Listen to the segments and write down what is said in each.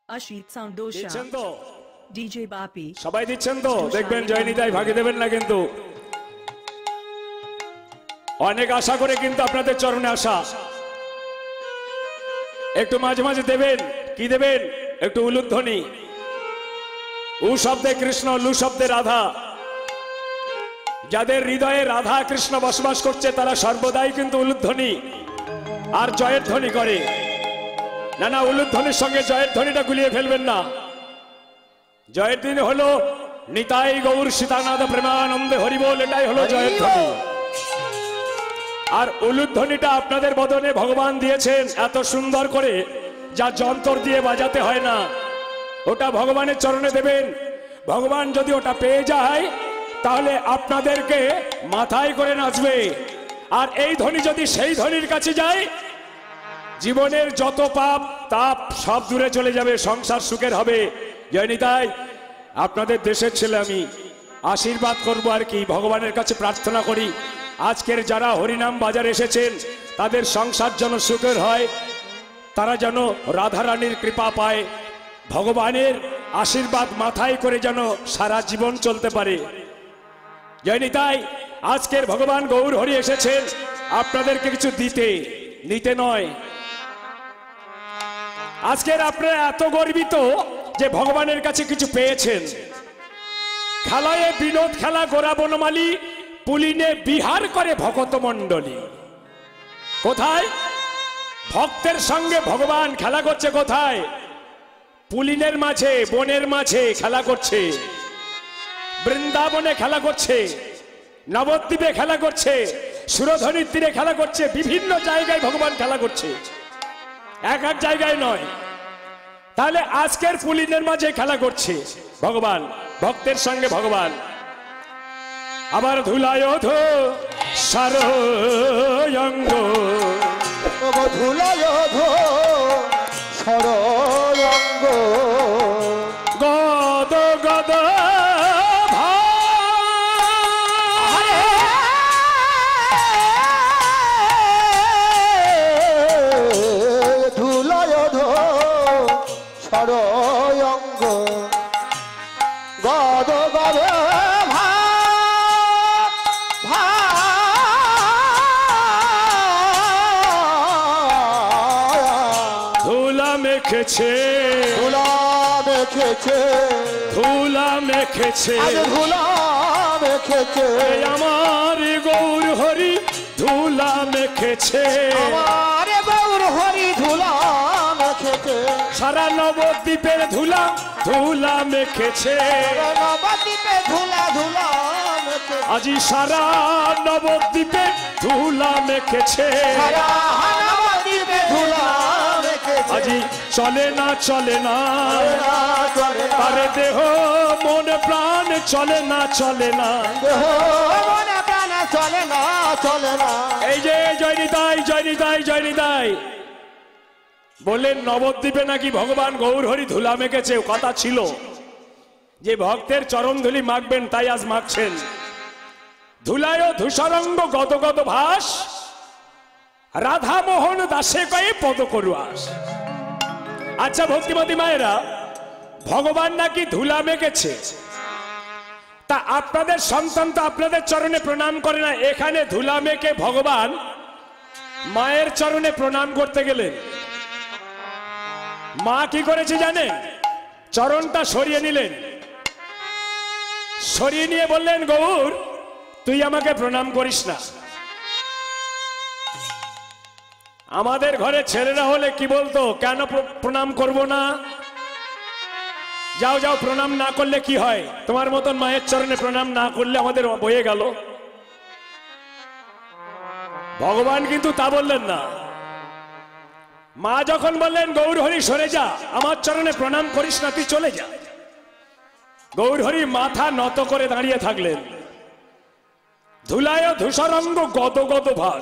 Ashit Soundosha, DJ Bapi, সবাই দিচ্ছেন তো দেখবেন জয়নিতাই ভাগে দেবেন না কিন্তু অনেক আশা করে কিন্তু আপনাদের চরণে আসা একটু মাঝে মাঝে দেবেন কি দেবেন একটু উলুধ্বনি উ শব্দে কৃষ্ণ লু শব্দে রাধা যাদের হৃদয়ে রাধা কৃষ্ণ বসবাস করছে তারা সর্বদাই কিন্তু উলুধ্বনি আর জয়ের ধ্বনি করে না না উলুধ্বনির সঙ্গে জয়ের ধ্বনিটা গুলিয়ে ফেলবেন না জয়ের দিন হলো নিতাই গৌর সীতানাথ প্রেমানন্দে হরিবোল এটাই হলো জয়ের ধ্বনি আর উলুধ্বনিটা আপনাদের বদনে ভগবান দিয়েছেন এত সুন্দর করে যা যন্ত্র দিয়ে বাজাতে হয় না ওটা ভগবানের চরণে দেবেন ভগবান যদি ওটা পেয়ে যায় তাহলে আপনাদেরকে মাথায় করে নাচবে আর এই ধ্বনি যদি সেই ধ্বনির কাছে যায় জীবনের যত পাপ তাপ সব দূরে চলে যাবে সংসার সুখের হবে জয়নিতাই আপনাদের দেশের ছেলে আমি আশীর্বাদ করব আর কি ভগবানের কাছে প্রার্থনা করি আজকের যারা হরিনাম বাজার এসেছেন তাদের সংসার যেন সুখের হয় তারা যেন রাধারানীর কৃপা পায় ভগবানের আশীর্বাদ মাথায় করে যেন সারা জীবন চলতে পারে জয়নিতাই আজকের ভগবান গৌর হরি এসেছেন আপনাদেরকে কিছু দিতে নিতে নয় আজকের আপনারা এত গর্বিত যে ভগবানের কাছে কিছু পেয়েছেন খেলায় বিনোদ খেলা গোরা বনমালী পুলিনে বিহার করে ভগত মণ্ডলী কোথায় ভক্তের সঙ্গে ভগবান খেলা করছে কোথায় পুলিনের মাঝে বনের মাঝে খেলা করছে বৃন্দাবনে খেলা করছে নবদ্বীপে খেলা করছে সুরধনির তীরে খেলা করছে বিভিন্ন জায়গায় ভগবান খেলা করছে এক এক জায়গায় নয় তাহলে আজকের পুলিনের মাঝে খেলা করছে ভগবান ভক্তের সঙ্গে ভগবান আবার ধুলায় ধো সারঙ্গ ধুলায় ধো সারঙ্গ গদ গদ সরয়ঙ্গ গদ গদ ধুলা মেখেছে ধুলা মেখেছে ধুলা মেখেছে ধুলা মেখেছে আমার গৌর হরি ধুলা মেখেছে আমার গৌর হরি ধুলা মেখেছে সারা নবদ্বীপের ধুলা ধুলা মেখেছে নবদ্বীপে ধুলা ধুলা মেখেছে আজি সারা নবদ্বীপে ধুলা মেখেছে নবদ্বীপে ধুলা মেখেছে আজি চলে না তারে দেহ মন প্রাণ চলে না দেহ মন প্রাণ চলে না এই যে জয়নিতাই বললেন নবদ্বীপে নাকি ভগবান গৌর হরি ধুলা মেখেছে কথা ছিল যে ভক্তের চরণ ধুলি মাখবেন তাই আজ মাখছেন ধুলায় ধূসরঙ্গ গদ গদ ভাস রাধা মোহন দাসে কয়ে পদ করুয়াস আচ্ছা ভক্তিমতী মায়েরা ভগবান নাকি ধুলা মেখেছে তা আপনাদের সন্তান তো আপনাদের চরণে প্রণাম করে না এখানে ধুলা মেখে ভগবান মায়ের চরণে প্রণাম করতে গেলেন মা কি করেছে জানেন চরণটা সরিয়ে নিলেন সরিয়ে নিয়ে বললেন গৌর তুই আমাকে প্রণাম করিস না আমাদের ঘরে ছেলেরা হলে কি বলতো কেন প্রণাম করব না যাও যাও প্রণাম না করলে কি হয় তোমার মতন মায়ের চরণে প্রণাম না করলে আমাদের বয়ে গেল ভগবান কিন্তু তা বললেন না মা যখন বললেন গৌর হরি সরে যা আমার চরণে প্রণাম করিস না তুই চলে যা গৌর হরি মাথা নত করে দাঁড়িয়ে থাকলেন ধুলায় ধূসরঙ্গ গদ গদ ভার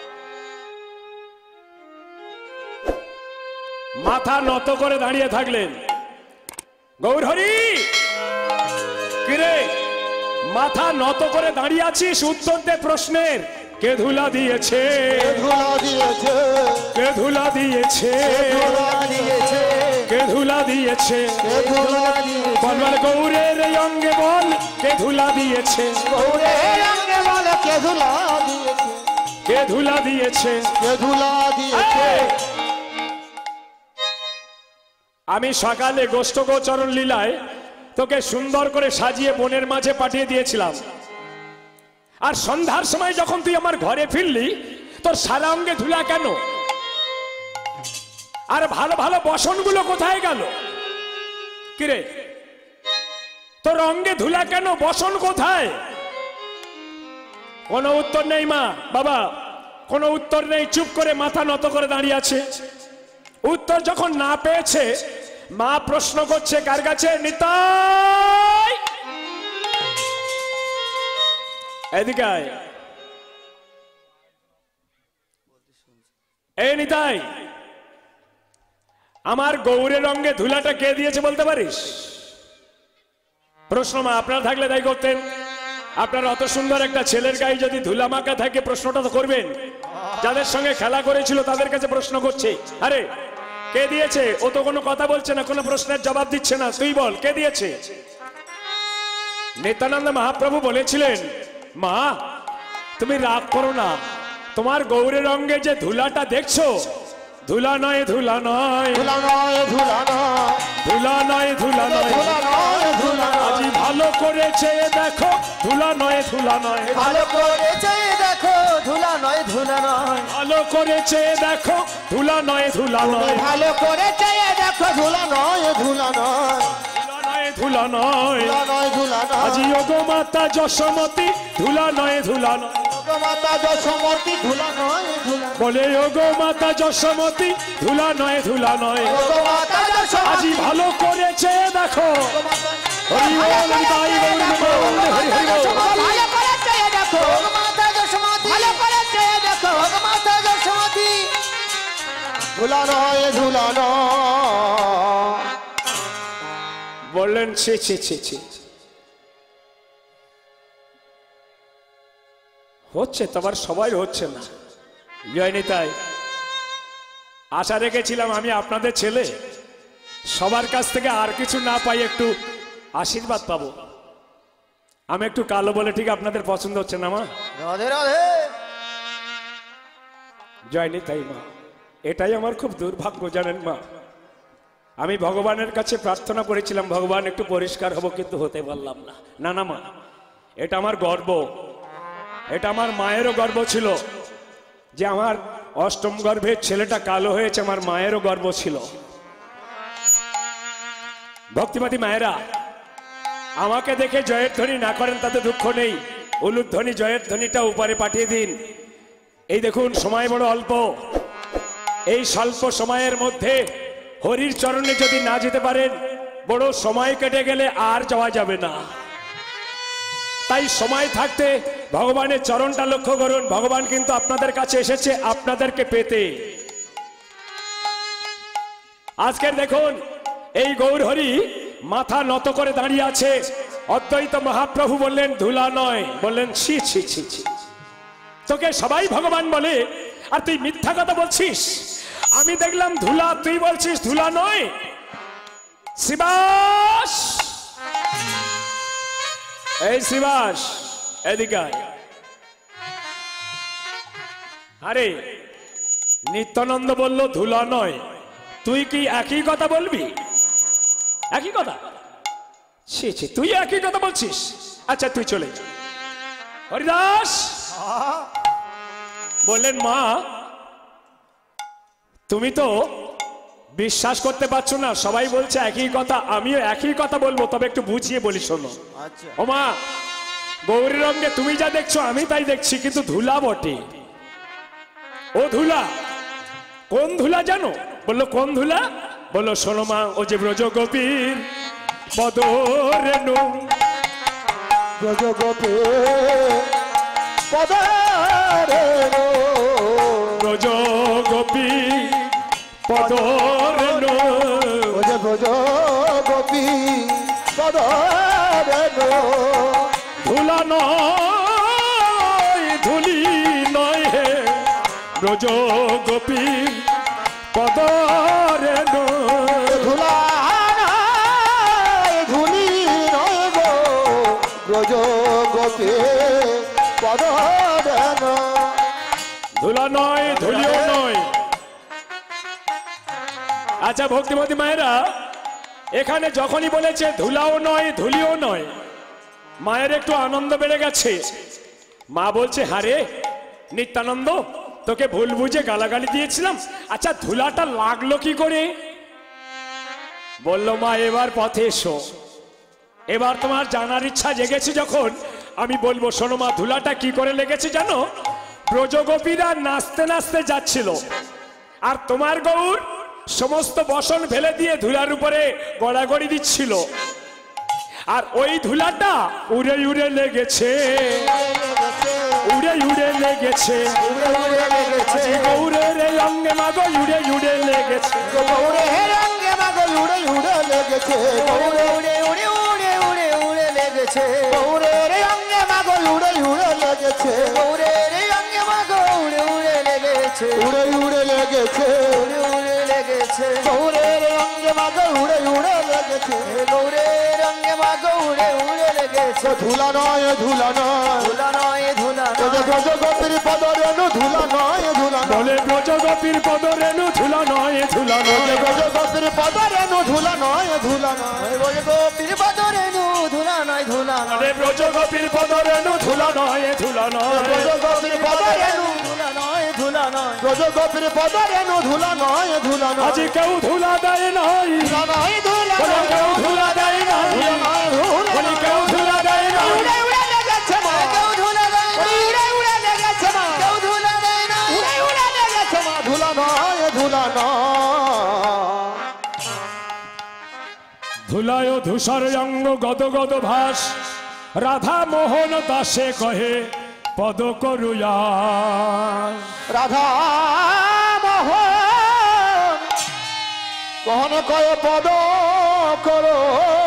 মাথা নত করে দাঁড়িয়ে থাকলেন গৌর হরি কিরে মাথা নত করে দাঁড়িয়ে আছিস উত্তর দে প্রশ্নের কে ধুলা দিয়েছে ধুলা দিয়েছে কে ধুলা দিয়েছে ধুলা দিয়েছে কে ধুলা দিয়েছে কে ধুলা দিয়েছে বল বল গৌরের এই অঙ্গে বল কে ধুলা দিয়েছে গৌরের অঙ্গে বল কে ধুলা দিয়েছে কে ধুলা দিয়েছে কে ধুলা দিয়েছে আমি সকালে গোষ্ঠগোচরণ লীলায় তোকে সুন্দর করে সাজিয়ে বনের মাঝে পাঠিয়ে দিয়েছিলাম আর সন্ধ্যার সময় যখন তুই আমার ঘরে ফিরলি তোর সারা অঙ্গে ধুলা কেন আর ভালো ভালো বসনগুলো কোথায় গেল কিরে তোর অঙ্গে ধুলা কেন বসন কোথায় কোনো উত্তর নেই মা বাবা কোনো উত্তর নেই চুপ করে মাথা নত করে দাঁড়িয়ে আছে উত্তর যখন না পেয়েছে মা প্রশ্ন করছে কার কাছে নিতাই এদিকে আয় এই নিতাই আমার গৌরের রঙে ধুলাটা কে দিয়েছে বলতে পারিস প্রশ্ন মা আপনারা থাকলে তাই করতেন আপনার অত সুন্দর একটা ছেলের গায়ে যদি ধুলা মাখা থাকে প্রশ্নটা তো করবেন যাদের সঙ্গে খেলা করেছিল তাদের কাছে প্রশ্ন করছে আরে কে দিয়েছে ও তো কোনো কথা বলছে না কোনো প্রশ্নের জবাব দিচ্ছে না তুই বল কে দিয়েছে নিত্যানন্দ মহাপ্রভু বলেছিলেন মা তুমি রাগ করো না তোমার গৌরের রঙে যে ধুলাটা দেখছো ধুলা নয় ধুলা নয় ধুলা নয় ধুলা নয় ধুলা নয় ধুলা নয় ধুলা নয় ধুলা নয় আজি ভালো করেছে দেখো ধুলা নয় ধুলা নয় ভালো করেছে দেখো ধুলা নয় ধুলা নয় ভালো করেছে দেখো ধুলা নয় ধুলা নয় ভালো করেছে দেখো ধুলা নয় ধুলা নয় ধুলা নয় ধুলা নয় ধুলা নয় ধুলা নয় আজি ওগো মাতা যশোমতী ধুলা নয় ধুলা নয় মাতা যশোমতী ধুলা নয় ধুলা বলে ওগো মাতা যশোমতী ধুলা নয় ধুলা নয় মাতা যশোমতী আজি ভালো করেছে দেখো হরি বল নিতাই গৌর গোবিন্দ হরি হরি বল ভালো করেছে দেখো মাতা যশোমতী ভালো করেছে দেখো মাতা যশোমতী ধুলা নয় ধুলা নয় বললেন ছি ছি ছি ছি হচ্ছে তোমার সবাই হচ্ছে না জয় নিতাই আশা রেখেছিলাম আমি আপনাদের ছেলে সবার কাছ থেকে আর কিছু না পাই একটু আশীর্বাদ পাবো আমি একটু কালো বলে ঠিক আপনাদের পছন্দ হচ্ছে না মা রাধে রাধে জয় নিতাই মা এটাই আমার খুব দুর্ভাগ্য জানেন মা আমি ভগবানের কাছে প্রার্থনা করেছিলাম ভগবান একটু পরিষ্কার হব কিন্তু হতে পারলাম না না না মা এটা আমার গর্ব এটা আমার মায়েরও গর্ব ছিল যে আমার অষ্টম গর্ভের ছেলেটা কালো হয়েছে আমার মায়েরও গর্ব ছিল ভক্তিমতী মায়েরা আমাকে দেখে জয়ের ধ্বনি না করেন তাতে দুঃখ নেই উলুধ্বনি জয়ের ধ্বনিটা উপরে পাঠিয়ে দিন এই দেখুন সময় বড় অল্প এই স্বল্প সময়ের মধ্যে হরির চরণে যদি না যেতে পারেন বড় সময় কেটে গেলে আর যাওয়া যাবে না তাই সময় থাকতে ভগবানের চরণটা লক্ষ্য করুন ভগবান কিন্তু আপনাদের কাছে এসেছে আপনাদেরকে পেতে আজকের দেখুন এই গৌরহরি মাথা নত করে দাঁড়িয়ে আছে অদ্বৈত মহাপ্রভু বললেন ধুলা নয় বললেন ছি ছি ছি ছি তোকে সবাই ভগবান বলে আর তুই মিথ্যা কথা বলছিস আমি দেখলাম ধুলা তুই বলছিস ধুলা নয় শিবাস এই শিবাস এদিকে আরে নিত্যানন্দ বলল ধুলা নয় তুই কি একই কথা বলবি একই কথা ছি ছি তুই একই কথা বলছিস আচ্ছা তুই চলে যা হরিদাস বললেন মা তুমি তো বিশ্বাস করতে পারছো না সবাই বলছে একই কথা আমিও একই কথা বলবো তবে একটু বুঝিয়ে বলি শোনো ও মা গৌরী রঙে তুমি যা দেখছো আমি তাই দেখছি কিন্তু ধুলা বটে ও ধুলা কোন ধুলা জানো বললো কোন ধুলা বললো শোনো মা ও যে ব্রজ গোপীর পদরেণু ব্রজ গোপীর পদরেণু ব্রজ গোপী পদরেণু ও যে ব্রজ গোপী পদরেণু ধুলা নয় ধুলি নয় হে ব্রজ গোপী পদরেণু ধুলা ব্রজ গোপী পদ রেণু ধুলা নয় ধুলিও নয়। আচ্ছা ভক্তিমতী মায়েরা, এখানে যখনই বলেছে ধুলাও নয় ধুলিও নয়, মায়ের একটু আনন্দ বেড়ে গেছে। মা বলছে, হারে নিত্যানন্দ, তোকে ভুল বুঝে গালাগালি দিয়েছিলাম, আচ্ছা ধুলাটা লাগলো কি করে? বলল, মা এবার পথে এসো, এবার তোমার জানার ইচ্ছা জেগেছে যখন আমি বলবো। শোনো মা, ধুলাটা কি করে লেগেছে জানো? ব্রজগোপীরা নাচতে নাচতে যাচ্ছিল, আর তোমার গৌর সমস্ত বসন ফেলে দিয়ে ধুলার উপরে গড়াগড়ি দিচ্ছিল, আর ওই ধুলাটা উড়ে উড়ে লেগেছে, উড়ে উড়ে লেগেছে গৌরের এই অঙ্গে মাগো, উড়ে উড়ে লেগেছে গৌরের অঙ্গে মাগো, উড়ে উড়ে লেগেছে উড়ে উড়ে উড়ে উড়ে উড়ে উড়ে লেগেছে গৌরের অঙ্গে মাগো, উড়ে উড়ে লেগেছে গৌরের অঙ্গে মাগো, উড়ে উড়ে লেগেছে উড়ে উড়ে লেগেছে উড়ে উড়ে লেগেছে গৌরের অঙ্গে মাগো, উড়ে উড়ে লেগেছে গৌরের অঙ্গে মাগো, উড়ে উড়ে লেগেছে। ধুলা নয় ধুলা নয় ধুলা নয় ধুলা নয়, ব্রজ গোপীর পদ রেণু ধুলা নয় ধুলা নয়, বলে ব্রজ গোপীর পদ রেণু ধুলা নয় ধুলা নয়, ব্রজ গোপীর পদ রেণু ধুলা নয় ধুলা নয়, ব্রজ গোপীর পদ রেণু ধুলা নয় ধুলা নয়, ব্রজ গোপীর পদ রেণু ধুলা নয় ধুলা নয়, ব্রজ গোপীর পদ রেণু ধুলা নয় ধুলা নয়, ব্রজ গোপীর পদ রেণু ধুলা নয় ধুলা নয়। আজ কেউ ধুলা দেয় নাই, ধুলা নয় ধুলা বলে নয়, কেউ ধুলা দেয় নাই, বলে কেউ ধুলা দেয় নাই, উড়ে উড়ে লেগেছে মা, কেউ ধুলা দেয় না, উড়ে উড়ে লেগেছে মা, কেউ ধুলা দেয় না, উড়ে উড়ে লেগেছে মা, ধুলা নয় ধুলা নয়। ধুলায় ধূসর অঙ্গ গদ গদ ভাস, রাধা মোহন দাসে কহে পদ করুয়া, রাধা মোহন কহন কয় পদ করো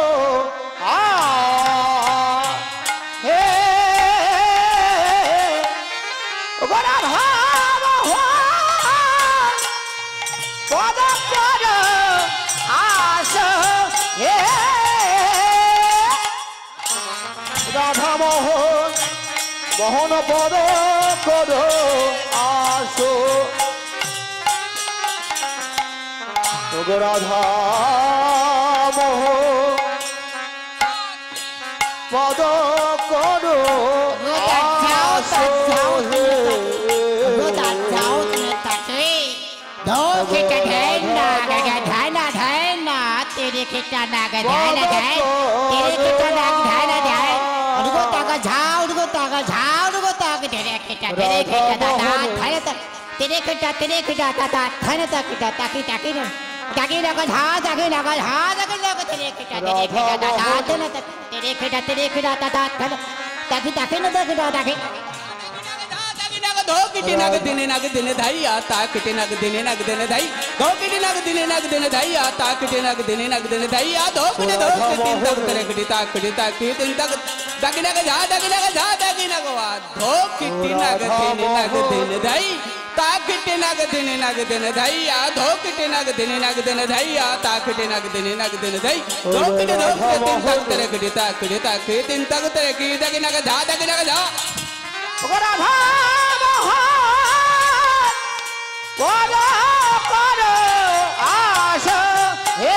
হে রাধা মোহন পদ করো আস হে রাধা মোহন মোহন পদ করো আসো রাধা মোহন পদ করো আসো হে तेरे कितना नाग ध्यान ध्यान तेरे कितना नाग ध्यान ध्यान उनको ताका झाव उनको ताका झाव उनको ताका तेरे कितना दादा तेरे कितना दादा थाने तक कितना ताकी ताकी ना ताकी ना को झाव ताकी ना को तेरे कितना दादा तेरे कितना दादा ताकी ताकी ना ताकी दो किटी नग दिने धाई आता किटी नग दिने धाई दो किटी नग दिने धाई आता किटी नग दिने धाई आ दो किटी तीन तक तेरे किटी ताक तीन तक दागी नग जा दागी नग वा दो किटी नग दिने धाई ता किटी नग दिने धाई आ दो किटी नग दिने धाई आ ता किटी नग दिने धाई दो किटी तीन तक तेरे किटी ताक तीन तक तेरे की दागी नग जा রাধা মোহন পদ করো আসো হে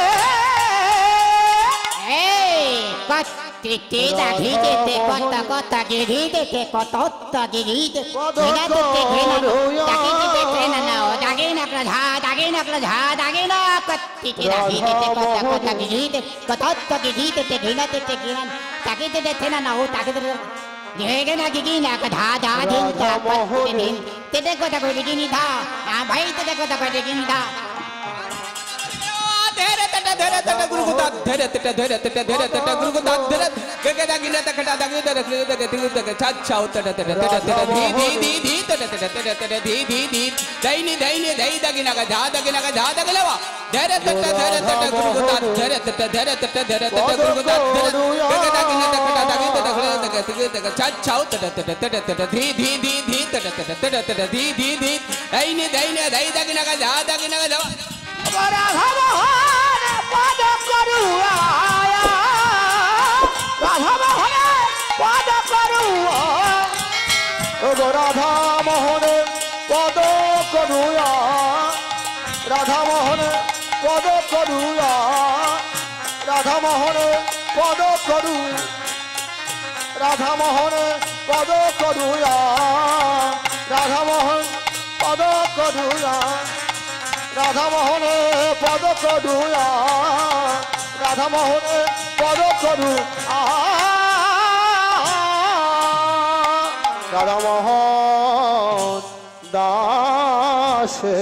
Titi da hide te kota kota giride te kota giride hina te hina dagina te hina na dagina pradha dagina titi da hide te kota giride kota giride te hina dagina te hina na o dagina Gina gina kadha da din ta pat din te kota ko digini da na bhai te kota ko digini da धरे तट गुरु को दात धरे तट गुरु को दात धरे के दागिना तक दागिना तक छात छाव तट धी धी दैनी दई दागिना का जा दगलवा धरे तट गुरु को दात धरे तट गुरु को दात धरे के दागिना तक दागिना छात छाव तट धी तट धी दैनी दई दागिना का जा রাধা মোহন পদ করো রাধা মোহন রাধা মোহনে পদ করুয়া রাধা মোহনে পদ করুয়া রাধা মোহনে পদ করু রাধা মোহনে পদ করুয়া রাধা মোহন পদ করুয়া রাধা মোহনে পদ করুয়া রাধা মোহনে পদ করু রাধা মোহন দাসে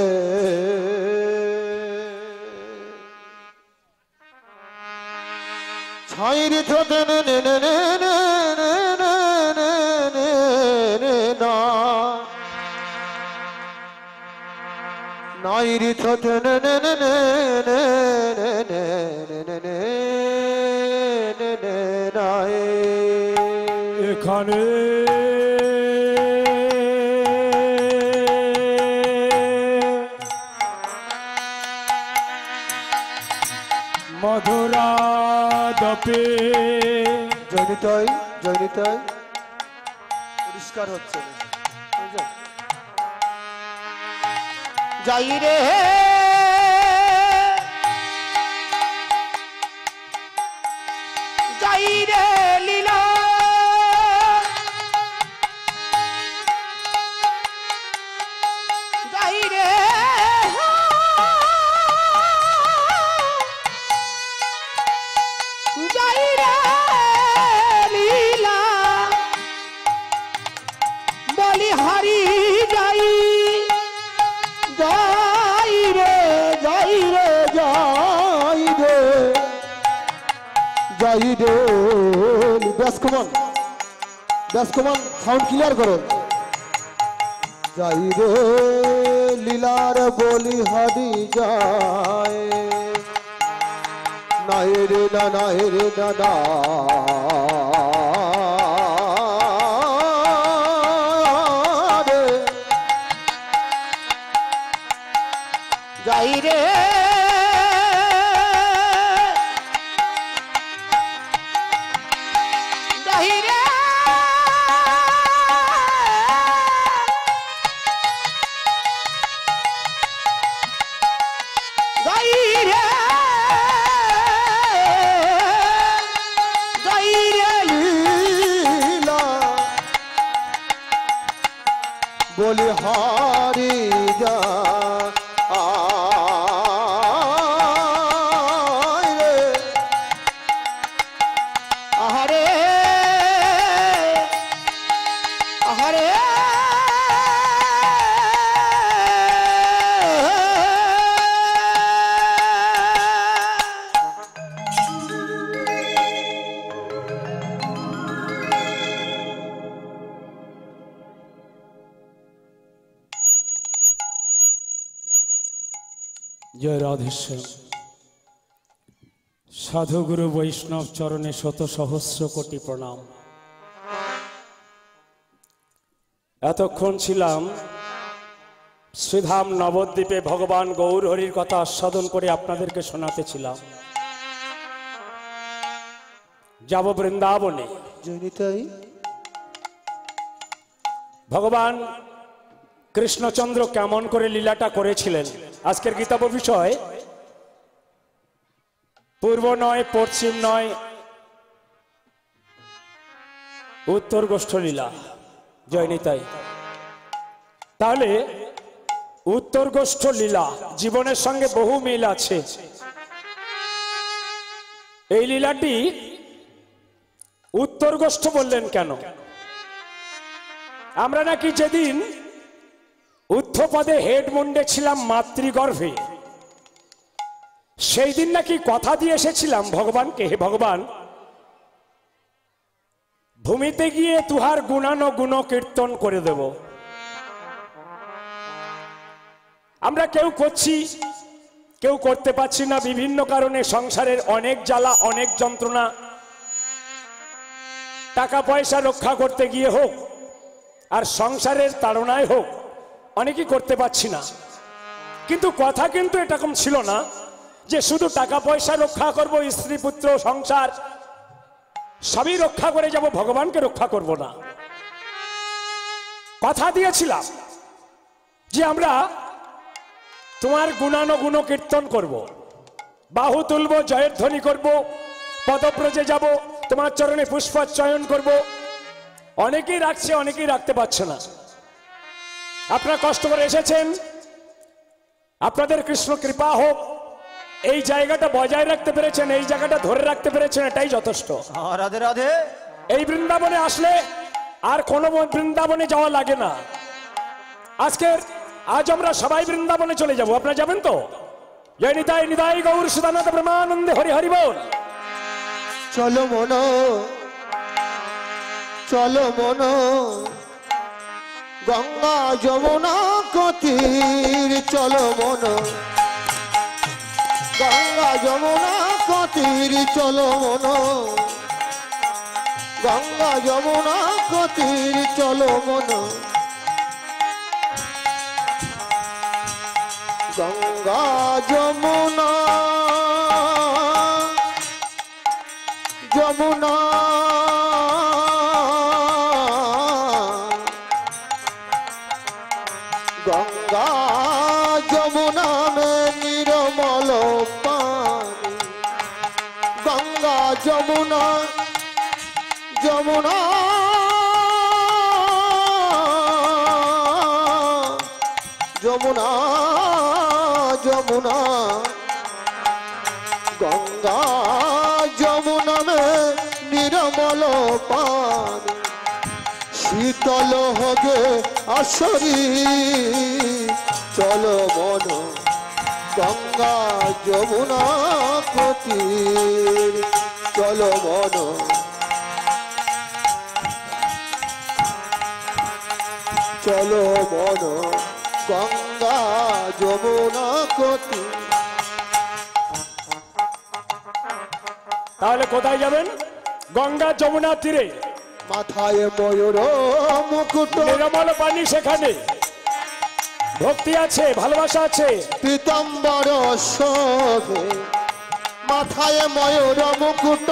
ছাইর থতে নাইরি থতে এখানে মধুরা দপে জয়নিতাই জয়নিতাই পরিষ্কার হচ্ছে না যাই রে যাই রে লীলা যাই রে যাই রে লীলা বলি হারি যাই যাই রে যাই রে যাই রে যাই রে ব্যাস কমান সাউন্ড ক্লিয়ার করো যাই রে লীলার বলি হারি যায় নাই রে না নাই রে না যাই রে যাই রে যাই রে যাই রে লীলা বলি হারি যা জয় রাধেশ্যাম। সাধুগুরু বৈষ্ণব চরণে শত সহস্র কোটি প্রণাম। এতক্ষণ ছিলাম শ্রীধাম নবদ্বীপে ভগবান গৌর হরির কথা আস্বাদন করে আপনাদেরকে শোনাতেছিলাম। যাব বৃন্দাবনে। ভগবান কৃষ্ণচন্দ্র কেমন করে লীলাটা করেছিলেন আজকের গীতাব বিষয়। পূর্ব নয় পশ্চিম নয়, উত্তর গোষ্ঠ লীলা। জয়নিতাই। তাহলে উত্তর গোষ্ঠ লীলা জীবনের সঙ্গে বহু মিল আছে। এই লীলাটি উত্তর গোষ্ঠ বললেন কেন? আমরা নাকি যেদিন উদ্ধপদে হেড মুন্ডে ছিলাম মাতৃগর্ভে, সেই দিন নাকি কথা দিয়ে এসেছিলাম ভগবানকে, হে ভগবান, ভূমিতে গিয়ে তুহার গুণানো গুণ কীর্তন করে দেব। আমরা কেউ করছি, কেউ করতে পারছি না বিভিন্ন কারণে। সংসারের অনেক জ্বালা, অনেক যন্ত্রণা, টাকা পয়সা রক্ষা করতে গিয়ে হোক আর সংসারের তাড়নায় হোক, অনেকেই করতে পারছি না। কিন্তু কথা কিন্তু এরকম ছিল না যে শুধু টাকা পয়সা রক্ষা করব, স্ত্রী পুত্র সংসার সবই রক্ষা করে যাব, ভগবানকে রক্ষা করব না। কথা দিয়েছিলাম যে আমরা তোমার গুণানুগুণ কীর্তন করব, বাহু তুলব, জয়ের ধ্বনি করব, পদব্রজে যাব, তোমার চরণে পুষ্পাচয়ন করব। অনেকেই রাখছে, অনেকেই রাখতে পারছে না। আপনারা কষ্ট করে এসেছেন, আপনাদের কৃষ্ণ কৃপা হোক, এই জায়গাটা বজায় রাখতে পেরেছেন, এই জায়গাটা ধরে রাখতে পেরেছেন, এটাই যথেষ্ট। রাধে রাধে। এই বৃন্দাবনে আসলে আর কোনো বৃন্দাবনে যাওয়া লাগে না। আজ আমরা সবাই বৃন্দাবনে চলে যাব, আপনারা যাবেন তো? জয় নিতাই নিতাই গৌর সুদানাথ ব্রহ্মানন্দে হরি হরি বল। চলো মন, চলো মন, গঙ্গা যমুনা কতির, চলো মন, গঙ্গা যমুনা কতির, চলো মন, গঙ্গা যমুনা কতির, চলো মন, গঙ্গা যমুনা, যমুনা, গঙ্গা যমুনা মে নির্মল পানি, গঙ্গা যমুনা, যমুনা, যমুনা, যমুনা, গঙ্গা যমুনা মে নির্মল পানি, শীতল হবে আসরি, চলো মন, গঙ্গা যমুনা কতির, চলো মন, চলো মন, গঙ্গা যমুনা কতির। তাহলে কোথায় যাবেন? গঙ্গা যমুনা তীরে, মাথায় ময়ূর মুকুট, নির্মল পানি, সেখানে ভক্তি আছে, ভালোবাসা আছে। পীতাম্বর শোভে, মাথায় ময়ূর মুকুট,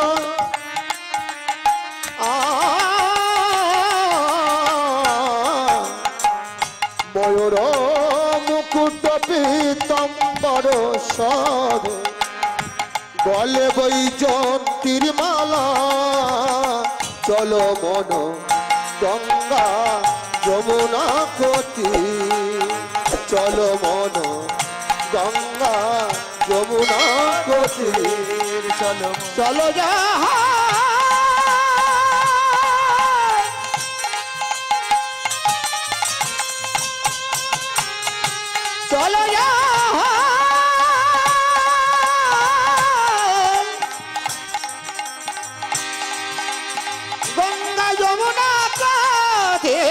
ময়ূর মুকুট পীতাম্বর শোভে, গলে বৈজন্তীর মালা, চলো মন, গঙ্গা যমুনা কতির, চলো মন, গঙ্গা যমুনা কতির, চলো চলো যা, চলো যা, গঙ্গা যমুনা কতির।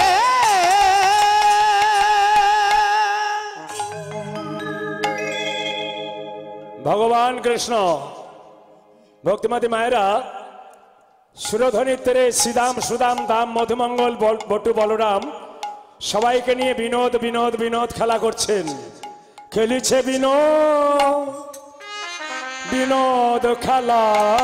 ভগবান কৃষ্ণ, ভক্তিমতী মায়েরা সুরধ্বনির তীরে শ্রীদাম, সুদাম, দাম, মধুমঙ্গল, বটু, বলরাম সবাইকে নিয়ে বিনোদ বিনোদ বিনোদ খেলা করছেন। খেলিছে বিনোদ বিনোদ খেলা,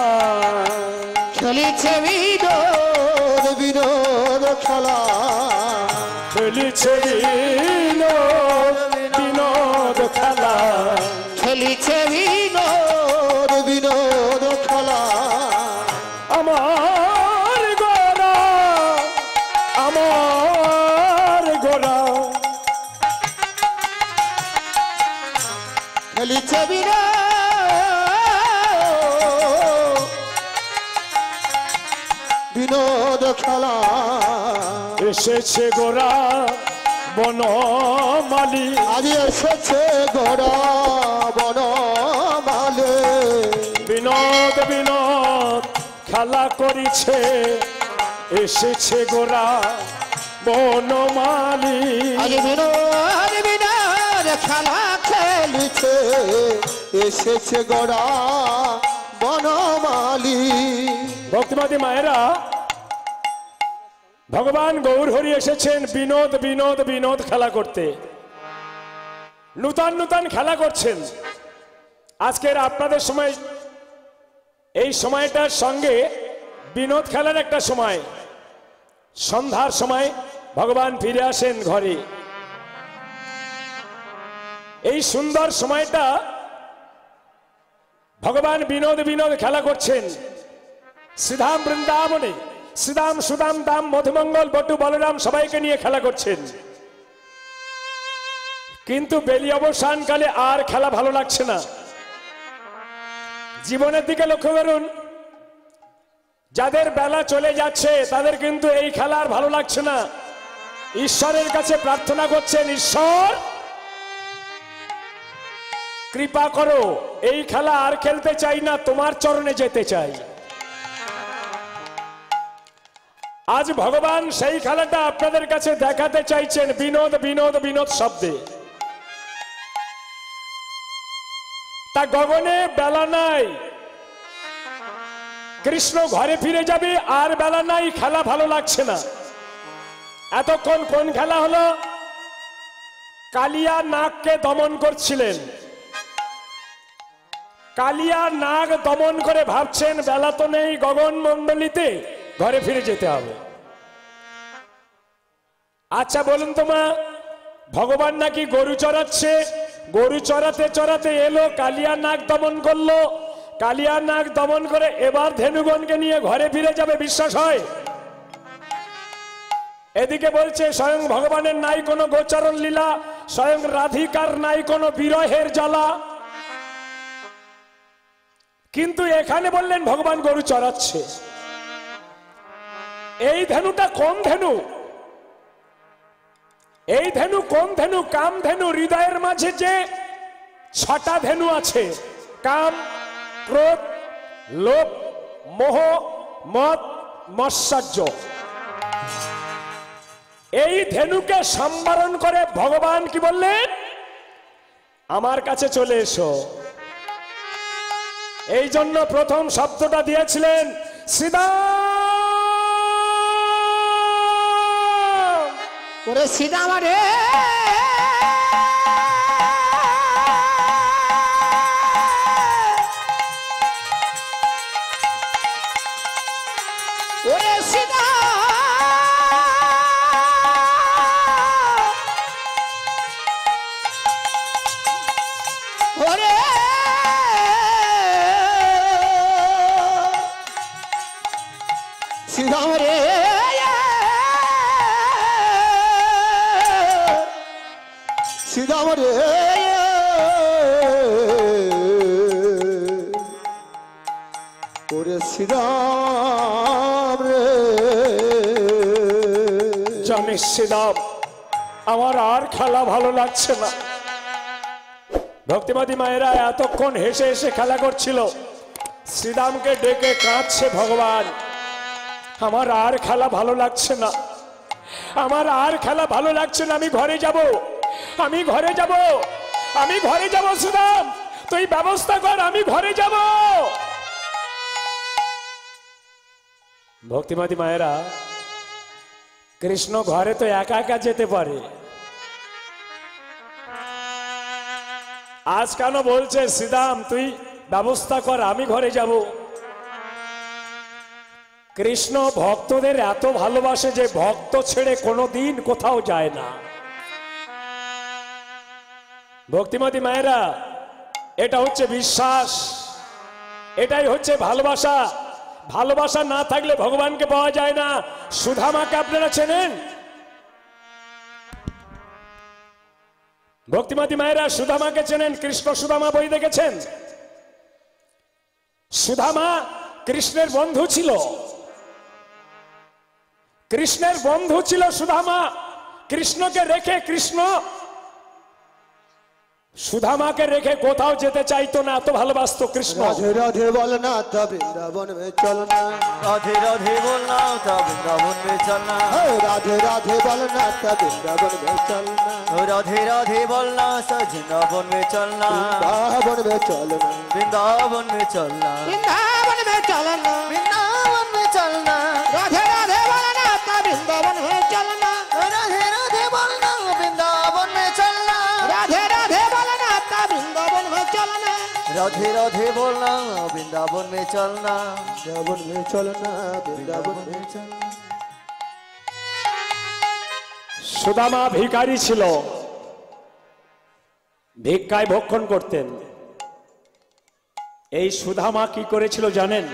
খেলিছে বিনোদ বিনোদ খেলা, খেলিছে বিনোদ বিনোদ খেলা, খেলিছে বিনোদ বিনোদ খেলা, আমার গোরা, আমার গোরা, খেলিছে বিনোদ বিনোদ খেলা, এসেছে গোরা বনমালী, আজ এসেছে গোরা বনমালী, বিনোদ বিনোদ খেলা করিছে, এসেছে গোরা বনমালী, আজ বিনোদ বিনোদ খেলা খেলিছে, এসেছে গোরা বনমালী। ভক্তিমতী মায়েরা, ভগবান গৌর হরি এসেছেন বিনোদ বিনোদ বিনোদ খেলা করতে, নূতন নূতন খেলা করছেন। আজকের আপনাদের সময়, এই সময়টার সঙ্গে বিনোদ খেলার একটা সময়, সন্ধ্যার সময় ভগবান ফিরে আসেন ঘরে। এই সুন্দর সময়টা ভগবান বিনোদ বিনোদ খেলা করছেন শ্রীধাম বৃন্দাবনে। শ্রীদাম সুদাম দাম মধুমঙ্গল বটু বলরাম সবাইকে নিয়ে খেলা করছেন, কিন্তু বেলি অবসানকালে আর খেলা ভালো লাগছে না। জীবনের দিকে লক্ষ্য করুন, যাদের বেলা চলে যাচ্ছে তাদের কিন্তু এই খেলা আর ভালো লাগছে না। ঈশ্বরের কাছে প্রার্থনা করছেন, ঈশ্বর কৃপা করো, এই খেলা আর খেলতে চাই না, তোমার চরণে যেতে চাই। আজ ভগবান সেই খেলাটা আপনাদের কাছে দেখাতে চাইছেন বিনোদ বিনোদ বিনোদ শব্দে। তা গগনে বেলা নাই, কৃষ্ণ ঘরে ফিরে যাবে আর বেলা নাই, খেলা ভালো লাগছে না। এতক্ষণ কোন খেলা হলো? কালিয়া নাগকে দমন করছিলেন। কালিয়া নাগ দমন করে ভাবছেন বেলা তো নেই গগন মণ্ডলীতে, ঘরে ফিরে যেতে হবে। আচ্ছা বলুন তো মা, ভগবান নাকি গরু চড়াচ্ছে, গরু চড়াতে চড়াতে এলো, কালিয়া নাগ দমন করলো, কালিয়া নাগ দমন করে এবার ধেনুগণকে নিয়ে ঘরে ফিরে যাবে, বিশ্বাস হয়? এদিকে বলছে স্বয়ং ভগবানের নাই কোনো গোচরণ লীলা, স্বয়ং রাধিকার নাই কোনো বিরহের জ্বালা, কিন্তু এখানে বললেন ভগবান গরু চড়াচ্ছে। এই ধেনুটা কোন ধেনু? এই ধেনু কোন ধেনু? কাম ধেনু। হৃদয়ের মাঝে যে 6টা ধেনু আছে, কাম, ক্রোধ, লোভ, মোহ, মদ, মৎসর্য, এই ধেনুকে সম্বরণ করে ভগবান কি বললেন? আমার কাছে চলে এসো। এই জন্য প্রথম শব্দটা দিয়েছিলেন শ্রীদাম। ওরে শ্রীদাম রে, ওরে শ্রীদাম, ওরে শ্রীদাম রে, শ্রীদাম রে, ওরে শ্রীদাম রে। জানিস শ্রীদাম, আমার আর খেলা ভালো লাগছে না। ভক্তিবাদী মায়েরা এতক্ষণ হেসে হেসে খেলা করছিল, শ্রীদামকে ডেকে কাঁদছে ভগবান, আমার আর খেলা ভালো লাগছে না, আমার আর খেলা ভালো লাগছে না, আমি ঘরে যাব, আমি ঘরে যাব, আমি ঘরে যাব। শ্রীদাম তুই ব্যবস্থা কর, আমি ঘরে যাব। ভক্তিবাদী মায়েরা, কৃষ্ণ ঘরে তো একা একা যেতে পারে, আজ কেন বলছে শ্রীদাম তুই ব্যবস্থা কর, আমি ঘরে যাব? কৃষ্ণ ভক্তদের এত ভালোবাসে যে ভক্ত ছেড়ে কোনোদিন কোথাও যায় না। ভক্তিমতী মায়েরা, এটা হচ্ছে বিশ্বাস, এটাই হচ্ছে ভালোবাসা। ভালোবাসা না থাকলে ভগবানকে পাওয়া যায় না। সুধামাকে আপনারা চেনেন? ভক্তিমতী মায়েরা সুধামাকে চেনেন? কৃষ্ণ সুধামা বই দেখেছেন? সুধামা কৃষ্ণের বন্ধু ছিল, কৃষ্ণের বন্ধু ছিল সুধামা। কৃষ্ণকে রেখে, কৃষ্ণ সুধামাকে রেখে কোথাও যেতে চাইতো না, এত ভালোবাসতো কৃষ্ণ। রাধে রাধে বলনা তা বৃন্দাবন মে চলনা, राधे राधे बोलना था वृंदावन में चलना, রাধে রাধে বলনা তা বৃন্দাবন মে চলনা, राधे राधे बोलना सजनावन में चलना, বৃন্দাবন মে চলনা, वृंदावन में चलना, বৃন্দাবন মে চলনা, वृंदावन में चलना, রাধে রাধে বলনা তা বৃন্দাবন মে চলনা, राधे राधे बोलना वृंदावन में चलना, রাধে রাধে বলনা তা বৃন্দাবন মে চলনা, राधे राधे बोलना वृंदावन में चलना, বৃন্দাবন মে চলনা, বৃন্দাবন মে চলনা। সুদামা ভিখারি ছিল, ভিক্ষায় ভক্ষণ করতেন। এই সুদামা কি করেছিল জানেন?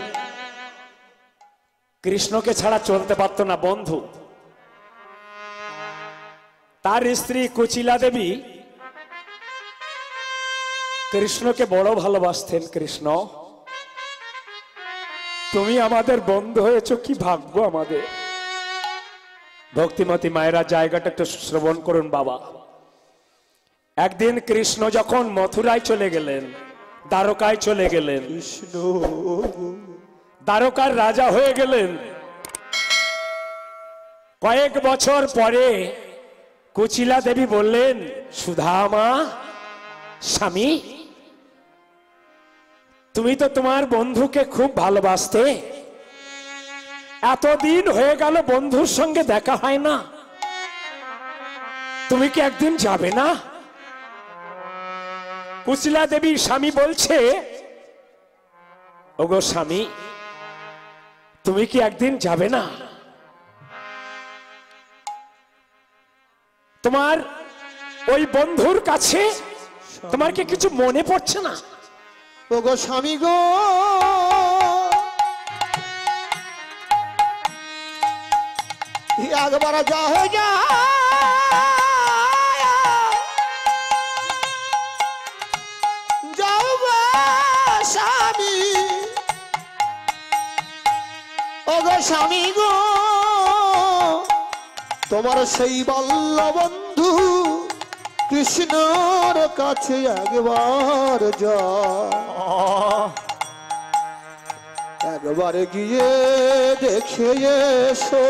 কৃষ্ণকে ছাড়া চলতে পারত না বন্ধু। তার স্ত্রী কুচিলা দেবী কৃষ্ণকে বড় ভালোবাসতেন। কৃষ্ণ, তুমি আমাদের বন্ধু হয়েছ, কি ভাগ্য আমাদের। ভক্তিমতী মায়েরা জায়গাটা একটু শ্রবণ করুন বাবা। একদিন কৃষ্ণ যখন মথুরায় চলে গেলেন, দ্বারকায় চলে গেলেন, কৃষ্ণ দ্বারকার রাজা হয়ে গেলেন। কয়েক বছর পরে কুচিলা দেবী বললেন, সুদামা স্বামী, তুমি তো তোমার বন্ধুকে খুব ভালোবাসতে, এতদিন হয়ে গেল বন্ধুর সঙ্গে দেখা হয় না, তুমি কি একদিন যাবে না? কুচিলা দেবী স্বামী বলছে, ওগো স্বামী, তুমি কি একদিন যাবে না? তোমার ওই বন্ধুর কাছে তোমার কি কিছু মনে পড়ছে না? ওগো স্বামী গো, একবার যা হয়ে যা, যাও গো স্বামী, ওগো স্বামী গো, তোমার সেই বাল্য বন্ধু কৃষ্ণর কাছে একবার যা, একবার গিয়ে দেখে এসো।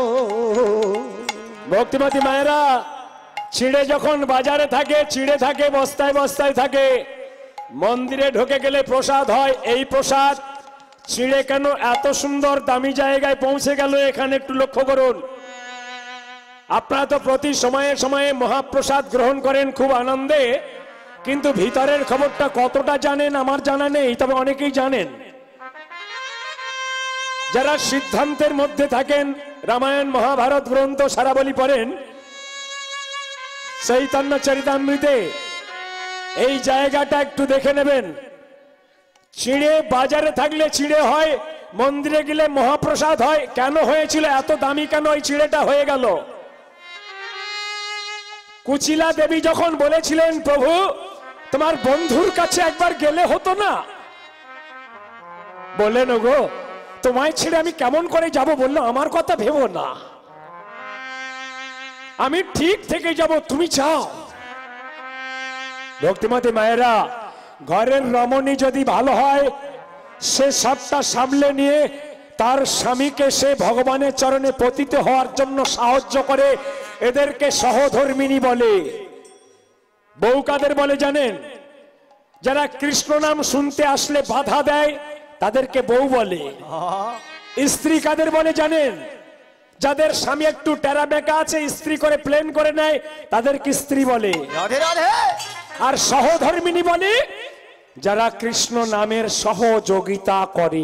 ভক্তিমতী মায়েরা, চিড়ে যখন বাজারে থাকে, চিড়ে থাকে বস্তায় বস্তায় থাকে, মন্দিরে ঢুকে গেলে প্রসাদ হয়। এই প্রসাদ চিড়ে কেন এত সুন্দর দামি জায়গায় পৌঁছে গেল, এখানে একটু লক্ষ্য করুন। আপনারা তো প্রতি সময়ে সময়ে মহাপ্রসাদ গ্রহণ করেন খুব আনন্দে, কিন্তু ভিতরের খবরটা কতটা জানেন আমার জানা নেই, তবে অনেকেই জানেন। যারা সিদ্ধান্তের মধ্যে থাকেন, রামায়ণ মহাভারত গ্রন্থ সারা বলি পড়েন, চৈতন্য চরিতামৃতে এই জায়গাটা একটু দেখে নেবেন। চিড়ে বাজারে থাকলে চিড়ে হয়, মন্দিরে গেলে মহাপ্রসাদ হয়। কেন হয়েছিল? এত দামি কেন এই চিড়েটা হয়ে গেল? কুচিলা দেবী যখন বলেছিলেন, প্রভু তোমার বন্ধুর কাছে একবার গেলে হতো না? বললেন, ওগো তোমায় ছেড়ে আমি কেমন করে যাব? বললো, আমার কথা ভেবো না, আমি ঠিক থেকে যাব, তুমি যাও। ভক্তিমতী মায়েরা, ঘরের রমণী যদি ভালো হয়, সে সবটা সামলে নিয়ে তার স্বামীকে সে ভগবানের চরণে পতিত হওয়ার জন্য সাহায্য করে। এদেরকে সহধর্মিণী বলে। বউ কাদের বলে জানেন? যারা কৃষ্ণ নাম শুনতে আসলে বাধা দেয়, তাদেরকে বউ বলে। স্ত্রী কাদের বলে জানেন? যাদের স্বামী একটু টেরা বেঁকা আছে, স্ত্রী করে প্লেন করে নেয়, তাদেরকে স্ত্রী বলে। আর সহধর্মিণী বলে যারা কৃষ্ণ নামের সহযোগিতা করে।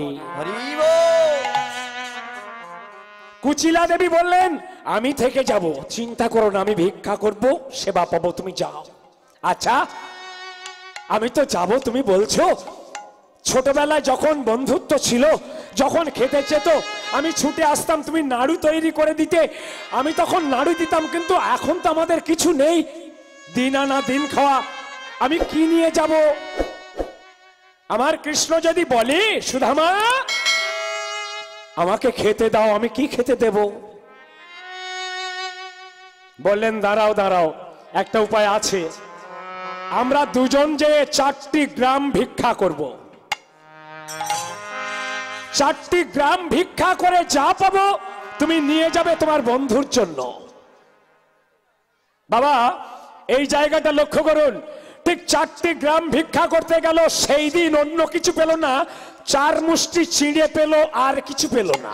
কুচিলা দেবী বললেন, আমি থেকে যাব, চিন্তা করো না, আমি ভিক্ষা করব, সেবা পাবো, তুমি যাও। আচ্ছা আমি তো যাব, তুমি বলছো। ছোটবেলায় যখন বন্ধুত্ব ছিল, যখন খেতে চেত, আমি ছুটে আসতাম, তুমি নাড়ু তৈরি করে দিতে, আমি তখন নাড়ু দিতাম। কিন্তু এখন তো আমাদের কিছু নেই, দিন আনা দিন খাওয়া, আমি কি নিয়ে যাব? আমার কৃষ্ণ যদি বলে, সুদামা আমাকে খেতে দাও, আমি কি খেতে দেব? বললেন, দাঁড়াও দাঁড়াও, একটা উপায় আছে। আমরা দুজন যে 4টি গ্রাম ভিক্ষা করব, 4টি গ্রাম ভিক্ষা করে যা পাবো তুমি নিয়ে যাবে তোমার বন্ধুর জন্য। বাবা এই জায়গাটা লক্ষ্য করুন, ঠিক 4টি গ্রাম ভিক্ষা করতে গেল, সেই দিন অন্য কিছু পেল না, 4 মুষ্টি চিড়ে পেল, আর কিছু পেল না।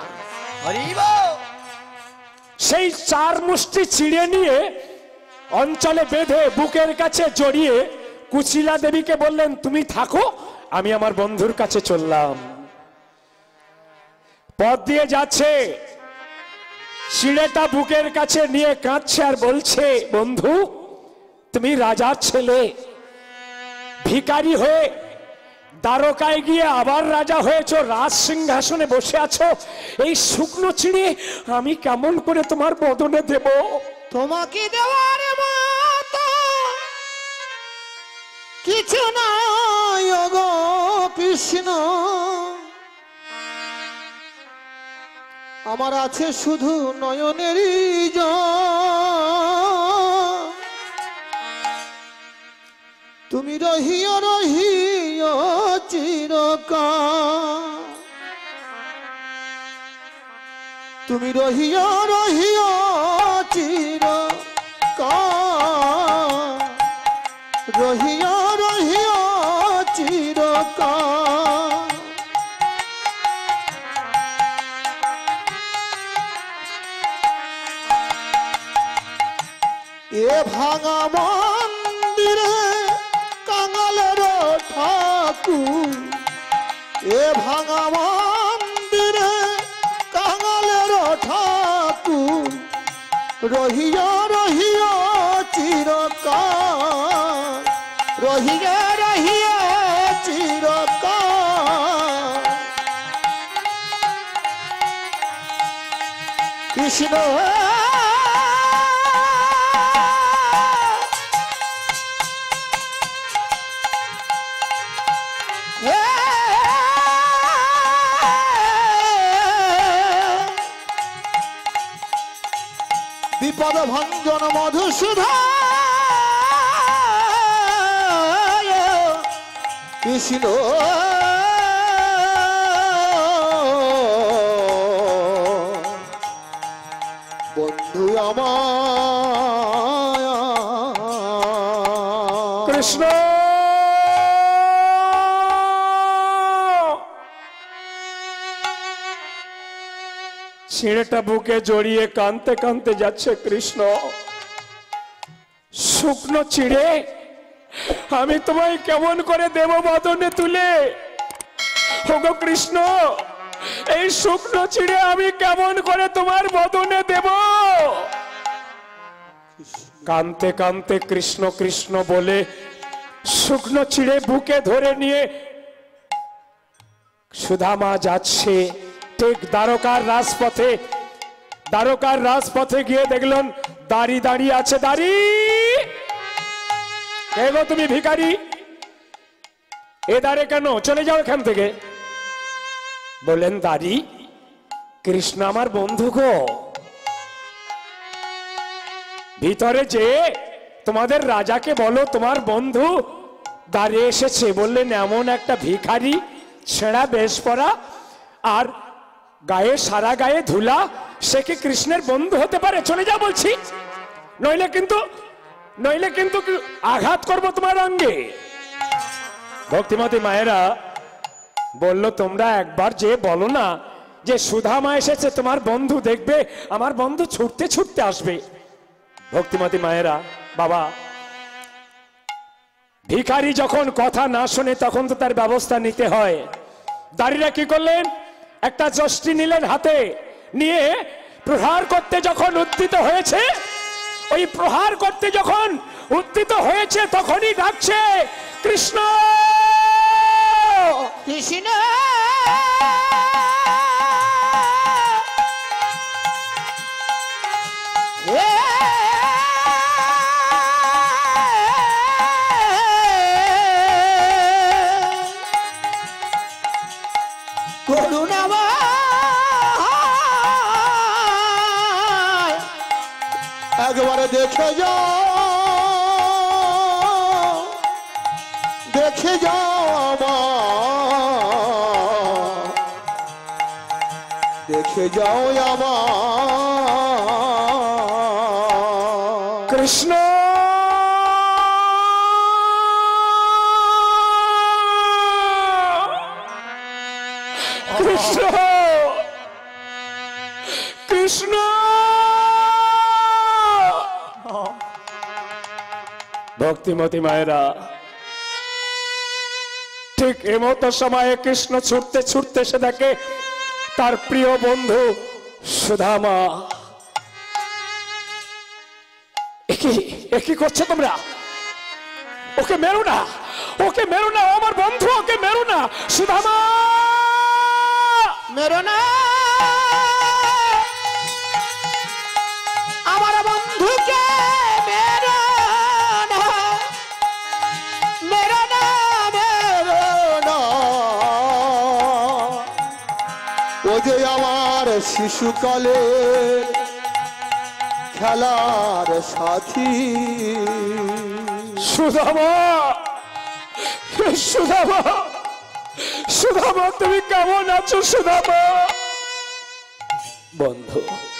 সেই 4 মুষ্টি চিড়ে নিয়ে অঞ্চলে বেঁধে বুকের কাছে জড়িয়ে কুচিলা দেবীকে বললেন, তুমি থাকো, আমি আমার বন্ধুর কাছে চললাম। পথ দিয়ে যাচ্ছে, চিড়েটা বুকের কাছে নিয়ে কাঁদছে আর বলছে, বন্ধু তুমি রাজার ছেলে, ভিখারি হয়ে দ্বারকায় গিয়ে আবার রাজা হয়েছো, রাজ সিংহাসনে বসে আছো, এই শুকনো চিড়ে আমি কেমন করে তোমার বদনে দেব? তোমাকে দেওয়ার মতো কিছু নাই গো কৃষ্ণ, আমার আছে শুধু নয়নেরই জল। তুমি রহিও রহিও চিরকাল, তুমি রহিও রহিও চিরকাল, রহিও রহিও চিরকাল। এ ভাঙা মন্দিরে কাঙালের ঠাকুর, এ ভাঙা মন্দিরে কাঙালের ঠাকুর, রহিয়া রহিয়া চিরকাল, রহিয়া রহিয়া চিরকাল। কৃষ্ণ বিপদ ভঞ্জন মধুসূদন কৃষ্ণ বন্ধু আমার কৃষ্ণ ছিঁড়েটা বুকে জড়িয়ে কাঁদতে কাঁদতে যাচ্ছে। কৃষ্ণ শুকনো চিড়ে আমি তোমায় কেমন করে দেব বদনে তুলে? ওগো কৃষ্ণ, এই শুকনো চিড়ে আমি কেমন করে তোমার বদনে দেব? কাঁদতে কাঁদতে কৃষ্ণ কৃষ্ণ বলে শুকনো চিড়ে বুকে ধরে নিয়ে সুদামা যাচ্ছে ঠিক দ্বারকার রাজপথে। দ্বারকার রাজপথে গিয়ে দেখলেন দাঁড়ি দাঁড়িয়ে আছে। দাঁড়ি, কে গো তুমি ভিখারি? এ দাঁড়ে কেন? চলে যাও এখান থেকে। বললেন দাঁড়ি, কৃষ্ণ আমার বন্ধু গো, ভিতরে যে তোমাদের রাজাকে বলো তোমার বন্ধু দাঁড়িয়ে এসেছে। বললেন এমন একটা ভিখারি, ছেঁড়া বেশ পরা আর গায়ে সারা গায়ে ধুলা, সে কি কৃষ্ণের বন্ধু হতে পারে? চলে যা বলছি, নইলে কিন্তু আঘাত করব তোমার অঙ্গে। ভক্তিমতী মায়েরা বলল তোমরা একবার যে বলো না যে সুদামা এসেছে তোমার বন্ধু, দেখবে আমার বন্ধু ছুটতে ছুটতে আসবে। ভক্তিমতী মায়েরা, বাবা ভিখারি যখন কথা না শোনে তখন তো তার ব্যবস্থা নিতে হয়। দাঁড়িয়ে কি করলেন? একটা যষ্টি নিলেন হাতে, নিয়ে প্রহার করতে যখন উদ্যত হয়েছে, ওই প্রহার করতে যখন উদ্যত হয়েছে তখনই ডাকছে কৃষ্ণ কৃষ্ণ। একবারে দেখে যাও, দেখে যাও আমার, দেখে যাও আমার কৃষ্ণ। কৃষ্ণ কৃষ্ণ ভক্তিমতী মায়েরা, ঠিক এমতো সময়ে কৃষ্ণ ছুটতে ছুটতে সে দেখে তার প্রিয় বন্ধু সুদামা কি করছো তোমরা? ওকে মেরো না, ওকে মেরো না, আমার বন্ধু, ওকে মেরো না। সুদামা, মেরো না আমার বন্ধুকে, মেরো না, মেরো না, মেরো না। ও যে আমার শিশুকালের খেলার সাথী। সুদামা, সুদামা, সুদামা, তুমি কেমন আছো সুদামা? বন্ধু,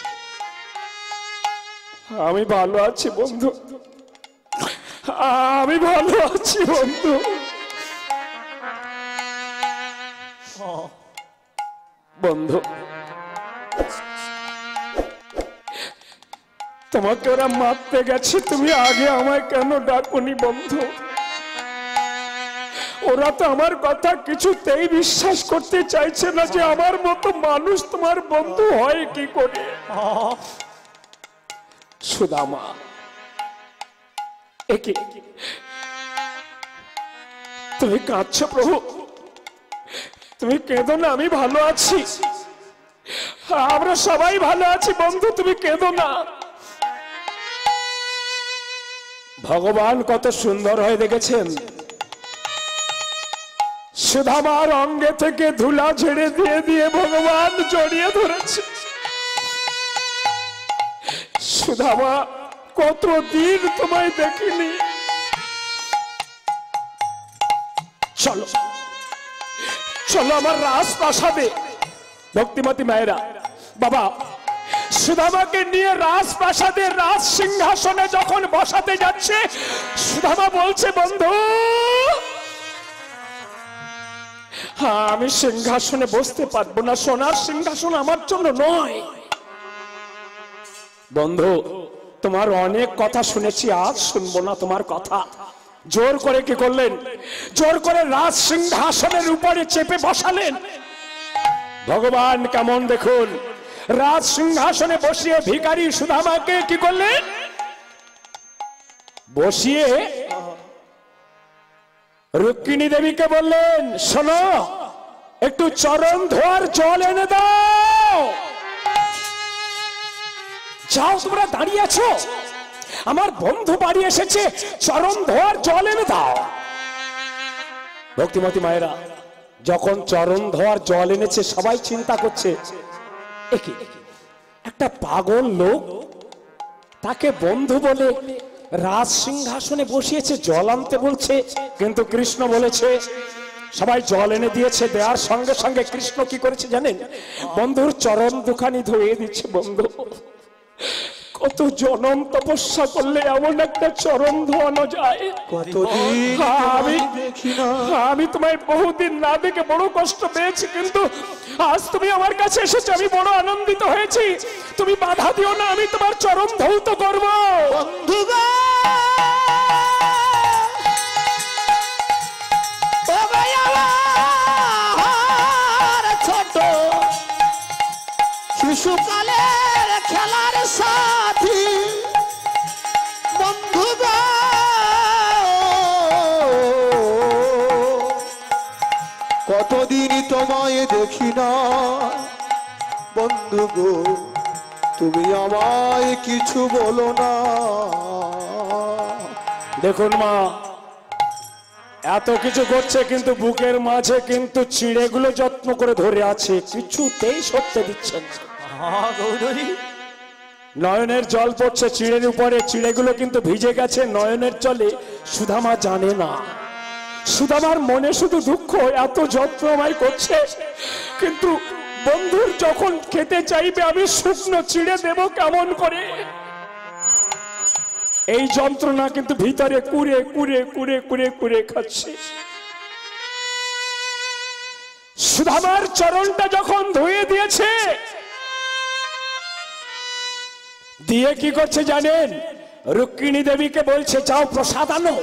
আমি ভালো আছি বন্ধু, আমি ভালো আছি বন্ধু। বন্ধু, তোমাকে ওরা মারতে গেছে, তুমি আগে আমায় কেন ডাকুনি বন্ধু? ওরা তো আমার কথা কিছুতেই বিশ্বাস করতে চাইছে না যে আমার মতো মানুষ তোমার বন্ধু হয় কি করে। সুদামা, একে তুমি কাঁদছো প্রভু? তুমি কেঁদো না, আমি ভালো আছি, আমরা সবাই ভালো আছি বন্ধু, তুমি কেঁদো না। ভগবান কত সুন্দর হয়ে দেখেছেন, সুদামার অঙ্গে থেকে ধুলা ঝেড়ে দিয়ে দিয়ে ভগবান জড়িয়ে ধরেছে। সুদামা, কতদিন তোমায় দেখিনি, চলো চলো আমার রাজপ্রাসাদে। ভক্তিমতী মায়েরা, বাবা সুদামাকে নিয়ে রাজপ্রাসাদের রাজ সিংহাসনে যখন বসাতে যাচ্ছে, সুদামা বলছে, বন্ধু আমি সিংহাসনে বসতে পারবো না, সোনার সিংহাসন আমার জন্য নয়। বন্ধু, তোমার অনেক কথা শুনেছি, আজ শুনবো না তোমার কথা। জোর করে কি করলেন? জোর করে রাজ সিংহাসনের উপরে চেপে বসালেন। ভগবান কেমন দেখুন, রাজ সিংহাসনে বসিয়ে ভিখারি সুদামাকে কি করলেন? বসিয়ে রুক্মিণী দেবীকে বললেন, শোনো, একটু চরণ ধোয়ার জল এনে দাও। যাও, তোমরা দাঁড়িয়ে আছো, আমার বন্ধু বাড়ি এসেছে, চরণ ধোয়ার জল এনে দাও। ভক্তিমতী মায়েরা, যখন চরণ ধোয়ার জল এনেছে, সবাই চিন্তা করছে, একে একটা পাগল লোক, তাকে বন্ধু বলে রাজ সিংহাসনে বসিয়েছে, জল আনতে বলছে। কিন্তু কৃষ্ণ বলেছে, সবাই জল এনে দিয়েছে, দেওয়ার সঙ্গে সঙ্গে কৃষ্ণ কি করেছে জানেন? বন্ধুর চরণ দুখানি ধুয়ে দিচ্ছে। বন্ধু, কত জনম তপস্যা করলে এমন একটা চরণ ধোয়ানো যায়? আমি তোমায় বহুদিন না দেখে বড় কষ্ট পেয়েছি, কিন্তু আজ তুমি আমার কাছে এসেছো, আমি বড় আনন্দিত হয়েছি। তুমি বাধা দিও না, আমি তোমার চরণ ধৌত করবো। ছোট শিশুকালের খেলার সাথী বন্ধু গো, কতদিন তোমায় দেখি না বন্ধু গো, তুমি আমায় কিছু বলো না। দেখুন মা, এত কিছু করছে কিন্তু বুকের মাঝে কিন্তু চিড়েগুলো যত্ন করে ধরে আছে, কিছুতেই সরতে দিচ্ছেন। নয়নের জল পড়ছে চিড়ের উপরে, চিড়েগুলো কিন্তু ভিজে গেছে নয়নের জলে। সুদামা জানে না, সুদামার মনে শুধু দুঃখ, এত যত্ন আমায় করছে, কিন্তু বন্ধুর যখন খেতে চাইবে আমি শুকনো চিড়ে দেব কেমন করে? এই যন্ত্রণা কিন্তু ভিতরে কুড়ে কুড়ে কুড়ে কুড়ে কুড়ে খাচ্ছে। সুদামার চরণটা যখন ধুয়ে দিয়েছে, দিয়ে কি করছে জানেন? রুক্মিণী দেবীকে বলছে, যাও প্রসাদ আনো।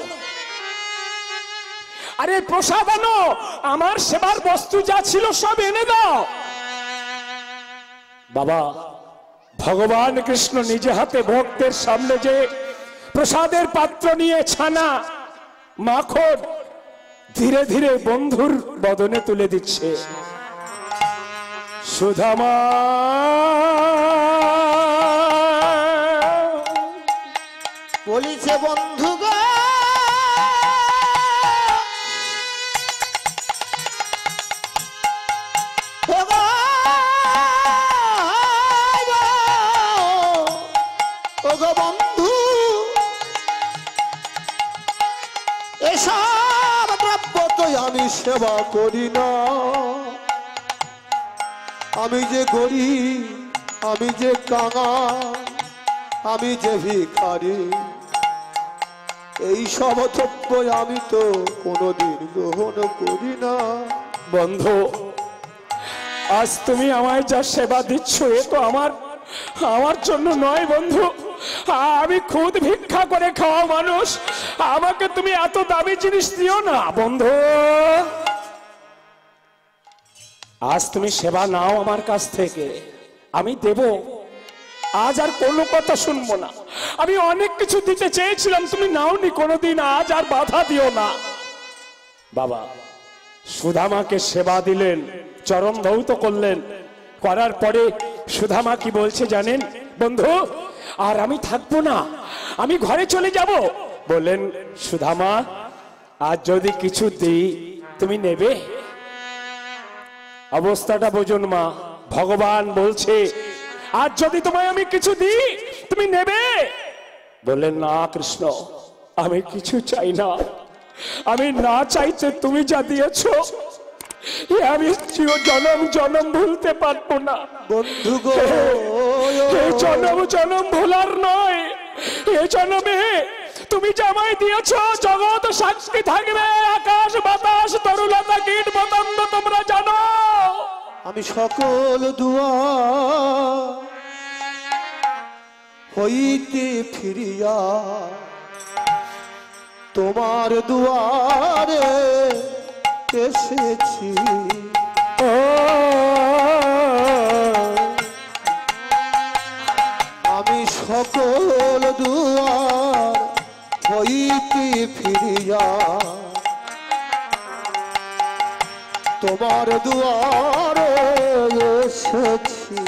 আরে প্রসাদ আনো, আমার সেবার বস্তু যা ছিল সব এনে দাও। বাবা, ভগবান কৃষ্ণ নিজে হাতে ভক্তের সামনে যে প্রসাদের পাত্র নিয়ে ছানা মাখন ধীরে ধীরে বন্ধুর বদনে তুলে দিচ্ছে। সুধামা বলিছে বন্ধু গো বন্ধু এসব দ্রব্য তো আমি সেবা করি না, আমি যে গরিব, আমি যে কাঙা, আমি যে ভিখারি, এই সব দ্রব্য আমি তো কোনোদিন গ্রহণ করি না। বন্ধু, আজ তুমি আমায় যা সেবা দিচ্ছ এ তো আমার জন্য নয় বন্ধু। আমি খুদ ভিক্ষা করে খাওয়া মানুষ, আমাকে তুমি এত দামি জিনিস দিও না বন্ধু। আজ তুমি সেবা নাও আমার কাছ থেকে, আমি দেব। আজ আর কোনো কথা শুনবো না। আমি অনেক কিছু দিতে চেয়েছিলাম, তুমি নাওনি কোনোদিন, আজ আর বাধা দিও না। বাবা সুধামাকে সেবা দিলেন, চরণ ধৌত করলেন, করার পরে সুধামা কি বলছে জানেন বন্ধু? আর আমি থাকবো না, আমি ঘরে চলে যাব। বললেন সুধামা, আজ যদি কিছু দিই তুমি নেবে? অবস্থাটা বুঝুন মা, ভগবান বলছে আজ যদি তোমায় আমি কিছু দিই তুমি নেবে? বললেন না কৃষ্ণ, আমি কিছু চাই না, আমি না চাইতে তুমি যা দিয়েছ আমি জনম জনম ভুলতে পারবো না বন্ধু গো। জনম জনম ভোলার নয়, এ জনমে তুমি জামাই দিয়েছ জগৎ সাক্ষী থাকবে, আকাশ বাতাস তরুলতা কীট পতঙ্গ তোমরা জানো। আমি সকল দুয়ার হইতে ফিরিয়া তোমার দুয়ারে এসেছি। আমি সকল দুয়ার হইতে ফিরিয়া তোমার দুয়ারে এসেছি।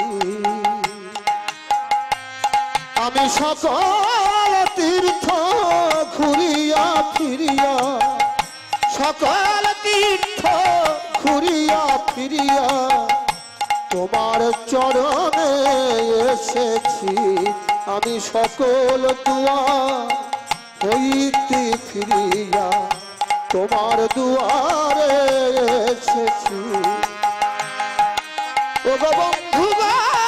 আমি সকল তীর্থ ঘুরিয়া ফিরিয়া, সকল তীর্থ ঘুরিয়া ফিরিয়া তোমার চরণে এসেছি। আমি সকল দুয়ার হইতে ফিরিয়া তোমার দুয়ারে এসেছি। ও গো বন্ধু গো,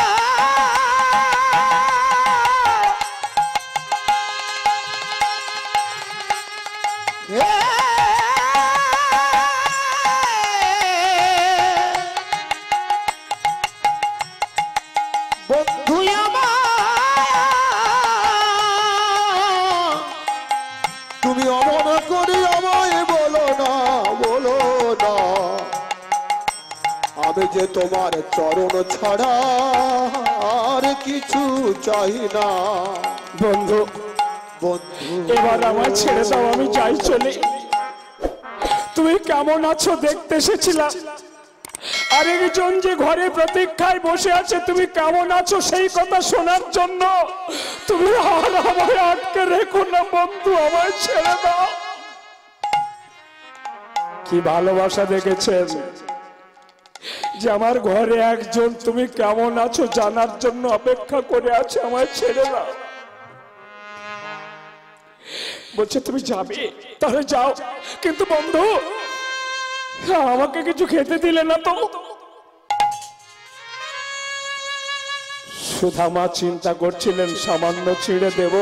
বন্ধু তুমি অমন করি আমায় বলো না, বলো না, আমি যে তোমার চরণ ছাড়া আর কিছু চাই না। বন্ধু বন্ধু এবার আমার ছেড়ে দাও, আমি যাই চলে। তুমি কেমন আছো দেখতে এসেছিলাম, আরেকজন যে ঘরে প্রতীক্ষায় বসে আছে তুমি কেমন আছো সেই কথা শোনার জন্য। তুমি আর আমায় আটকে রেখো না বন্ধু, আমায় ছেড়ে দাও। কি ভালোবাসা দেখেছেন যে আমার ঘরে একজন তুমি কেমন আছো জানার জন্য অপেক্ষা করে আছে, আমায় ছেড়ে দাও। বলছে তুমি যাবে, তাহলে যাও, কিন্তু বন্ধু আমাকে কিছু খেতে দিলে না তো। সুধামা চিন্তা করছিলেন সামান্য চিড়ে দেব,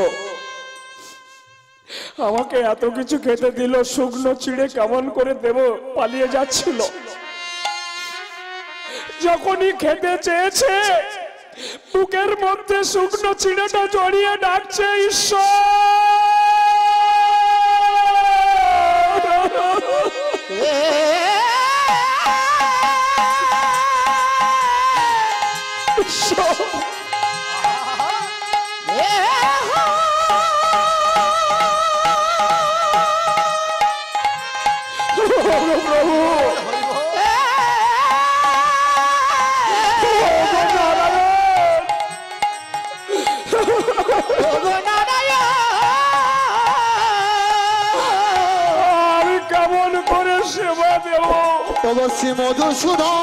আমাকে এত কিছু খেতে দিল, শুকনো চিড়ে কেমন করে দেব, পালিয়ে যাচ্ছিল। যখনই খেতে চেয়েছে বুকের মধ্যে শুকনো চিড়েটা জড়িয়ে ডাকছে ঈশ্বর। অবশ্যই মধুসূদন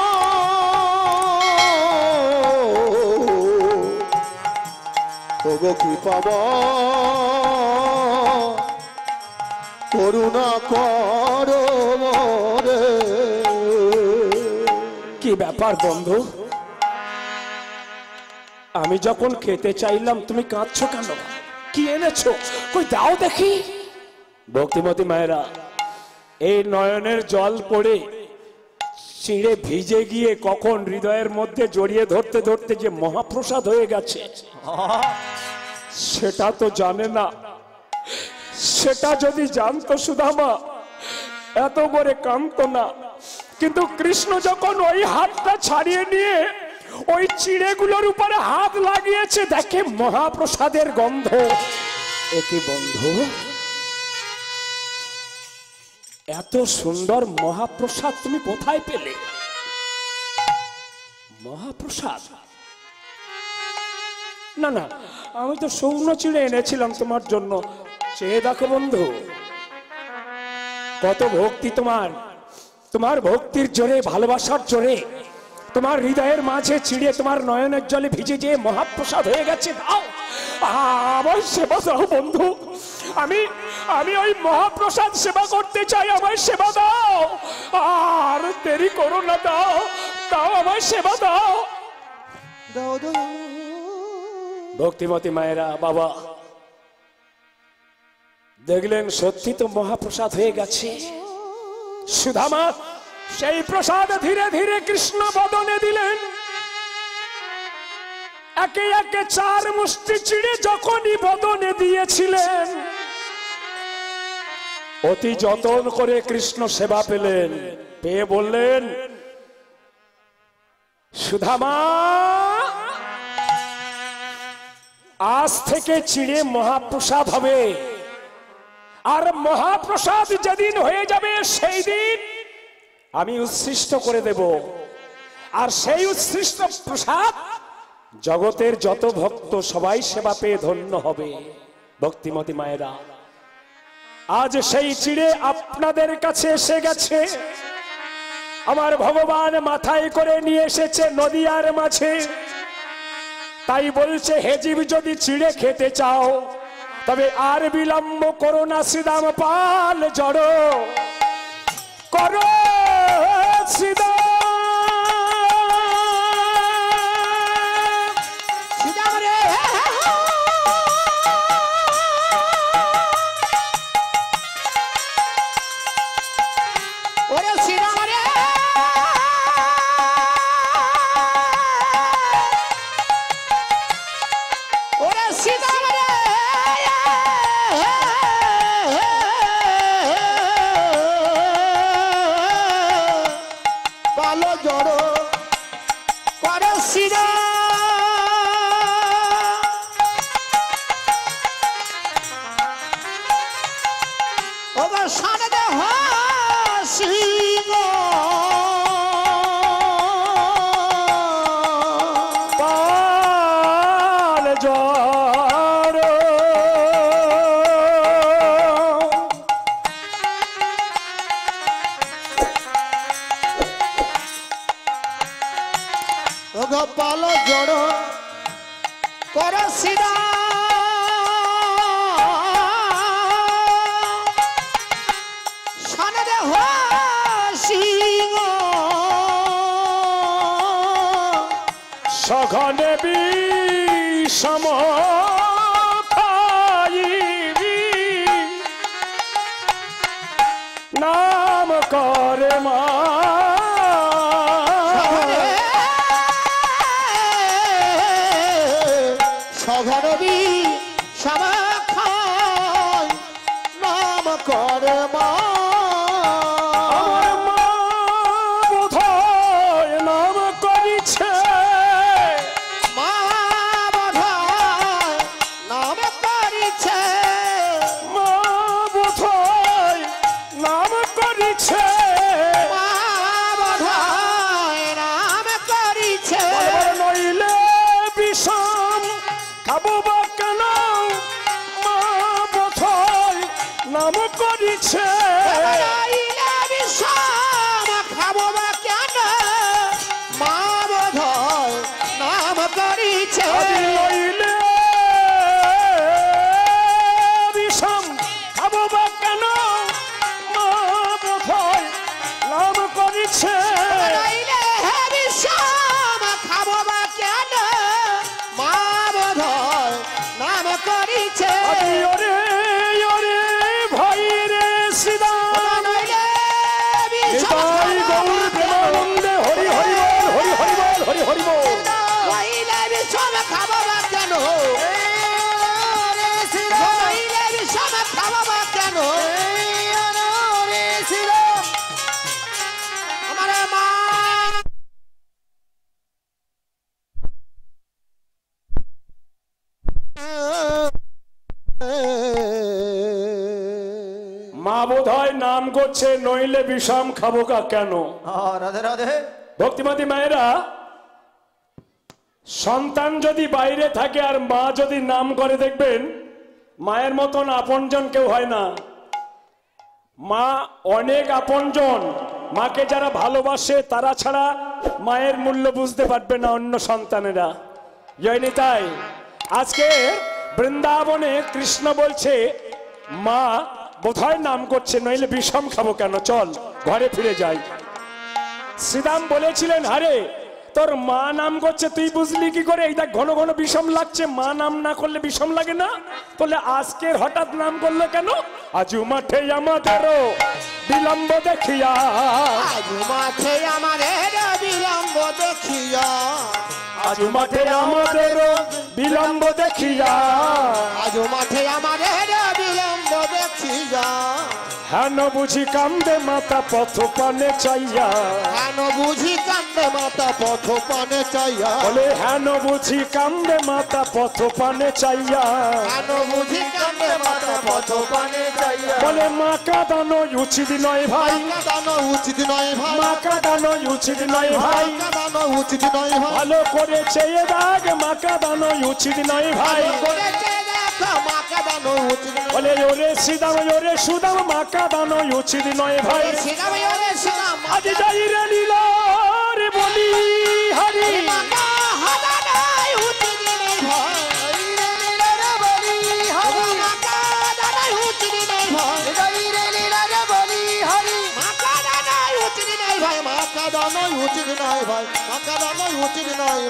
ওগো কৃপাবা করুণা করো মোরে। কি ব্যাপার বন্ধু, আমি যখন খেতে চাইলাম তুমি কাঁদছো কেন? কি এনেছো? কই দাও দেখি। ভক্তিমতী মায়েরা, এই নয়নের জল পড়ে চিড়ে ভিজে গিয়ে কখন হৃদয়ের মধ্যে জড়িয়ে ধরতে ধরতে যে মহাপ্রসাদ হয়ে গেছে সেটা তো জানে না। সেটা যদি জানতো সুদামা এত করে কাঁদতো না। কিন্তু কৃষ্ণ যখন ওই হাতটা ছাড়িয়ে নিয়ে ওই চিড়েগুলোর উপরে হাত লাগিয়েছে, দেখে মহাপ্রসাদের গন্ধ। একে বন্ধু, এত সুন্দর মহাপ্রসাদ তুমি কোথায় পেলে? মহাপ্রসাদ? না না, আমি তো শুকনো চিড়ে এনেছিলাম তোমার জন্য। চেয়ে দেখো বন্ধু, কত ভক্তি তোমার। তোমার ভক্তির জোরে, ভালোবাসার জোরে তোমার হৃদয়ের মাঝে চিড়ে তোমার নয়নের জলে ভিজে যে মহাপ্রসাদ হয়ে গেছে। দাও আমার সেবা দাও বন্ধু। আমি আমি ওই মহাপ্রসাদ সেবা করতে চাই। আমার সেবা দাও, আর দেরি করো না। দাও দাও, আমার সেবা দাও। ভক্তিমতী মায়েরা, বাবা দেখলেন সত্যি তো মহাপ্রসাদ হয়ে গেছে। সুদামা সেই প্রসাদ ধীরে ধীরে কৃষ্ণ বদনে দিলেন। একে একে 4 মুষ্টি চিড়ে যখনই বদনে দিয়েছিলেন, অতি যতন করে কৃষ্ণ সেবা পেলেন। পেয়ে বললেন, সুদামা আজ থেকে চিড়ে মহাপ্রসাদ হবে। আর মহাপ্রসাদ যেদিন হয়ে যাবে সেই দিন আমি উৎসৃষ্ট করে দেব। আর সেই উৎসৃষ্ট প্রসাদ জগতের যত ভক্ত সবাই সেবা পেয়ে ধন্য হবে। ভক্তিমতী মায়েরা, আজ সেই চিড়ে আপনাদের কাছে এসে গেছে। আমার ভগবান মাথায় করে নিয়ে এসেছে নদিয়ার মাঝে। তাই বলছে, হে জীব, যদি চিড়ে খেতে চাও তবে আর বিলম্ব করো না, শ্রীদাম পাল জড়ো করো। সঘনে বিষম খাইবি নাম করে মা। সঘনে বিষম খাই নাম করে মা। নাম করিছে খাবো করিছে নইলে বিষম খাবো বা কেন মা বোধহয় নাম করিছে নইলে হে বিষম খাবো বা কেন মা বোধহয় নাম করিছে ওরে ওরে ভাই রে শ্রীরাম নইলে বিষম নিতাই গৌর প্রেমানন্দে হরি হরি বল হরি হরি বল হরি হরি বল নইলে বিষম খাবো বা কেন নইলে বিষম খাবো বা কেন আমার মা মা বোধহয় নাম করছে নইলে বিষম খাবো কা কেন রাধে রাধে ভক্তিমতী মায়েরা সন্তান যদি বাইরে থাকে আর মা যদি নাম করে দেখবেন মায়ের মতন আপনজন কেউ হয় না মা অনেক আপনজন মাকে যারা ভালোবাসে তারা ছাড়া মায়ের মূল্য বুঝতে পারবে না অন্য সন্তানেরা জয়নি তাই আজকে বৃন্দাবনে কৃষ্ণ বলছে মা বোধহয় নাম করছে নইলে বিষম খাবো কেন চল ঘরে ফিরে যাই শ্রীরাম বলেছিলেন হারে তোর মা নাম করছে তুই বুঝলি কি করে এই দেখ ঘন ঘন বিষম লাগছে মা নাম না করলে বিষম লাগে না বলে আজকের হঠাৎ নাম করলো কেন আজু মাঠে আমাদেরও বিলম্ব দেখিয়া আজু মাঠে আমাদের বিলম্ব দেখিয়া আজু মাঠে আমাদেরও বিলম্ব দেখিয়া আজু মাঠে আমাদের বিলম্ব দেখিয়া হেন বুঝি কান্দে মাতা পথ পানে চাইয়া হেন বুঝি কান্দে মাতা পথ পানে চাইয়া বলে হেন বুঝি কান্দে মাতা পথ পানে চাইয়া হেন বুঝি কান্দে মাতা পথ পানে চাইয়া বলে মা কাঁদানো উচিত নয় ভাই কাঁদানো উচিত নয় ভাই মা কাঁদানো উচিত নয় ভাই কাঁদানো উচিত নয় ভাই ভালো করে চেয়ে দাগ মা কাঁদানো উচিত নয় ভাই করেছে দেখো মা কাঁদানো উচিত নয় বলে ওরে শ্রীদাম ওরে সুদাম মা কাঁদানো উচিত নয় ভাই শ্রীরাম ওরে শ্রীরাম আজ যাই রে লীলা রে বলি হরি মাতা হাদানো উচিত নয় ভাই রে লীলা রে বলি হরি মাতা হাদানো উচিত নয় ভাই রে লীলা রে বলি হরি মাতা হাদানো উচিত নয় ভাই মাতা হাদানো উচিত নয় ভাই মাতা হাদানো উচিত নয়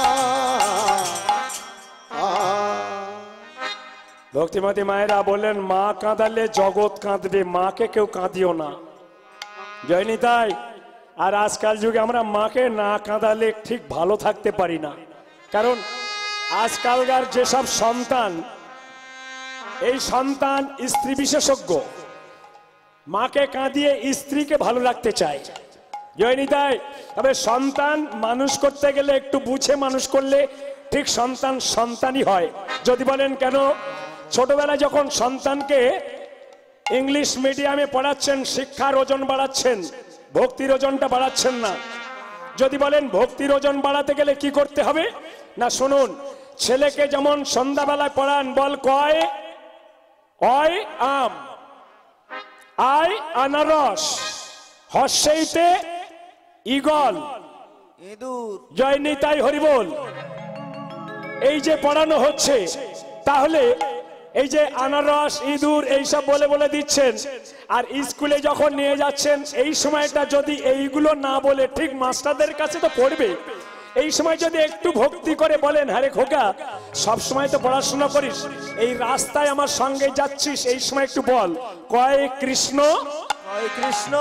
ভাই ভক্তিমতী মায়েরা বললেন মা কাঁদালে জগৎ কাঁদবে মাকে কেউ কাঁদিও না জয়নি তাই আর আজকাল যুগে আমরা মাকে না কাঁদালে ঠিক ভালো থাকতে পারি না কারণ আজকালকার যেসব সন্তান এই সন্তান স্ত্রী বিশেষজ্ঞ মাকে কাঁদিয়ে স্ত্রীকে ভালো রাখতে চায় জয়নি তাই তবে সন্তান মানুষ করতে গেলে একটু বুঝে মানুষ করলে ঠিক সন্তান সন্তানই হয় যদি বলেন কেন ছোটবেলায় যখন সন্তানকে ইংলিশ মিডিয়ামে পড়াচ্ছেন শিক্ষার ওজন বাড়াচ্ছেন ভক্তির ওজনটা বাড়াচ্ছেন না যদি বলেন ভক্তির ওজন বাড়াতে গেলে কি করতে হবে না শুনুন ছেলেকে যেমন সন্ধ্যাবেলায় পড়ান বল কয় অয় আম আয় আনারস হর্ষেইতে ঈগল জয় নিতাই হরিবোল এই যে পড়ানো হচ্ছে তাহলে এই যে আনারস ইঁদুর এইসব বলে বলে দিচ্ছেন আর স্কুলে যখন নিয়ে যাচ্ছেন এই সময়টা যদি এইগুলো না বলে ঠিক মাস্টারদের কাছে তো পড়বে এই সময় যদি একটু ভক্তি করে বলেন আরে খোকা সব সময় তো পড়াশোনা করিস এই রাস্তায় আমার সঙ্গে যাচ্ছিস এই সময় একটু বল কয় কৃষ্ণ কৃষ্ণ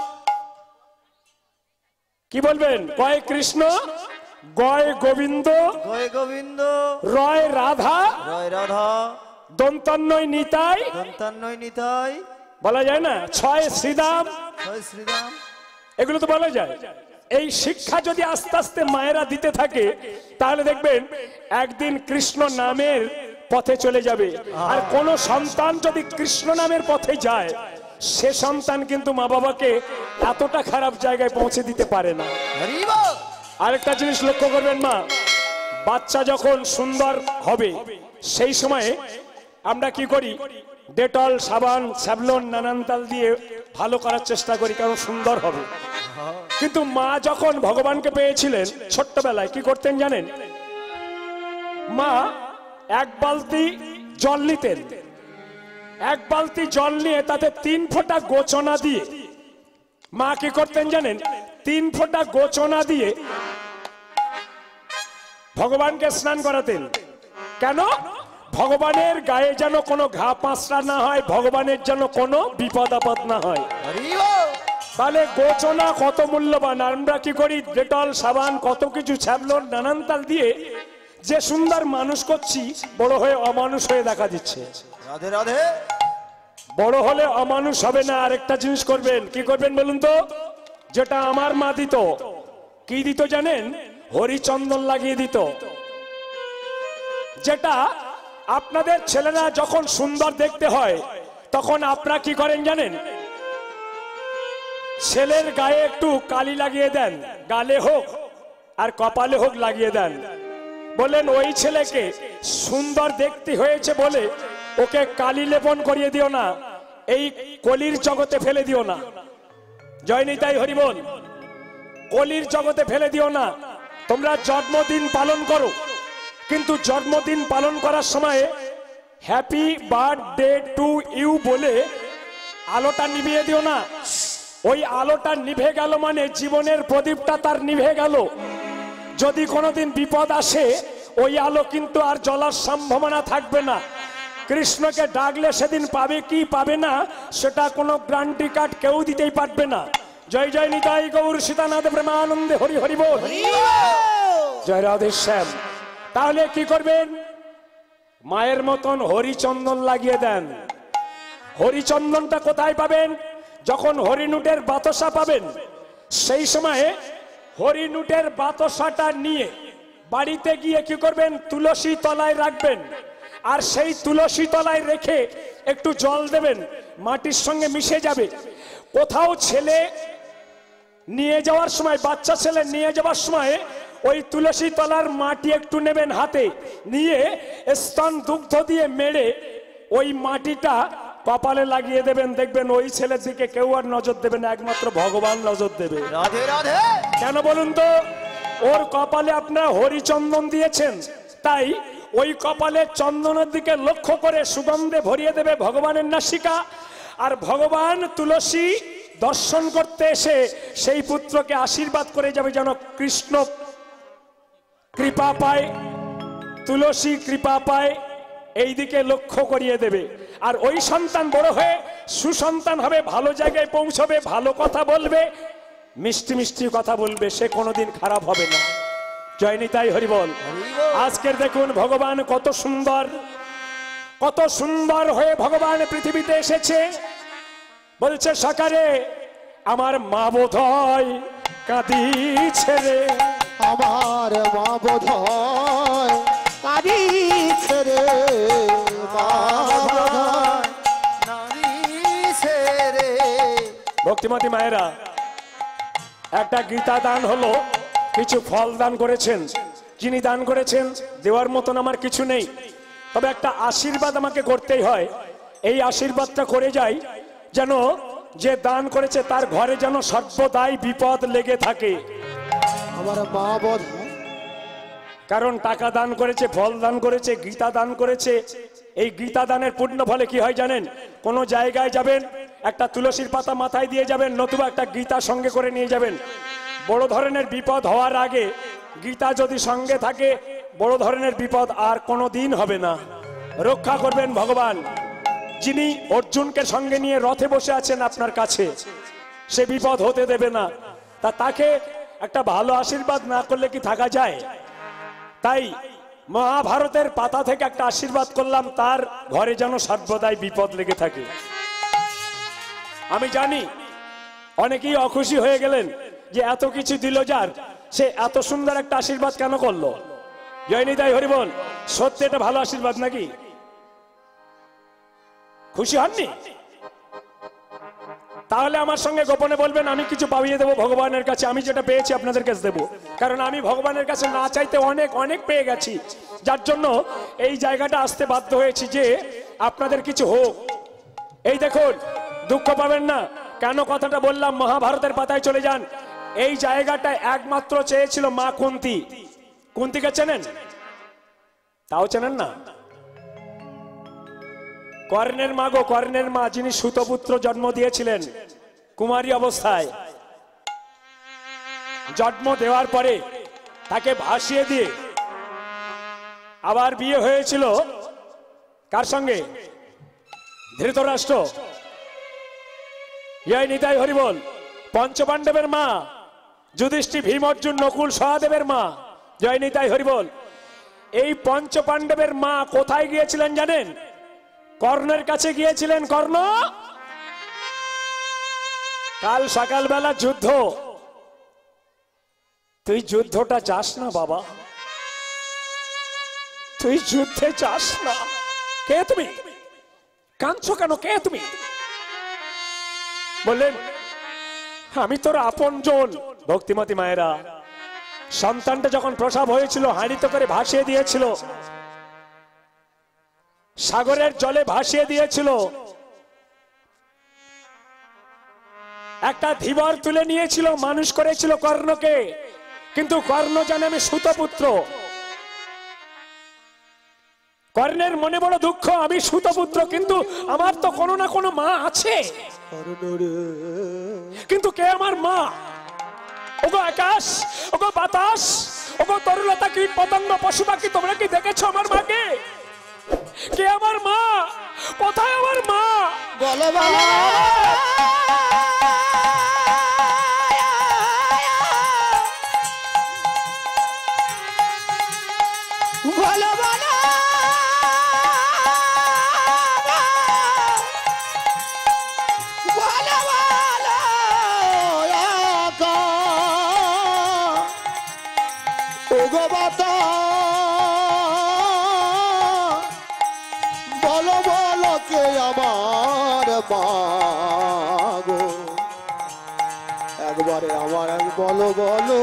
কি বলবেন কয় কৃষ্ণ গয় গোবিন্দ জয় গোবিন্দ রয় রাধা জয় রাধা দন্তন্নয় নিতাই সন্তান্নয় নিতাই বলা যায় না ছয় শ্রীদাম জয় শ্রীরাম এগুলো তো বলা যায় এই শিক্ষা যদি আস্তে আস্তে মায়েরা দিতে থাকে তাহলে দেখবেন একদিন কৃষ্ণ নামের পথে চলে যাবে আর কোন সন্তান যদি কৃষ্ণ নামের পথে যায় সে সন্তান কিন্তু মা বাবাকে এতটা খারাপ জায়গায় পৌঁছে দিতে পারে না আরেকটা জিনিস লক্ষ্য করবেন মা বাচ্চা যখন সুন্দর হবে সেই সময়ে আমরা কি করি ডেটল সাবান স্যাভলন নানান তাল দিয়ে ভালো করার চেষ্টা করি কারণ সুন্দর হবে কিন্তু মা যখন ভগবানকে পেয়েছিলেন ছোট্টবেলায় কি করতেন জানেন মা এক বালতি জল নিতেন, এক বালতি জল নিয়ে তাতে 3 ফোঁটা গোচনা দিয়ে মা কি করতেন জানেন? 3 ফোঁটা গোচনা দিয়ে ভগবানকে স্নান করাতেন। কেন? ভগবানের গায়ে যেন কোনো ঘা পাঁচড়া না হয়, ভগবানের যেন কোনো বিপদ আপদ না হয়। তাহলে গোচনা কত মূল্যবান। আমরা কি করি? ডেটল, সাবান, কত কিছু ছ্যাবলন নানান তাল দিয়ে যে সুন্দর মানুষ করছি, বড় হয়ে অমানুষ হয়ে দেখা দিচ্ছে। রাধে রাধে। বড় হলে অমানুষ হবে না। আরেকটা জিনিস করবেন। কি করবেন বলুন তো? যেটা আমার মা দিত। কি দিত জানেন? হরিচন্দন লাগিয়ে দিত। যেটা আপনাদের ছেলেরা যখন সুন্দর দেখতে হয় তখন আপনারা কি করেন জানেন? ছেলের গায়ে একটু কালি লাগিয়ে দেন, গালে হোক আর কপালে হোক লাগিয়ে দেন। বলেন ওই ছেলেকে সুন্দর দেখতে হয়েছে বলে ওকে কালি লেপন করিয়ে দিও না, এই কলির জগতে ফেলে দিও না। জয় নিতাই হরি বল। কলির জগতে ফেলে দিও না। তোমরা জন্মদিন পালন করো, কিন্তু জন্মদিন পালন করার সময় হ্যাপি বার্থডে টু ইউ বলে আলোটা নিভিয়ে দিও না। ওই আলোটা নিভে গেল মানে জীবনের প্রদীপটা তার নিভে গেল। যদি কোনোদিন বিপদ আসে ওই আলো কিন্তু আর জ্বলার সম্ভাবনা থাকবে না। কৃষ্ণকে ডাকলে সেদিন পাবে কি পাবে না সেটা কোনো গ্যারান্টি কার্ড কেউ দিতেই পারবে না। জয় জয় নিতাই গৌর সীতানাথ প্রেমানন্দে হরি হরি বল। জয় রাধে শ্যাম। তাহলে কি করবেন? মায়ের মতন হরিচন্দন লাগিয়ে দেন। হরিচন্দনটা কোথায় পাবেন? যখন হরিনুটের বাতাসা পাবেন সেই সময়ে হরিনুটের বাতাসাটা নিয়ে বাড়িতে গিয়ে কি করবেন? তুলসী তলায় রাখবেন। আর সেই তুলসী তলায় রেখে একটু জল দেবেন, মাটির সঙ্গে মিশে যাবে। কোথাও ছেলে নিয়ে যাওয়ার সময়, বাচ্চা ছেলে নিয়ে যাওয়ার সময় ওই তুলসী তলার মাটি একটু নেবেন হাতে নিয়ে, স্তন দুগ্ধ দিয়ে মেরে ওই মাটিটা কপালে লাগিয়ে দেবেন। দেখবেন ওই ছেলের দিকে কেউ আর নজর দেবে না, একমাত্র ভগবান নজর দেবে। রাধে রাধে। কেন বলুন তো? ওর কপালে আপনারা হরিচন্দন দিয়েছেন, তাই ওই কপালে চন্দনের দিকে লক্ষ্য করে সুগন্ধে ভরিয়ে দেবে ভগবানের নাসিকা। আর ভগবান তুলসী দর্শন করতে এসে সেই পুত্রকে আশীর্বাদ করে যাবে যেন কৃষ্ণ কৃপা পায়, তুলসী কৃপা পায়, এই দিকে লক্ষ্য করিয়ে দেবে। আর ওই সন্তান বড় হয়ে সুসন্তান হবে, ভালো জায়গায় পৌঁছবে, ভালো কথা বলবে, মিষ্টি মিষ্টি কথা বলবে, সে কোনোদিন খারাপ হবে না। জয় নিতাই হরি বল। আজকের দেখুন ভগবান কত সুন্দর, কত সুন্দর হয়ে ভগবান পৃথিবীতে এসেছে। বলছে সকালে আমার মা বোধহয় কাঁদিছে রে, আমার মা বোধহয় কাঁদিছে রে, মা বোধহয় কাঁদিছে রে। ভক্তিমতী মায়েরা, একটা গীতা দান হলো, কিছু ফল দান করেছেন। যিনি দান করেছেন দেওয়ার মতন আমার কিছু নেই, তবে একটা আশীর্বাদ আমাকে করতেই হয়। এই আশীর্বাদটা করে যাই যেন যে দান করেছে তার ঘরে যেন সর্বদাই বিপদ লেগে থাকে। আমার মা বোধহয়, কারণ টাকা দান করেছে, ফল দান করেছে, গীতা দান করেছে। এই গীতা দানের পূর্ণ ফলে কি হয় জানেন? কোনো জায়গায় যাবেন, একটা তুলসীর পাতা মাথায় দিয়ে যাবেন, নতুবা একটা গীতা সঙ্গে করে নিয়ে যাবেন। বড় ধরনের বিপদ হওয়ার আগে গীতা যদি সঙ্গে থাকে, বড় ধরনের বিপদ আর কোনো দিন হবে না। রক্ষা করবেন ভগবান। যিনি অর্জুনকে সঙ্গে নিয়ে রথে বসে আছেন আপনার কাছে, সে বিপদ হতে দেবে না। তাকে একটা ভালো আশীর্বাদ না করলে কি থাকা যায়? তাই মহাভারতের পাতা থেকে একটা আশীর্বাদ করলাম, তার ঘরে যেন সর্বদাই বিপদ লেগে থাকে। আমি জানি অনেকেই অখুশি হয়ে গেলেন যে এত কিছু দিল যার, সে এত সুন্দর একটা আশীর্বাদ কেন করলো। জয় নিতাই হরি বল। সত্যি এটা ভালো আশীর্বাদ নাকি? খুশি হননি? তাহলে আমার সঙ্গে গোপনে বলবেন, আমি কিছু পাইয়ে দেবো ভগবানের কাছে। আমি যেটা পেয়েছি আপনাদের কাছে দেবো, কারণ আমি ভগবানের কাছে না চাইতে অনেক অনেক পেয়ে গেছি, যার জন্য এই জায়গাটা আসতে বাধ্য হয়েছি যে আপনাদের কিছু হোক। এই দেখুন, দুঃখ পাবেন না। কেন কথাটা বললাম? মহাভারতের পাতায় চলে যান। এই জায়গাটা একমাত্র চেয়েছিল মা কুন্তী। কুন্তীকে চেনেন? তাও চেনেন না? কর্ণের মা গো, কর্ণের মা, যিনি সুতপুত্র জন্ম দিয়েছিলেন কুমারী অবস্থায়। জন্ম দেওয়ার পরে তাকে ভাসিয়ে দিয়ে আবার বিয়ে হয়েছিল কার সঙ্গে? ধৃতরাষ্ট্র। জয় নিতাই হরিবল। পঞ্চপাণ্ডবের মা যুধিষ্ঠির, ভীম, অর্জুন, নকুল, সহদেবের মা। জয় নিতাই হরিবল। এই পঞ্চপাণ্ডবের মা কোথায় গিয়েছিলেন জানেন? কর্ণের কাছে গিয়েছিলেন। কর্ণ, কাল সকালবেলা যুদ্ধ, তুই যুদ্ধটা চাস না বাবা, তুই যুদ্ধে চাস না। কে তুমি? কাঁদছো কেন? কে তুমি? বললেন, আমি তোর আপনজন। ভক্তিমতী মায়েরা সন্তানটা যখন প্রসব হয়েছিল হাঁড়িতে করে ভাসিয়ে দিয়েছিল, সাগরের জলে ভাসিয়ে দিয়েছিল। একটা ধীবর তুলে নিয়েছিল, মানুষ করেছিল কর্ণকে। কিন্তু কর্ণ জানে আমি সুতপুত্র। কর্ণের মনে বড় দুঃখ, আমি সুতপুত্র, কিন্তু আমার তো কোনো না কোনো মা আছে। কিন্তু কে আমার মা? ওগো আকাশ, ওগো বাতাস, ওগো তরুলতা, কীট পতঙ্গ, পশু পাখি, তোমরা কি দেখেছো আমার মাকে? কে আমার মা? কোথায় আমার মা? বলো বলো বলো বলো বলো বলো ওগো বাতা, বলো বলো কে আমার মা গো, একবারে আমার এক বলো বলো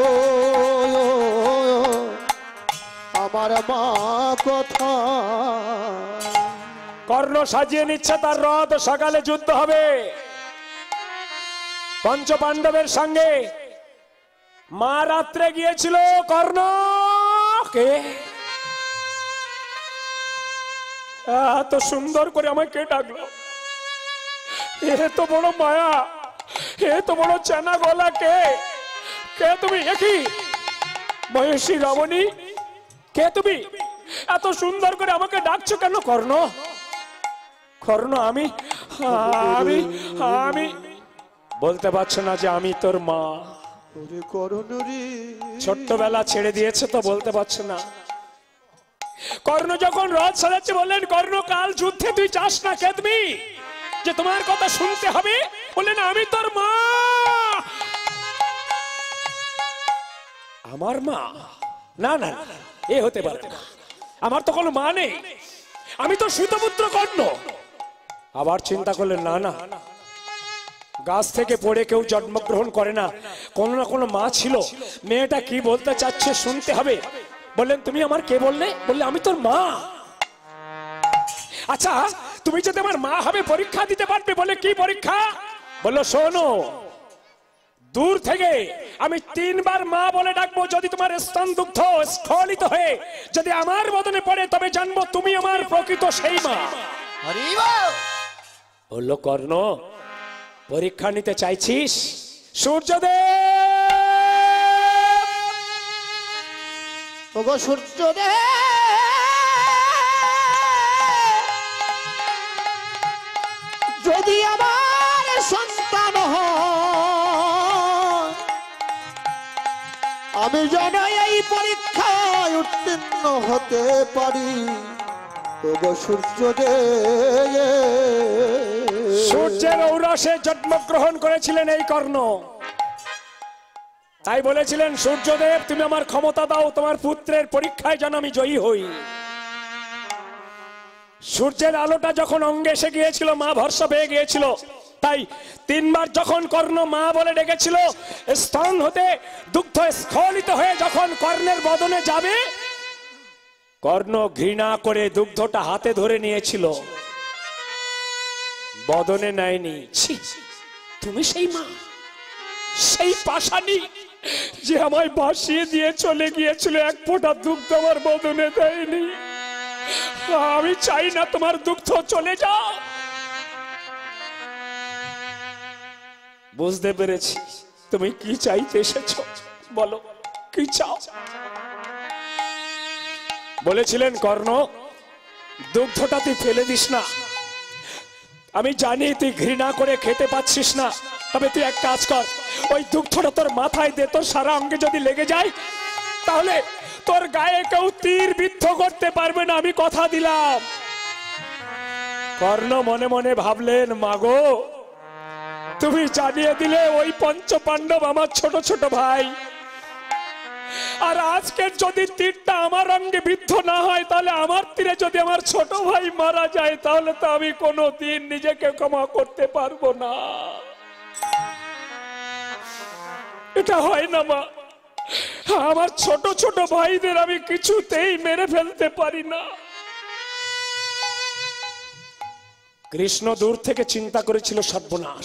আমার মা কথা। কর্ণ সাজিয়ে নিচ্ছে তার রথ, সকালে যুদ্ধ হবে পঞ্চপাণ্ডবের সঙ্গে। মা রাত্রে গিয়েছিল। কর্ণ কে? এত সুন্দর করে আমাকে ডাকলো, এ তো বড় মায়া, এ তো বড় চেনা গলা। কে? কে তুমি? একই মহেশী রমণী, কে তুমি? এত সুন্দর করে আমাকে ডাকছো কেন? কর্ণ, কর্ণ, আমি আমি আমি বলতে পারছো না যে আমি তোর মা? ছোট্টবেলা ছেড়ে দিয়েছে তো বলতে পারছো না। কর্ণ যখন রথ সাজাচ্ছে বললেন, কর্ণ কাল যুদ্ধে তুই যাস না। কে তুমি যে তোমার কথা শুনতে হবে? বললেন, আমি তোর মা। আমার মা? না না, এ হতে পারে না, আমার তো কোনো মা নেই, আমি তো সুতপুত্র কর্ণ। আবার চিন্তা করলেন, না না, গাছ থেকে পড়ে কেউ জন্মগ্রহণ করে না, কোনো না কোনো মা ছিল। মেয়েটা কি বলতে চাচ্ছে শুনতে হবে। বললেন, তুমি আমার কে বললে? বললে, আমি তোর মা। আচ্ছা, তুমি যদি আমার মা হবে পরীক্ষা দিতে পারবে। বলে, কি পরীক্ষা? বললো, শোনো, দূর থেকে আমি 3 বার মা বলে ডাকবো। যদি তোমার স্তন দুগ্ধ স্খলিত হয়ে যদি আমার বদনে পড়ে, তবে জানবো তুমি আমার প্রকৃত সেই মা। বললো, কর্ণ, পরীক্ষা নিতে চাইছিস? সূর্যদেব, ওগো সূর্যদেব, যদি আমার সন্তান হয়, আমি যেন এই পরীক্ষায় উত্তীর্ণ হতে পারি। ওগো সূর্যদেব। সূর্যের ঔরসে জন্মগ্রহণ করেছিলেন এই কর্ণ। তাই বলেছিলেন, সূর্যদেব তুমি আমার ক্ষমতা দাও, তোমার পুত্রের পরীক্ষায় যেন আমি জয়ী হই। সূর্যের আলোটা যখন অঙ্গে এসে গিয়েছিল, মা ভরসা পেয়ে গিয়েছিল। তাই 3 বার যখন কর্ণ মা বলে ডেকেছিল, স্তন হতে দুগ্ধ স্খলিত হয়ে যখন কর্ণের বদনে যাবে, কর্ণ ঘৃণা করে দুগ্ধটা হাতে ধরে নিয়েছিল, বদনে নেয়নি। ছি, তুমি সেই মা, সেই পাষাণী যে আমায় ভাসিয়ে দিয়ে চলে গিয়েছিল, এক ফোঁটা দুগ্ধ আমার বদনে দেয়নি। আমি চাই না তোমার দুঃখ চলে যাও। বুঝতে পেরেছি তুমি কি চাইতে এসেছো, বলো কি চাও। বলেছিলেন কর্ণ, দুগ্ধটা তুই ফেলে দিস না। আমি জানি তুই ঘৃণা করে খেতে পাচ্ছিস না, তবে তুই এক কাজ কর, ওই দুগ্ধটা তোর মাথায় দে, তোর সারা অঙ্গে যদি লেগে যায় তাহলে তোর গায়ে কেউ তীর বিদ্ধ করতে পারবে না, আমি কথা দিলাম। কর্ণ মনে মনে ভাবলেন, মাগো তুমি জানিয়ে দিলে ওই পঞ্চ পাণ্ডব আমার ছোট ছোট ভাই, আর আজকে যদি তীরটা আমার অঙ্গে বিদ্ধ না হয় তাহলে আমার তীরে যদি আমার ছোট ভাই মারা যায় তাহলে তো আমি কোনোদিন নিজেকে ক্ষমা করতে পারবো না। এটা হয় না মা, আমার ছোট ছোট ভাইদের আমি কিছুতেই মেরে ফেলতে পারি না। কৃষ্ণ দূর থেকে চিন্তা করেছিল সর্বনাশ,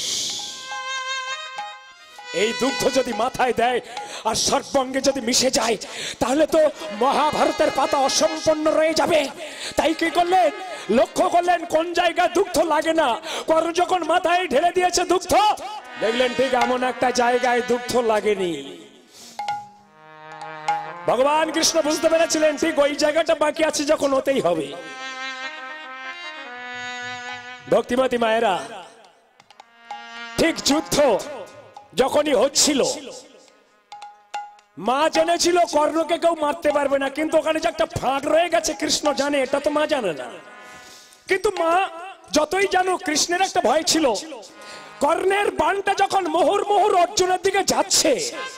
এই দুগ্ধ যদি মাথায় দেয় আর সর্বাঙ্গে যদি মিশে যায় তাহলে তো মহাভারতের পাতা অসম্পূর্ণ রয়ে যাবে। তাই কি করলেন, লক্ষ্য করলেন কোন জায়গায় দুগ্ধ লাগে না। কর্ণ যখন মাথায় ঢেলে দিয়েছে দুগ্ধ, দেখলেন ঠিক এমন একটা জায়গায় দুগ্ধ লাগেনি। ভগবান কৃষ্ণ বুঝতে পেরেছিলেন ঠিক ওই জায়গাটা বাকি আছে, যখন হতেই হবে। ভক্তিমতী মায়েরা, ঠিক যুদ্ধ যখনই হচ্ছিল মা জেনেছিল কর্ণকে কেউ মারতে পারবে না, কিন্তু ওখানে যে একটা ফাঁক রয়ে গেছে কৃষ্ণ জানে, এটা তো মা জানে না। কিন্তু মা যতই জানো, কৃষ্ণের একটা ভয় ছিল। কর্ণের বাণটা যখন মোহর মোহর অর্জুনের দিকে যাচ্ছে,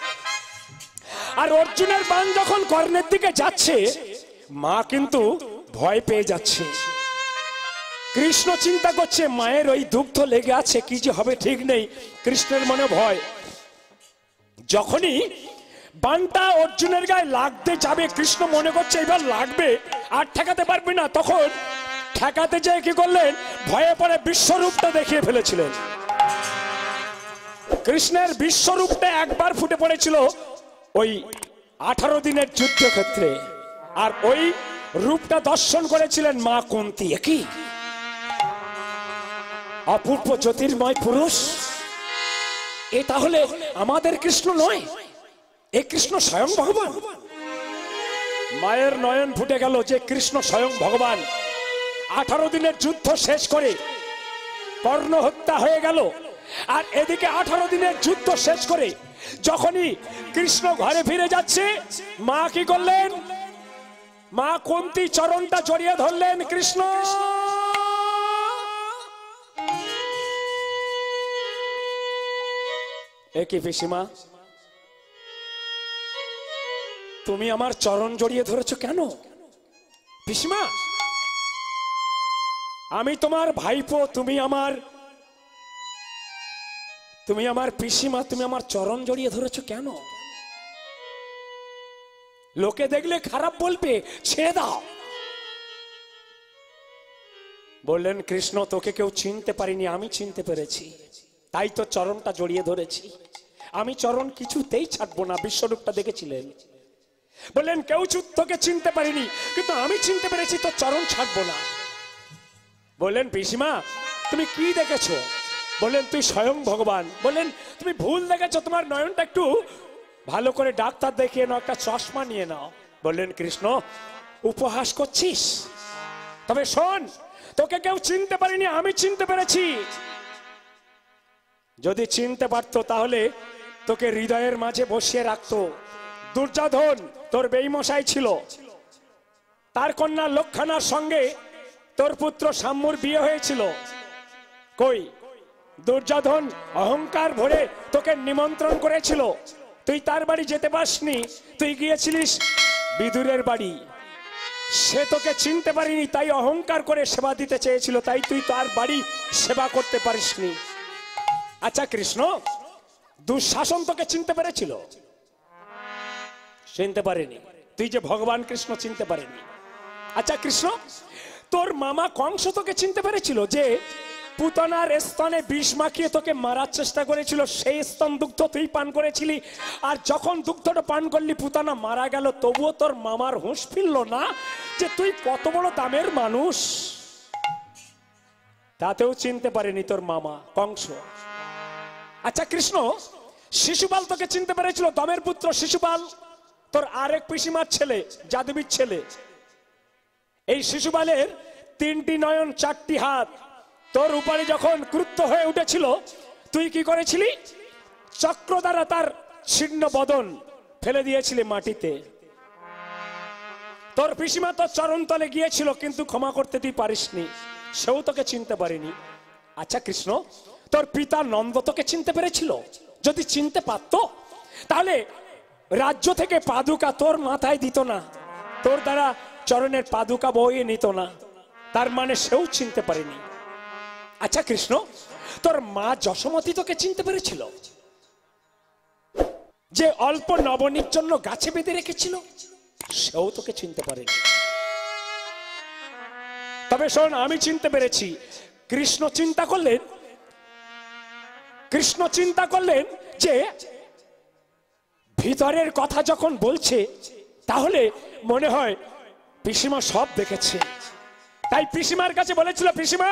আর অর্জুনের বাণ যখন কর্ণের দিকে যাচ্ছে, মা কিন্তু ভয় পেয়ে যাচ্ছে। কৃষ্ণ চিন্তা করছে মায়ের ওই দুগ্ধ লেগে আছে, কি যে হবে ঠিক নেই। কৃষ্ণের মনে ভয়। যখনই বাণটা অর্জুনের গায়ে লাগতে যাবে, কৃষ্ণ মনে করছে এবার লাগবে আর ঠেকাতে পারবে না, তখন ঠেকাতে যেয়ে কি করলেন, ভয়ে পড়ে বিশ্বরূপটা দেখিয়ে ফেলেছিলেন। কৃষ্ণের বিশ্বরূপটা একবার ফুটে পড়েছিল ওই 18 দিনের যুদ্ধক্ষেত্রে, আর ওই রূপটা দর্শন করেছিলেন মা কুন্তী। একই অপূর্ব জ্যোতির্ময় পুরুষ, এ তাহলে আমাদের কৃষ্ণ নয়, এ কৃষ্ণ স্বয়ং ভগবান। মায়ের নয়ন ফুটে গেল যে কৃষ্ণ স্বয়ং ভগবান। 18 দিনের যুদ্ধ শেষ করে কর্ণ হত্যা হয়ে গেল, আর এদিকে 18 দিনের যুদ্ধ শেষ করে যখনই কৃষ্ণ ঘরে ফিরে যাচ্ছে, মা কি করলেন, মা কুন্তী চরণটা জড়িয়ে ধরলেন। কৃষ্ণ একই পিসিমা, তুমি আমার চরণ জড়িয়ে ধরেছো কেন? পিসিমা, আমি তোমার ভাইপো, তুমি আমার পিসিমা, তুমি আমার চরণ জড়িয়ে ধরেছো কেন? লোকে দেখলে খারাপ বলবে, ছেড়ে দাও। বললেন কৃষ্ণ, তোকে কেউ চিনতে পারিনি, আমি চিনতে পেরেছি, তাই তো চরণটা জড়িয়ে ধরেছি। আমি চরণ কিছুতেই ছাড়বো না। বিশ্বরূপটা দেখেছিলেন, বললেন কেউ তোকে চিনতে পারিনি, কিন্তু আমি চিনতে পেরেছি, তো চরণ ছাড়বো না। বললেন পিসিমা, তুমি কি দেখেছো? বললেন তুই স্বয়ং ভগবান। বললেন তুমি ভুল দেখেছো, তোমার নয়নটা একটু ভালো করে ডাক্তার দেখিয়ে নাও, একটা চশমা নিয়ে নাও। বললেন কৃষ্ণ, উপহাস করছিস? তবে শোন, তোকে কেউ চিনতে পারিনি, আমি চিনতে পেরেছি। যদি চিনতে পারতো তাহলে তোকে হৃদয়ের মাঝে বসিয়ে রাখতো। দুর্যোধন তোর বেইমশাই ছিল, তার কন্যা লক্ষণার সঙ্গে তোর পুত্র শাম্যুর বিয়ে হয়েছিল। কই, দুর্যোধন অহংকার ভরে তোকে নিমন্ত্রণ করেছিল, তুই তার বাড়ি যেতে পাসনি, তুই গিয়েছিলিস বিদুরের বাড়ি। সে তোকে চিনতে পারিনি, তাই অহংকার করে সেবা দিতে চেয়েছিল, তাই তুই তার বাড়ি সেবা করতে পারিসনি। আচ্ছা কৃষ্ণ, দুঃশাসন তোকে চিনতে পেরেছিল? চিনতে পারেনি। তুই যে ভগবান কৃষ্ণ চিনতে পারেনি। আচ্ছা কৃষ্ণ, তোর মামা কংস তোকে চিনতে পেরেছিল যে পুতনার স্তনে বিষ মাখিয়ে তোকে মারার চেষ্টা করেছিল, সেই স্তন দুগ্ধ তুই পান করেছিলি। আর যখন দুগ্ধটা পান করলি পুতনা মারা গেল, তবুও তোর মামার হুঁশ ফিরল না যে তুই কত বড় দামের মানুষ। তাতেও চিনতে পারেনি তোর মামা কংস। আচ্ছা কৃষ্ণ, শিশুপাল তোকে চিনতে পেরেছিল, দমের পুত্র শিশুপাল তোর আরেক পিসিমার ছেলে, যাদবীর ছেলে। এই শিশুপালের 3টি নয়ন 4টি হাত, তোর উপরে যখন ক্রুদ্ধ হয়ে উঠেছিল তুই কি করেছিলি? চক্র দ্বারা তার ছিন্ন বদন ফেলে দিয়েছিলি মাটিতে। তোর পিসিমা তোর চরণ তলে গিয়েছিল, কিন্তু ক্ষমা করতে তুই পারিসনি, সেও তোকে চিনতে পারিনি। আচ্ছা কৃষ্ণ, তোর পিতা নন্দ তোকে চিনতে পেরেছিল? যদি চিনতে পারত তাহলে রাজ্য থেকে পাদুকা তোর মাথায় দিত না, তোর দ্বারা চরণের পাদুকা বইয়ে নিত না, তার মানে সেও চিনতে পারেনি। আচ্ছা কৃষ্ণ, তোর মা যশোমতী তোকে চিনতে পেরেছিল? যে অল্প নবনীর জন্য গাছে বেঁধে রেখেছিল, সেও তোকে চিনতে পারেনি। তবে শোন, আমি চিনতে পেরেছি। কৃষ্ণ চিন্তা করলেন যে ভিতরের কথা যখন বলছে তাহলে মনে হয় পিসিমা সব দেখেছে। তাই পিসিমার কাছে বলেছিল, পিসিমা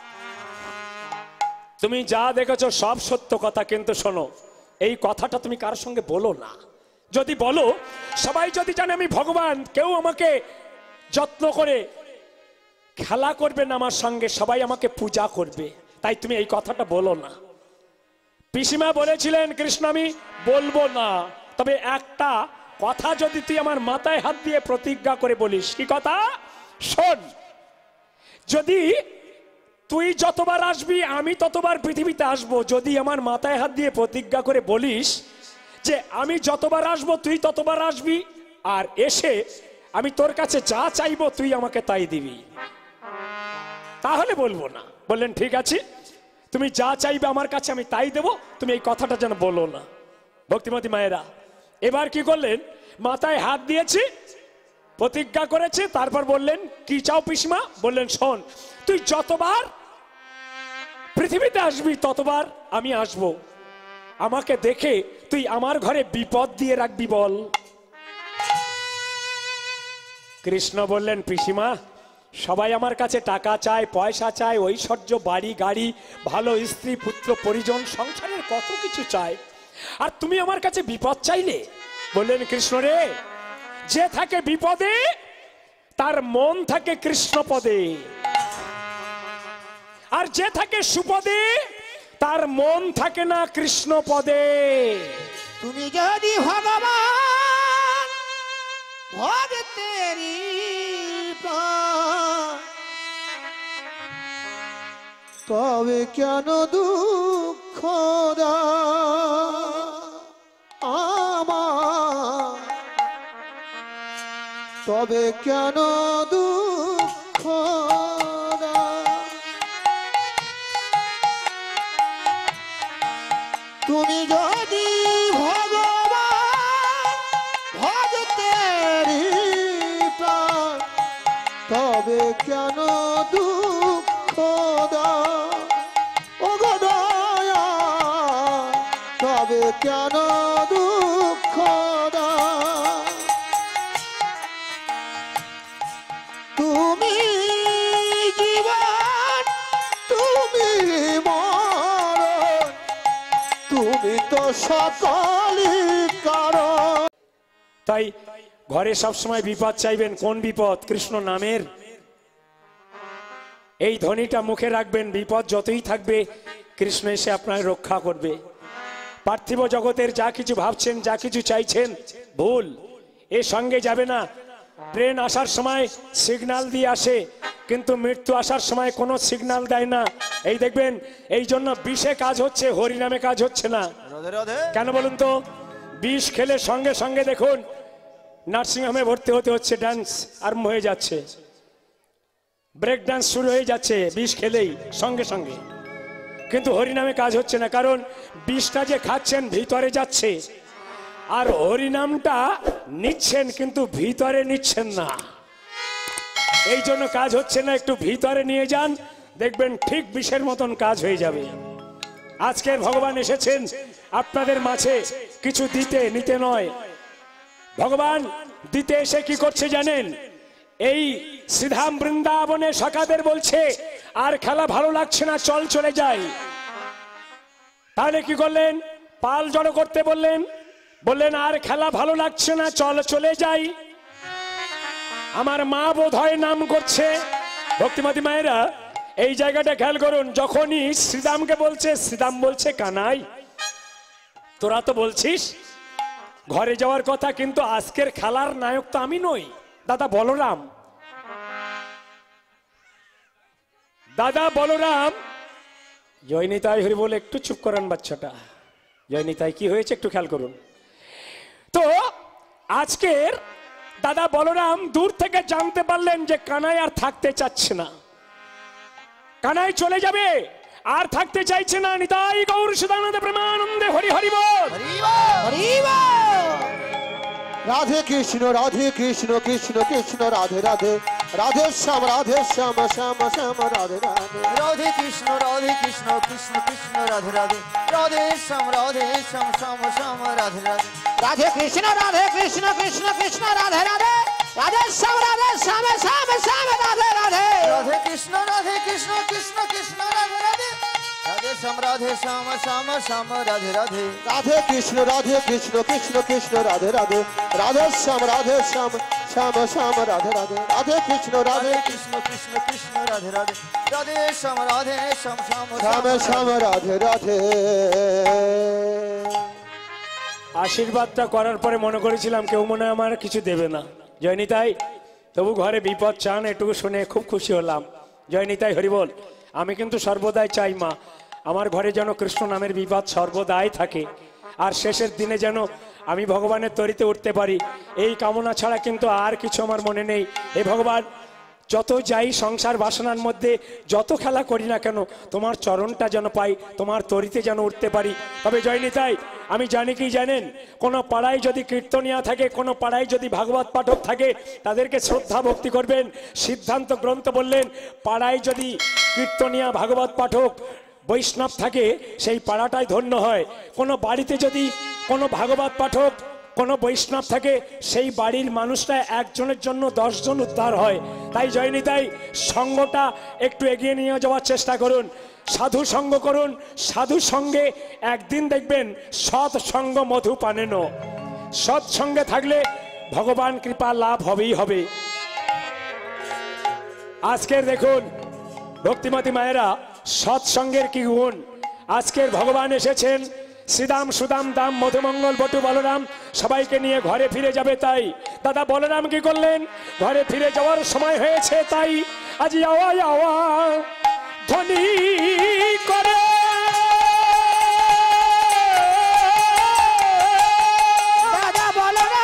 তুমি যা দেখেছো সব সত্য কথা, কিন্তু শোনো এই কথাটা তুমি কার সঙ্গে বলো না। যদি বলো, সবাই যদি জানে আমি ভগবান, কেউ আমাকে যত্ন করে খেলা করবে না আমার সঙ্গে, সবাই আমাকে পূজা করবে, তাই তুমি এই কথাটা বলো না। পিসিমা বলেছিলেন, কৃষ্ণ আমি বলবো না, তবে একটা কথা যদি তুই আমার মাথায় হাত দিয়ে প্রতিজ্ঞা করে বলিস। কি কথা? শোন, যদি তুই যতবার আসবি আমি ততবার পৃথিবীতে আসবো, যদি আমার মাথায় হাত দিয়ে প্রতিজ্ঞা করে বলিস যে আমি যতবার আসবো তুই ততবার আসবি, আর এসে আমি তোর কাছে যা চাইবো তুই আমাকে তাই দিবি, তাহলে বলবো না। বললেন ঠিক আছে, তুমি যা চাইবে আমার কাছে আমি তাই দেবো, তুমি এই কথাটা যেন বলো না। ভক্তিমতী মায়েরা এবার কি করলেন? মাথায় হাত দিয়েছি, প্রতিজ্ঞা করেছে, তারপর বললেন কি চাও পিসিমা? বললেন শোন, তুই যতবার পৃথিবীতে আসবি ততবার আমি আসব, আমাকে দেখে তুই আমার ঘরে বিপদ দিয়ে রাখবি বল। কৃষ্ণ বললেন, পিসিমা সবাই আমার কাছে টাকা চায়, পয়সা চায়, ঐশ্বর্য, বাড়ি গাড়ি, ভালো স্ত্রী পুত্র পরিজন, সংসারের কত কিছু চায়, আর তুমি আমার কাছে বিপদ চাইলে? বললেন কৃষ্ণ রে, যে থাকে বিপদে তার মন থাকে কৃষ্ণ পদে, আর যে থাকে সুপদে তার মন থাকে না কৃষ্ণ পদে। তুমি যদি ভগবান ভক্তেরি প্রাণ, তবে কেন দুঃখ আমার, তবে কেন দুঃখ? তুমি যদি ভগবান ভক্তেরি প্রাণ, তবে কেন দুঃখ ও গো দয়া, তবে কেন দুঃখ? তুমি জীবন, তুমি মরণ, তুমি তো সকলই কারণ। তাই ঘরে সবসময় বিপদ চাইবেন। কোন বিপদ? কৃষ্ণ নামের। এই ধ্বনিটা মুখে রাখবেন, বিপদ যতই থাকবে কৃষ্ণ এসে আপনার রক্ষা করবে। পার্থিব জগতের যা কিছু ভাবছেন, যা কিছু চাইছেন, ভুল, এর সঙ্গে যাবে না। ট্রেন আসার সময় সিগন্যাল দিয়ে আসে, কিন্তু মৃত্যু আসার সময় কোনো সিগন্যাল দেয় না। এই দেখবেন, এই জন্য বিষে কাজ হচ্ছে, হরিনামে কাজ হচ্ছে না। কেন বলুন তো? বিষ খেলে সঙ্গে সঙ্গে দেখুন নার্সিংহোমে ভর্তি হতে হচ্ছে, ডান্স আরম্ভ হয়ে যাচ্ছে, ব্রেক ডান্স শুরু হয়ে যাচ্ছে বিষ খেলেই সঙ্গে সঙ্গে। কিন্তু হরিনামে কাজ হচ্ছে না, কারণ বিষটা যে খাচ্ছেন ভিতরে যাচ্ছে, আর হরিনামটা নিচ্ছেন কিন্তু ভিতরে নিচ্ছেন না, এই জন্য কাজ হচ্ছে না। একটু ভিতরে নিয়ে যান, দেখবেন ঠিক বিষের মতন কাজ হয়ে যাবে। আজকের ভগবান এসেছেন আপনাদের মাঝে কিছু দিতে নিতে নয়। ভগবান দিতে এসে কি করছে জানেন? এই শ্রীধাম বৃন্দাবনে সখাদের বলছে আর খেলা ভালো লাগছে না, চল চলে যাই। তাহলে কি করলেন? পাল জড়ো করতে বললেন, বললেন আর খেলা ভালো লাগছে না, চল চলে যাই। আমার মা বোধ হয় নাম করছে, ভক্তিমতী মায়েরা এই জায়গাটা খেয়াল করুন। যখনই শ্রীদামকে বলছে, শ্রীদাম বলছে কানাই তোরা তো বলছিস ঘরে যাওয়ার কথা, কিন্তু আজকের খেলার নায়ক তো আমি নই, দাদা বলরাম। দাদা বলরাম, জয়নিতাই হরি বলে একটু চুপ করেন বাচ্চাটা। জয়নিতাই কি হয়েছে একটু খেয়াল করুন। তো আজকের দাদা বলরাম দূর থেকে জানতে পারলেন যে কানাই আর থাকতে চাচ্ছে না, কানাই চলে যাবে, আর থাকতে চাইছে না। নিতাই গৌর সদানন্দ প্রেমানন্দে হরি হরি বল। রাধে কৃষ্ণ কৃষ্ণ কৃষ্ণ রাধে রাধে, রাধে শ্যাম শ্যাম শ্যাম রাধে রাধে। রাধে কৃষ্ণ কৃষ্ণ কৃষ্ণ রাধে রাধে, রাধে শ্যাম শ্যাম শ্যাম রাধে রাধে। রাধে কৃষ্ণ কৃষ্ণ কৃষ্ণ রাধে রাধে, রাধে শ্যাম শ্যাম শ্যাম রাধে রাধে। রাধে কৃষ্ণ কৃষ্ণ কৃষ্ণ রাধে রাধে, রাধে শ্যাম শ্যাম শ্যাম রাধে রাধে। রাধে কৃষ্ণ কৃষ্ণ কৃষ্ণ রাধে রাধে, রাধে শ্যাম শ্যাম শ্যাম রাধে রাধে। রাধে কৃষ্ণ কৃষ্ণ কৃষ্ণ রাধে রাধে, রাধে শ্যাম শ্যাম শ্যাম শ্যাম রাধে রাধে। আশীর্বাদটা করার পরে মনে করেছিলাম কেউ মনে হয় আমার কিছু দেবে না। জয়নিতাই তবু ঘরে বিপদ চান, এটুকু শুনে খুব খুশি হলাম। জয়নিতাই হরি বল। আমি কিন্তু সর্বদাই চাই মা আমার ঘরে যেন কৃষ্ণ নামের বিপদ সর্বদাই থাকে, আর শেষের দিনে যেন আমি ভগবানের তরিতে উঠতে পারি, এই কামনা ছাড়া কিন্তু আর কিছু আমার মনে নেই। হে ভগবান, যত যাই সংসার বাসনার মধ্যে, যত খেলা করি না কেন, তোমার চরণটা যেন পাই, তোমার তরিতে যেন উঠতে পারি। তবে জয়নিতাই আমি জানি কি জানেন, কোনো পাড়ায় যদি কীর্তনিয়া থাকে, কোনো পাড়ায় যদি ভাগবত পাঠক থাকে, তাদেরকে শ্রদ্ধা ভক্তি করবেন। সিদ্ধান্ত গ্রন্থ বললেন পাড়ায় যদি কীর্তনিয়া ভাগবত পাঠক বৈষ্ণব থাকে সেই পাড়াটাই ধন্য হয়। কোনো বাড়িতে যদি কোনো ভাগবত পাঠক কোনো বৈষ্ণব থাকে সেই বাড়ির মানুষটা একজনের জন্য 10 জন উদ্ধার হয়। তাই জয়নিতাই সঙ্গটা একটু এগিয়ে নিয়ে যাওয়ার চেষ্টা করুন, সাধু সঙ্গ করুন। সাধু সঙ্গে একদিন দেখবেন সৎ সঙ্গ মধু পানেন, সৎ সঙ্গে থাকলে ভগবান কৃপা লাভ হবেই হবে। আজকের দেখুন ভক্তিমতী মায়েরা সৎসঙ্গের কি গুণ। আজকের ভগবান এসেছেন শ্রীদাম সুদাম দাম মধুমঙ্গল বটু বলরাম সবাইকে নিয়ে ঘরে ফিরে যাবে। তাই দাদা বলরাম কি করলেন? ঘরে ফিরে যাওয়ার সময় হয়েছে, তাই আজি আওয়া আওয়া ধ্বনি করে দাদা বলরাম,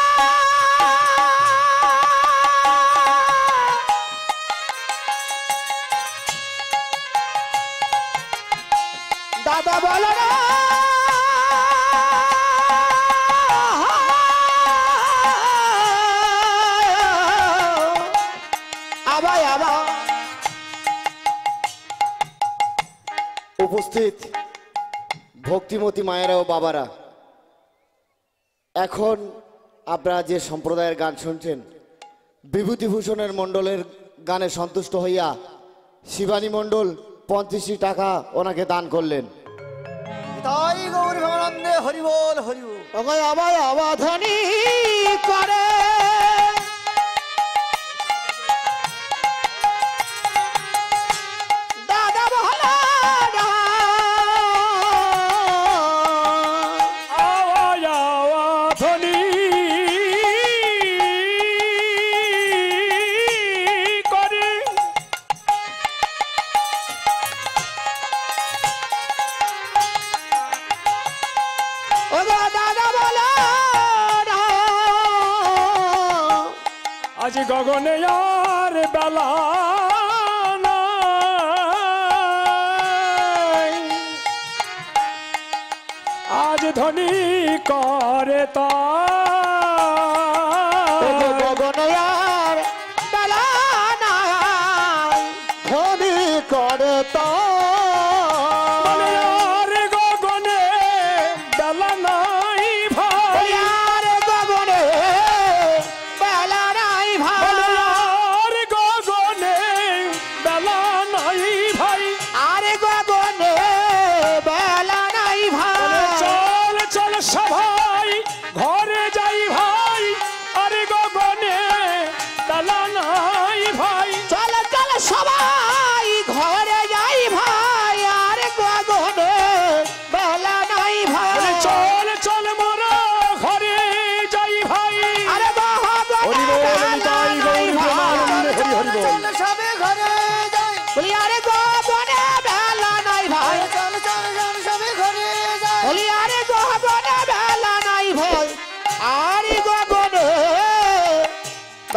দাদা বলরাম আবাই আবা। উপস্থিত ভক্তিমতী মায়েরা ও বাবারা, এখন আপনারা যে সম্প্রদায়ের গান শুনছেন, বিভূতিভূষণের মণ্ডলের গানে সন্তুষ্ট হইয়া শিবানী মণ্ডল 35 টাকা ওনাকে দান করলেন। তাই গৌর প্রেমানন্দে হরি বল হরি বল। ওগো আবাই আবা ধ্বনি করে দাদা বলরাম আওয়া আওয়া ধ্বনি করে ওগো দাদা বলরাম আজ গগনে আর বেলা নাই, আজ ধ্বনি করে তাই গগনয়ার বেলা নাই, ধ্বনি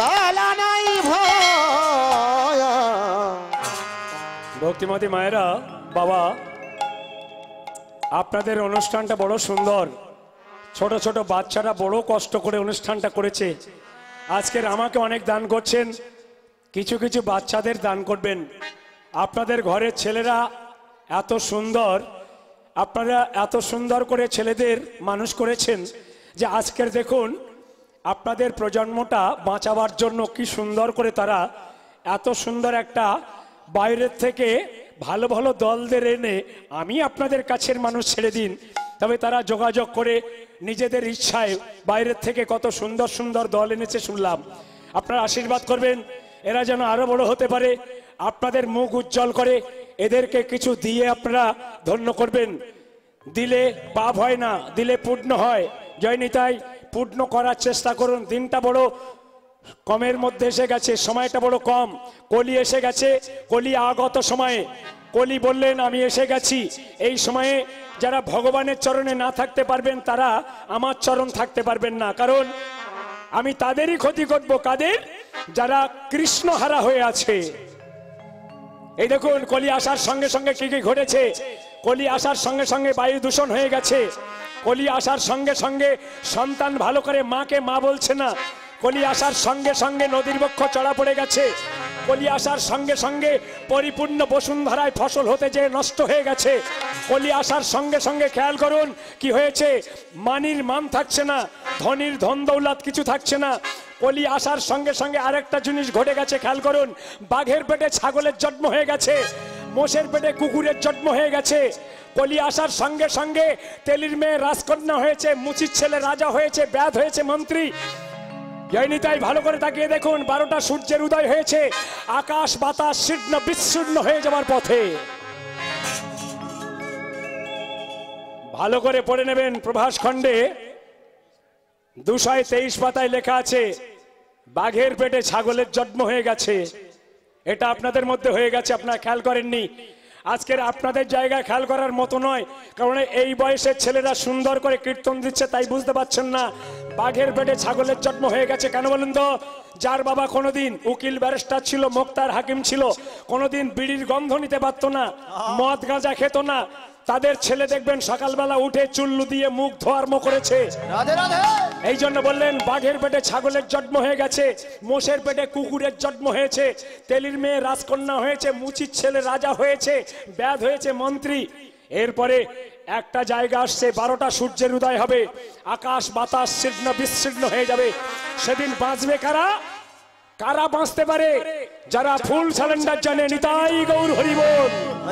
বেলা নাই ভয়। ভক্তিমতী মায়েরা, বাবা, আপনাদের অনুষ্ঠানটা বড় সুন্দর। ছোট ছোট বাচ্চারা বড় কষ্ট করে অনুষ্ঠানটা করেছে। আজকের আমাকে অনেক দান করছেন, কিছু কিছু বাচ্চাদের দান করবেন। আপনাদের ঘরের ছেলেরা এত সুন্দর, আপনারা এত সুন্দর করে ছেলেদের মানুষ করেছেন যে আজকের দেখুন আপনাদের প্রজন্মটা বাঁচাবার জন্য কি সুন্দর করে তারা এত সুন্দর একটা বাইরের থেকে ভালো ভালো দলদের এনে আমি আপনাদের কাছের মানুষ ছেড়ে দিন, তবে তারা যোগাযোগ করে নিজেদের ইচ্ছায় বাইরের থেকে কত সুন্দর সুন্দর দল এনেছে শুনলাম। আপনারা আশীর্বাদ করবেন এরা যেন আরো বড় হতে পারে, আপনাদের মুখ উজ্জ্বল করে এদেরকে কিছু দিয়ে আপনারা ধন্য করবেন। দিলে পাপ হয় না, দিলে পূর্ণ হয়। জয় নিতাই, পূর্ণ করার চেষ্টা করুন। দিনটা বড় কমের মধ্যে এসে গেছে, সময়টা বড় কম। কলি এসে গেছে, কলি আগত সময়ে। কলি বললেন আমি এসে গেছি। এই সময়ে যারা ভগবানের চরণে না থাকতে পারবেন তারা আমার চরণ থাকতে পারবেন না, কারণ আমি তাদেরই ক্ষতি করব। কাদের? যারা কৃষ্ণ হারা হয়ে আছে। এই দেখুন কলি আসার সঙ্গে সঙ্গে কি কি ঘটেছে। কলি আসার সঙ্গে সঙ্গে বায়ু দূষণ হয়ে গেছে। কলি আসার সঙ্গে সঙ্গে সন্তান ভালো করে মাকে মা বলছে না। কলি আসার সঙ্গে সঙ্গে নদীর বক্ষ চড়া পড়ে গেছে। কলি আসার সঙ্গে সঙ্গে পরিপূর্ণ বসুন্ধরায় ফসল হতে যে নষ্ট হয়ে গেছে। কলি আসার সঙ্গে সঙ্গে খেয়াল করুন কি হয়েছে, মানির মান থাকছে না, ধনির ধন দৌলত কিছু থাকছে না। কলি আসার সঙ্গে সঙ্গে আরেকটা জিনিস ঘটে গেছে, খেয়াল করুন, বাঘের পেটে ছাগলের জন্ম হয়ে গেছে, মোষের পেটে কুকুরের জন্ম হয়ে গেছে। কলি আসার সঙ্গে সঙ্গে তেলির মেয়ে রাজকন্যা হয়েছে, মুচির ছেলে রাজা হয়েছে, ব্যাধ হয়েছে মন্ত্রী। জয়নিতাই ভালো করে তাকিয়ে দেখুন, 12টা সূর্যের উদয় হয়েছে, আকাশ বাতাস শীর্ণ বিচ্ছিন্ন হয়ে যাওয়ার পথে। ভালো করে পড়ে নেবেন, প্রভাস খণ্ডে 223 পাতায় লেখা আছে বাঘের পেটে ছাগলের জন্ম হয়ে গেছে। এটা আপনাদের মধ্যে হয়ে গেছে, আপনারা খেয়াল করেননি। আজকের আপনাদের জায়গায় খেয়াল করার মতো নয়, কারণ এই বয়সের ছেলেরা সুন্দর করে কীর্তন দিচ্ছে তাই বুঝতে পারছেন না। বাঘের পেটে ছাগলের জন্ম হয়ে গেছে কেন বলুন তো? যার বাবা কোনোদিন উকিল ব্যারিস্টার ছিল, মোক্তার হাকিম ছিল, কোনোদিন বিড়ির গন্ধ নিতে পারতো না, মদ গাঁজা খেত না, তাদের ছেলে দেখবেন সকালবেলা উঠে চুল্লু দিয়ে মুখ ধোয়ার্ম করেছে। এই জন্য বললেন বাঘের পেটে ছাগলের জন্ম হয়ে গেছে, মোষের পেটে কুকুরের জন্ম হয়েছে, তেলির মেয়ে রাজকন্যা হয়েছে, মুচির ছেলে রাজা হয়েছে, ব্যাধ হয়েছে মন্ত্রী। এরপরে একটা জায়গা আসছে, 12টা সূর্যের উদয় হবে, আকাশ বাতাস শীর্ণ বিচ্ছিন্ন হয়ে যাবে। সেদিন বাঁচবে কারা? কারা বাঁচতে পারে? যারা ফুল সালেন্ডার জানে। নিতাই গৌর হরি বল।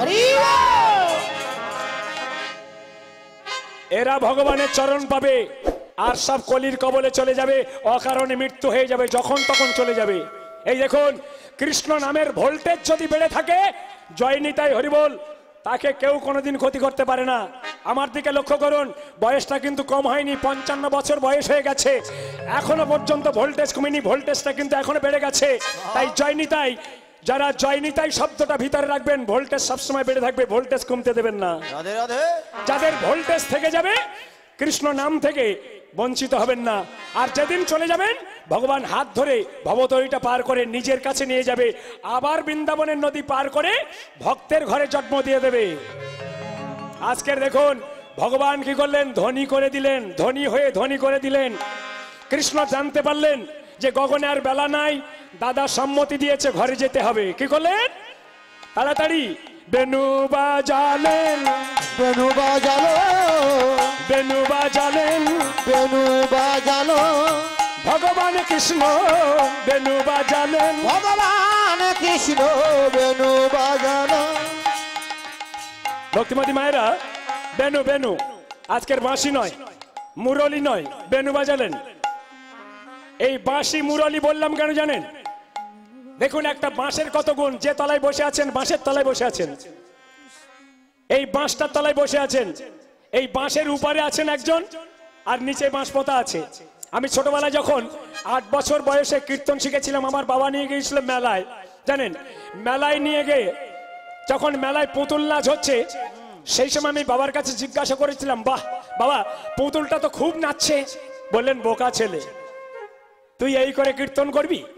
এরা ভগবানের চরণ পাবে, আর সব কলির কবলে চলে যাবে, অকারণে মৃত্যু হয়ে যাবে, যখন তখন চলে যাবে। এই দেখুন, কৃষ্ণ নামের ভোল্টেজ যদি বেড়ে থাকে, জয় নিতাই হরিবল, তাকে কেউ কোনোদিন ক্ষতি করতে পারে না। আমার দিকে লক্ষ্য করুন, বয়সটা কিন্তু কম হয়নি, 55 বছর বয়স হয়ে গেছে, এখনো পর্যন্ত ভোল্টেজ কমেনি, ভোল্টেজটা কিন্তু এখনো বেড়ে গেছে। তাই জয় নিতাই, যারা জয় নিতাই শব্দটা ভিতরে রাখবেন, ভোল্টেজ সবসময় বেড়ে থাকবে, ভোল্টেজ কমতে দেবেন না। যাদের ভোল্টেজ থেকে যাবে, কৃষ্ণ নাম থেকে বঞ্চিত হবেন না। আর যেদিন চলে যাবেন, ভগবান হাত ধরে ভবতরীটা পার করে নিজের কাছে নিয়ে যাবে, আবার বৃন্দাবনের নদী পার করে ভক্তের ঘরে জন্ম দিয়ে দেবে। আজকের দেখুন ভগবান কি করলেন, ধনী করে দিলেন, ধনী হয়ে ধনী করে দিলেন। কৃষ্ণ জানতে পারলেন যে গগনে আর বেলা নাই, দাদা সম্মতি দিয়েছে ঘরে যেতে হবে, কি করলেন, তাড়াতাড়ি বেনু বাজালেন, বেনু বাজালো, বেনু বাজালেন, বেনু বাজালো, ভগবান কৃষ্ণ বেনু বাজালেন, ভগবান কৃষ্ণ বেনু বাজালো। ভক্তিমতী মায়েরা, বেনু বেনু আজকের বাঁশি নয়, মুরলি নয়, বেনু বাজালেন। এই বাঁশি মুরলি বললাম কেন জানেন? দেখুন একটা বাঁশের কত গুণ। যে তলায় বসে আছেন, বাঁশের তলায় বসে আছেন, এই বাঁশটার তলায় বসে আছেন, এই বাঁশের উপরে আছেন একজন, আর নিচে বাঁশ পোতা আছে। আমি ছোটবেলায় যখন 8 বছর বয়সে কীর্তন শিখেছিলাম, আমার বাবা নিয়ে গিয়েছিল মেলায়, জানেন, মেলায় নিয়ে গিয়ে যখন মেলায় পুতুল নাচ হচ্ছে, সেই সময় আমি বাবার কাছে জিজ্ঞাসা করেছিলাম, বাহ বাবা, পুতুলটা তো খুব নাচছে। বললেন, বোকা ছেলে, তুই এই করে কীর্তন করবি?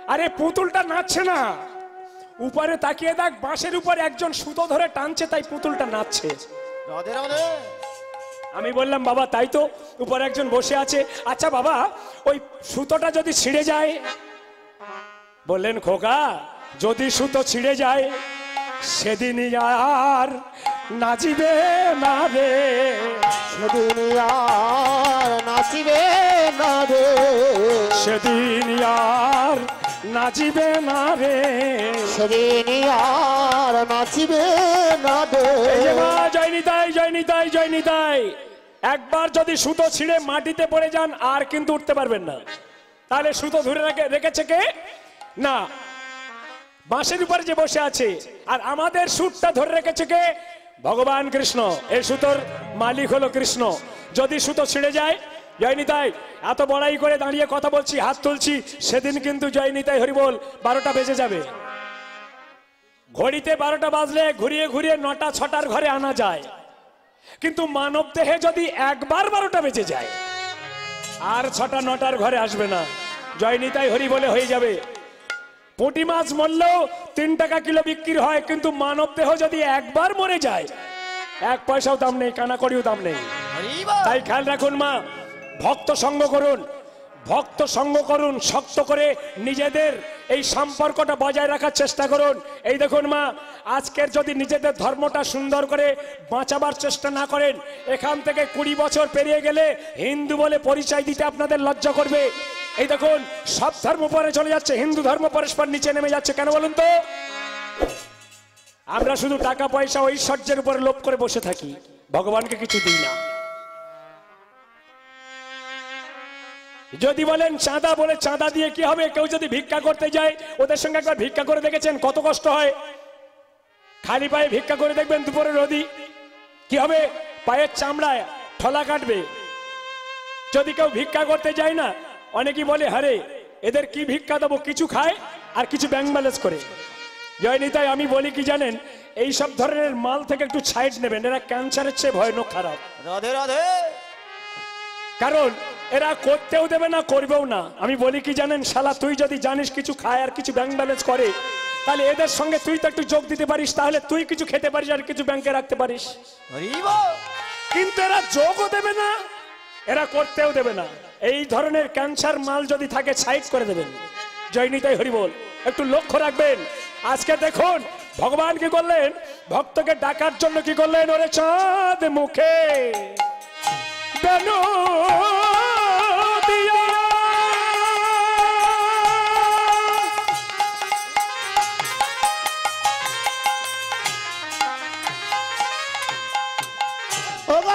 আরে পুতুলটা নাচছে না, উপরে তাকিয়ে দেখ, বাঁশের উপরে একজন সুতো ধরে টানছে, তাই পুতুলটা নাচছে। রাধে রাধে। আমি বললাম বাবা তাই তো, উপরে একজন বসে আছে। আচ্ছা বাবা, ওই সুতোটা যদি ছিঁড়ে যায়? বললেন খোকা, যদি সুতো ছিঁড়ে যায় সেদিন আর নাচিবে না রে, সেদিন আর নাচিবে না রে, সেদিন আর নাচিবে না রে, সেদিন আর নাচিবে না রে। এই যে মা, জয় নিতাই, জয় নিতাই, জয় নিতাই। একবার যদি সুতো ছিঁড়ে মাটিতে পড়ে যান আর কিন্তু উঠতে পারবেন না। তাহলে সুতো ধরে রেখেছে কে? না, বাঁশের উপরে যে বসে আছে। আর আমাদের সুতটা ধরে রেখেছে কে? ভগবান কৃষ্ণ। এই সুতোর মালিক হলো কৃষ্ণ। যদি সুতো ছিঁড়ে যায়, জয় নিতাই, এত বড়াই করে দাঁড়িয়ে কথা বলছি, হাত তুলছি, সেদিন কিন্তু জয় নিতাই হরিবল 12টা বেজে যাবে। ঘড়িতে 12টা বাজলে ঘুরিয়ে ঘুরিয়ে 9টা 6টার ঘরে আনা যায়, কিন্তু মানব দেহে যদি একবার 12টা বেজে যায় আর 6টা 9টার ঘরে আসবে না। জয় নিতাই হরি বলে হয়ে যাবে। পুঁটি মাছ মরলেও 3 টাকা কিলো বিক্রি হয়, কিন্তু মানব দেহ যদি একবার মরে যায় 1 পয়সাও দাম নেই, কানাকড়িও দাম নেই। তাই খেয়াল রাখুন মা, ভক্ত সঙ্গ করুন, ভক্ত সঙ্গ করুন, শক্ত করে নিজেদের এই সম্পর্কটা বজায় রাখার চেষ্টা করুন। এই দেখুন মা, আজকের যদি নিজেদের ধর্মটা সুন্দর করে বাঁচাবার চেষ্টা না করেন, এখান থেকে 20 বছর পেরিয়ে গেলে হিন্দু বলে পরিচয় দিতে আপনাদের লজ্জা করবে। এই দেখুন, সব ধর্ম পরে চলে যাচ্ছে, হিন্দু ধর্ম পরস্পর নিচে নেমে যাচ্ছে। কেন বলুন তো? আমরা শুধু টাকা পয়সা ঐশ্বর্যের উপরে লোভ করে বসে থাকি, ভগবানকে কিছু দিই না। যদি বলেন চাঁদা, বলে চাঁদা দিয়ে কি হবে? কেউ যদি ভিক্ষা করতে যায়, ওদের সঙ্গে একবার ভিক্ষা করে দেখেছেন কত কষ্ট হয়? খালি পায়ে ভিক্ষা করে দেখবেন দুপুরে রোদি, কি হবে? পায়ের চামড়ায় ঠলা কাটবে। যদি কেউ ভিক্ষা করতে যায় না, অনেকেই বলে হারে এদের কি ভিক্ষা দেবো, কিছু খায় আর কিছু ব্যাংক ব্যালেন্স করে। জয় নিতাই, আমি বলি কি জানেন, এই সব ধরনের মাল থেকে একটু সাইড নেবেন, এরা ক্যান্সারের চেয়ে ভয়ানক খারাপ। রাধে রাধে। কারণ এরা করতেও দেবে না, করবেও না। আমি বলি কি জানেন, শালা তুই যদি জানিস কিছু খায় আর কিছু ব্যাংক ব্যালেন্স করে, তাহলে এদের সঙ্গে তুই তো একটু যোগ দিতে পারিস, তাহলে তুই কিছু খেতে পারিস আর কিছু ব্যাংকে রাখতে পারিস। কিন্তু এরা যোগও দেবে না, এরা করতেও দেবে না। এই ধরনের ক্যান্সার মাল যদি থাকে সাইড করে দেবেন। জয় নিতাই হরিবল, একটু লক্ষ্য রাখবেন। আজকে দেখুন ভগবান কি করলেন, ভক্তকে ডাকার জন্য কি করলেন? ওরে চাঁদ মুখে বেনু দিয়া, ওগো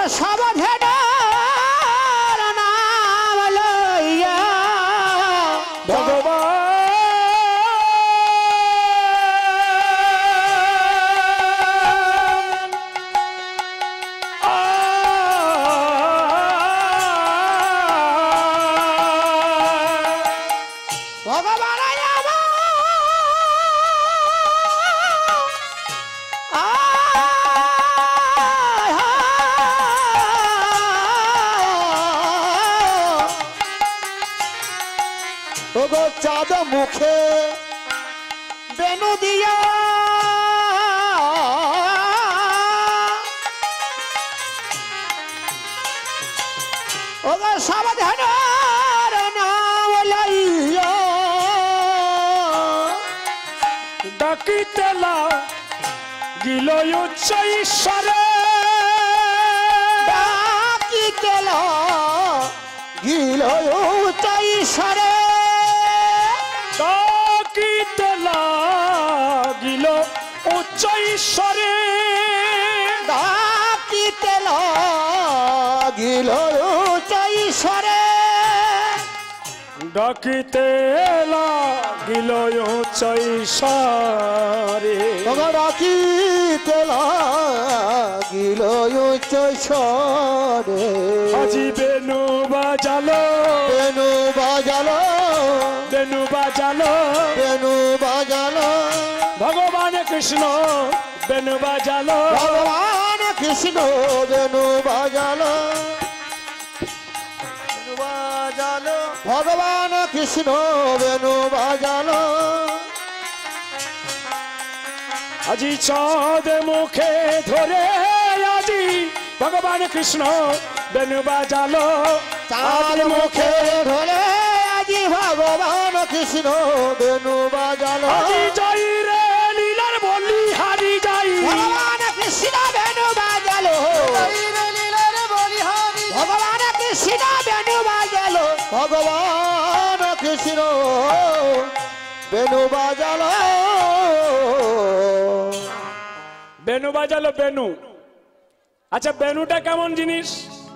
সবধেডার নাম লইয়া ভগবান ভগবান ওগো চাঁদ মুখে বেনু দিয়া ওগো সাবধানের নাম লইয়া ডাকিতে লাগিল উচ্চ ঈশ্বরে, ডাকিতে লাগিল উচ্চ ঈশ্বরে, ডাকিতে লাগিল উচ্চ ঈশ্বরে, ডাকিতে লাগিল উচ্চ ঈশ্বরে, ডাকিতে লাগিল উচ্চ ঈশ্বরে, ডাকিতে লাগিল উচ্চ ঈশ্বরে। আজি বেনু বাজালো, বেনু বাজালো, বেনু বাজালো, বেনু বাজালো, ভগবান কৃষ্ণ বেনু বাজালো, ভগবান কৃষ্ণ বেনু বাজালো, বেনু বাজালো। ভগবান কৃষ্ণ বেনু বাজালো আজি চাঁদ মুখে ধরে আজি ভগবান কৃষ্ণ বেনু বাজালো চাঁদ মুখে ধরে আজি ভগবান কৃষ্ণ বেনু বাজালো আজি জয় রে লীলার বলি হারি যাই ভগবান কৃষ্ণ বেনু বাজালো ভগবান কৃষ্ণ বেনু বাজালো ভগবান কৃষ্ণ বেনু বাজালো বেনু বাজালো বেনু। আচ্ছা বেনুটা কেমন জিনিস?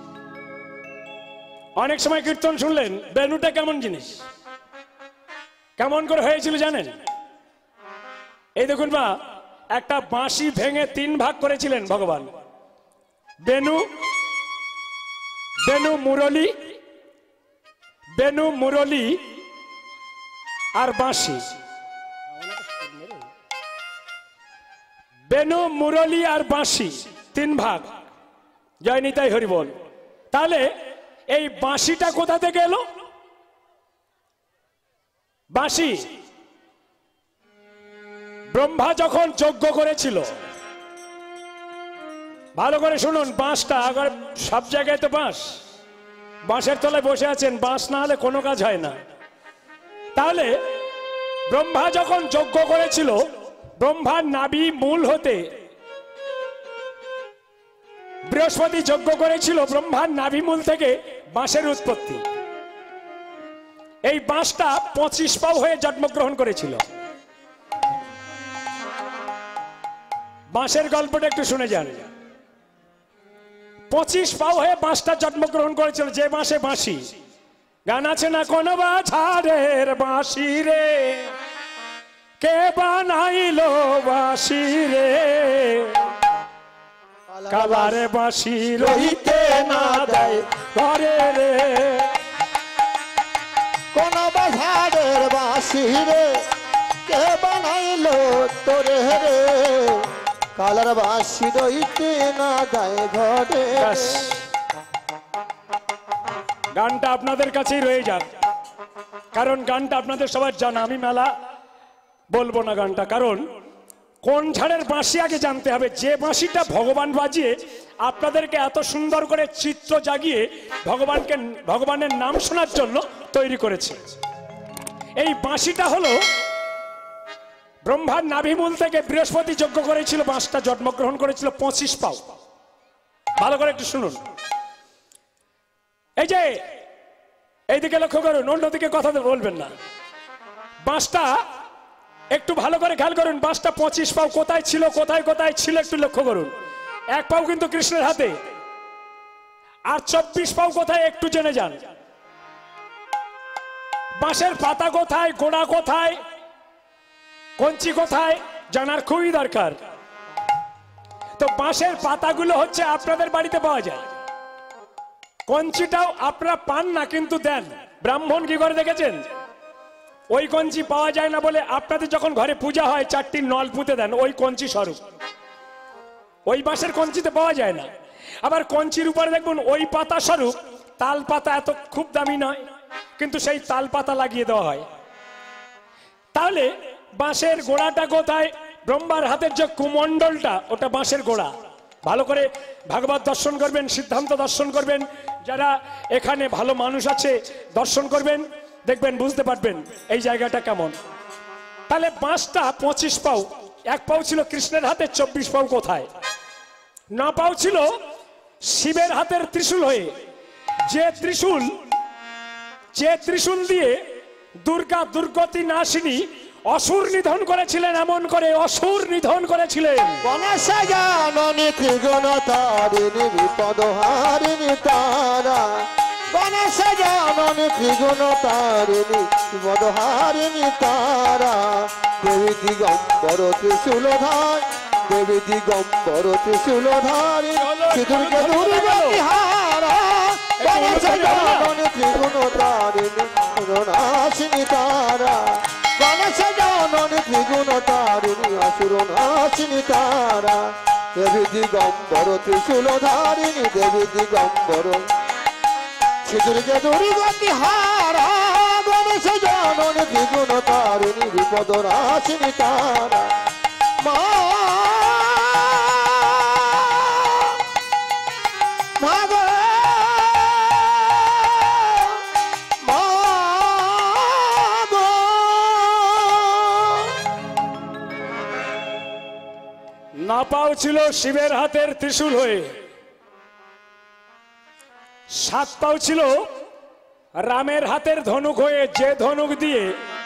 অনেক সময় কীর্তন শুনলেন, বেনুটা কেমন জিনিস, কেমন করে হয়েছিল জানেন? এই দেখুন মা, একটা বাঁশি ভেঙে 3 ভাগ করেছিলেন ভগবান। বেনু, বেনু মুরলী, বেনু মুরলী আর বাঁশি। বেনু মুরলী আর বাঁশি 3 ভাগ। জয় নিতাই হরি বল। তাহলে এই বাঁশিটা কোথা থেকে এলো? বাঁশি ব্রহ্মা যখন যজ্ঞ করেছিল, ভালো করে শুনুন, বাঁশটা আবার সব জায়গায় তো বাঁশ, বাঁশের তলায় বসে আছেন, বাঁশ না হলে কোনো কাজ হয় না। তাহলে ব্রহ্মা যখন যজ্ঞ করেছিল, ব্রহ্মার নাভি মূল হতে বৃহস্পতি যজ্ঞ করেছিল, ব্রহ্মার নাভি মূল থেকে বাঁশের উৎপত্তি। এই বাঁশটা 25 পাও হয়ে জন্মগ্রহণ করেছিল। বাঁশের গল্পটা একটু শুনে যান। 25 পাও হয়ে বাঁশটা জন্মগ্রহণ করেছিল। যে বাঁশে বাঁশি গান আছে না, কোন বাছারের বাঁশি রে কে বানাইলো বাঁশি রে, কালারে বাঁশি রহিতে না দেয় ঘরে রে, কোন বাজারের বাঁশি রে কে বানাইলো তোরে রে, কালার বাঁশি রইতে না দেয় ঘরে। গানটা আপনাদের কাছেই রয়ে যাক, কারণ গানটা আপনাদের সবার জানা। আমি মেলা বলবো না গানটা, কারণ কোন ঝাড়ের বাঁশি আগে জানতে হবে। যে বাঁশিটা ভগবান বাজিয়ে আপনাদেরকে এত সুন্দর করে চিত্র জাগিয়ে ভগবানের নাম শোনার জন্য তৈরি করেছে, এই বাঁশিটা হলো ব্রহ্মার নাভিমূল থেকে বৃহস্পতি যজ্ঞ করেছিল, বাঁশটা জন্মগ্রহণ করেছিল 25 পাও। ভালো করে একটু শুনুন। এই যে এইদিকে লক্ষ্য করুন, অন্যদিকে কথা বলবেন না। বাঁশটা একটু ভালো করে খেয়াল করুন, বাঁশটা 25 পাও কোথায় ছিল, কোথায় কোথায় ছিল একটু লক্ষ্য করুন। 1 পাও কিন্তু কৃষ্ণের হাতে, আর 24 পাও কোথায় একটু জেনে যান। বাঁশের পাতা কোথায়, গোড়া কোথায়, কঞ্চি কোথায় জানার খুবই দরকার। তো বাঁশের পাতাগুলো হচ্ছে আপনাদের বাড়িতে পাওয়া যায়, কঞ্চিটাও আপনারা পান না কিন্তু দেন। ব্রাহ্মণ কি করে দেখেছেন? ওই কঞ্চি পাওয়া যায় না বলে আপনাদের যখন ঘরে পূজা হয় 4টি নল পুঁতে দেন, ওই কঞ্চি স্বরূপ। ওই বাঁশের কঞ্চিতে পাওয়া যায় না। আবার কঞ্চির উপরে দেখুন ওই পাতা স্বরূপ তাল পাতা, এত খুব দামি নয় কিন্তু সেই তাল পাতা লাগিয়ে দেওয়া হয়। তাহলে বাঁশের গোড়াটা কোথায়? ব্রহ্মার হাতের যে কুমণ্ডলটা, ওটা বাঁশের গোড়া। ভালো করে ভাগবত দর্শন করবেন, সিদ্ধান্ত দর্শন করবেন, যারা এখানে ভালো মানুষ আছে দর্শন করবেন, দেখবেন বুঝতে পারবেন এই জায়গাটা কেমন। তাহলে বাঁশটা 25 পাও, 1 পাও ছিল কৃষ্ণের হাতে, 24 পাও কোথায়? 9 পাও ছিল শিবের হাতের ত্রিশূল হয়ে, যে ত্রিশূল দিয়ে দুর্গা দুর্গতি নাশিনী অসুর নিধন করেছিলেন। এমন করে অসুর নিধন করেছিলেন। গণেশ জাননী ত্রিগুণ তারিণী বিপদ হারিণী তারা, গণেশ জাননী ত্রিগুণ তারিণী বিপদ হারিণী তারা, দেবী দিগম্বর ত্রিশূলধার, দেবী দিগম্বর ত্রিশূলধারী, দুর্গে দুর্গতিহারা, গণেশ জাননী ত্রিগুণ তারিণী নাশিনী তারা, গণেশ জাননী ত্রিগুণ তারিণী অসুর নাশিনী তারা, দেবী দিগম্বর ত্রিশূলধারিণী, দেবী দিগম্বর দুর্গে দুর্গতিহারা, সে জননী দ্বিগুণ তারিণী বিপদ রাশিনী তারা মা গো মা গো না পাও ছিল শিবের হাতের ত্রিশূল হয়ে, 7 পাও ছিল রামের হাতের ধনুক হয়ে, যে ধনুক দিয়ে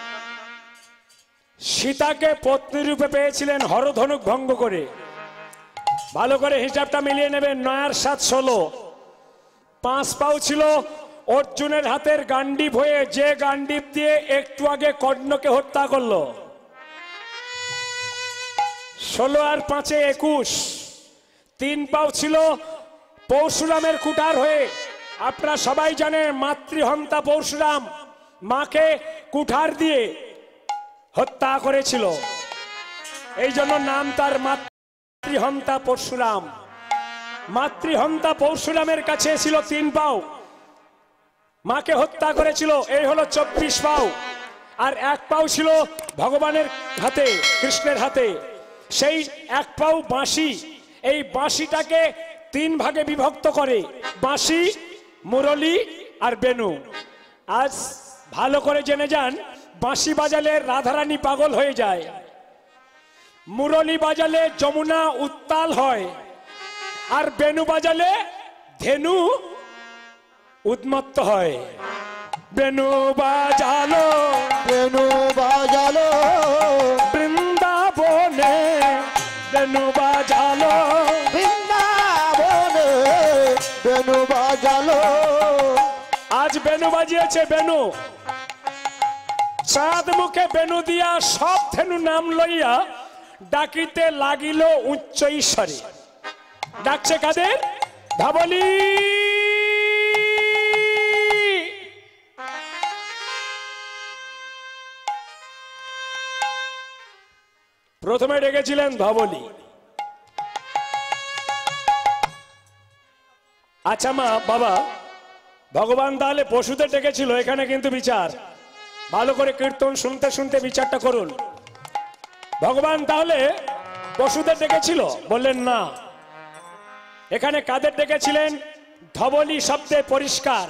সীতাকে পত্নী রূপে পেয়েছিলেন হরধনুক ভঙ্গ করে। ভালো করে হিসাবটা মিলিয়ে নেবেন, 9 আর 7 16। 5 পাও ছিল অর্জুনের হাতের গান্ডীব হয়ে, যে গান্ডীব দিয়ে একটু আগে কর্ণকে হত্যা করলো। 16 আর 5 21। 3 পাও ছিল পরশুরামের কুঠার হয়ে। আপনারা সবাই জানেন মাতৃহন্তা পরশুরাম মাকে কুঠার দিয়ে হত্যা করেছিল, এই জন্য নাম তার মাতৃহন্তা পরশুরাম। মাতৃহন্তা পরশুরামের কাছে ছিল 3 পাও, মাকে হত্যা করেছিল, এই হলো 24 পাও। আর 1 পাও ছিল ভগবানের হাতে, কৃষ্ণের হাতে, সেই 1 পাও বাঁশি। এই বাঁশিটাকে 3 ভাগে বিভক্ত করে, বাঁশি, মুরলী আর বেনু। আজ ভালো করে জেনে যান, বাঁশি বাজালে রাধারানী পাগল হয়ে যায়, মুরলী বাজালে যমুনা উত্তাল হয়, আর বেনু বাজালে ধেনু উন্মত্ত হয়। বেনু বাজালো, বেনু বাজালো বৃন্দাবনে, বেনু বাজালো বৃন্দাবনে, বেনু বাজালো। আজ বেনু বাজিয়েছে বেনু, চাঁদ মুখে বেনু দিয়া সব ধেনু নাম লইয়া ডাকিতে লাগিল উচ্চ ঈশ্বরে। ডাকছে কাদের? ধাবলি। প্রথমে ডেকেছিলেন ধবলি। আচ্ছা মা বাবা, ভগবান তাহলে পশুতে ডেকেছিল, এখানে কিন্তু বিচার। ভালো করে কীর্তন শুনতে শুনতে বিচারটা করুন। ভগবান তাহলে পশুদের ডেকেছিল? বললেন না। এখানে কাদের ডেকেছিলেন? ধবলি শব্দে পরিষ্কার।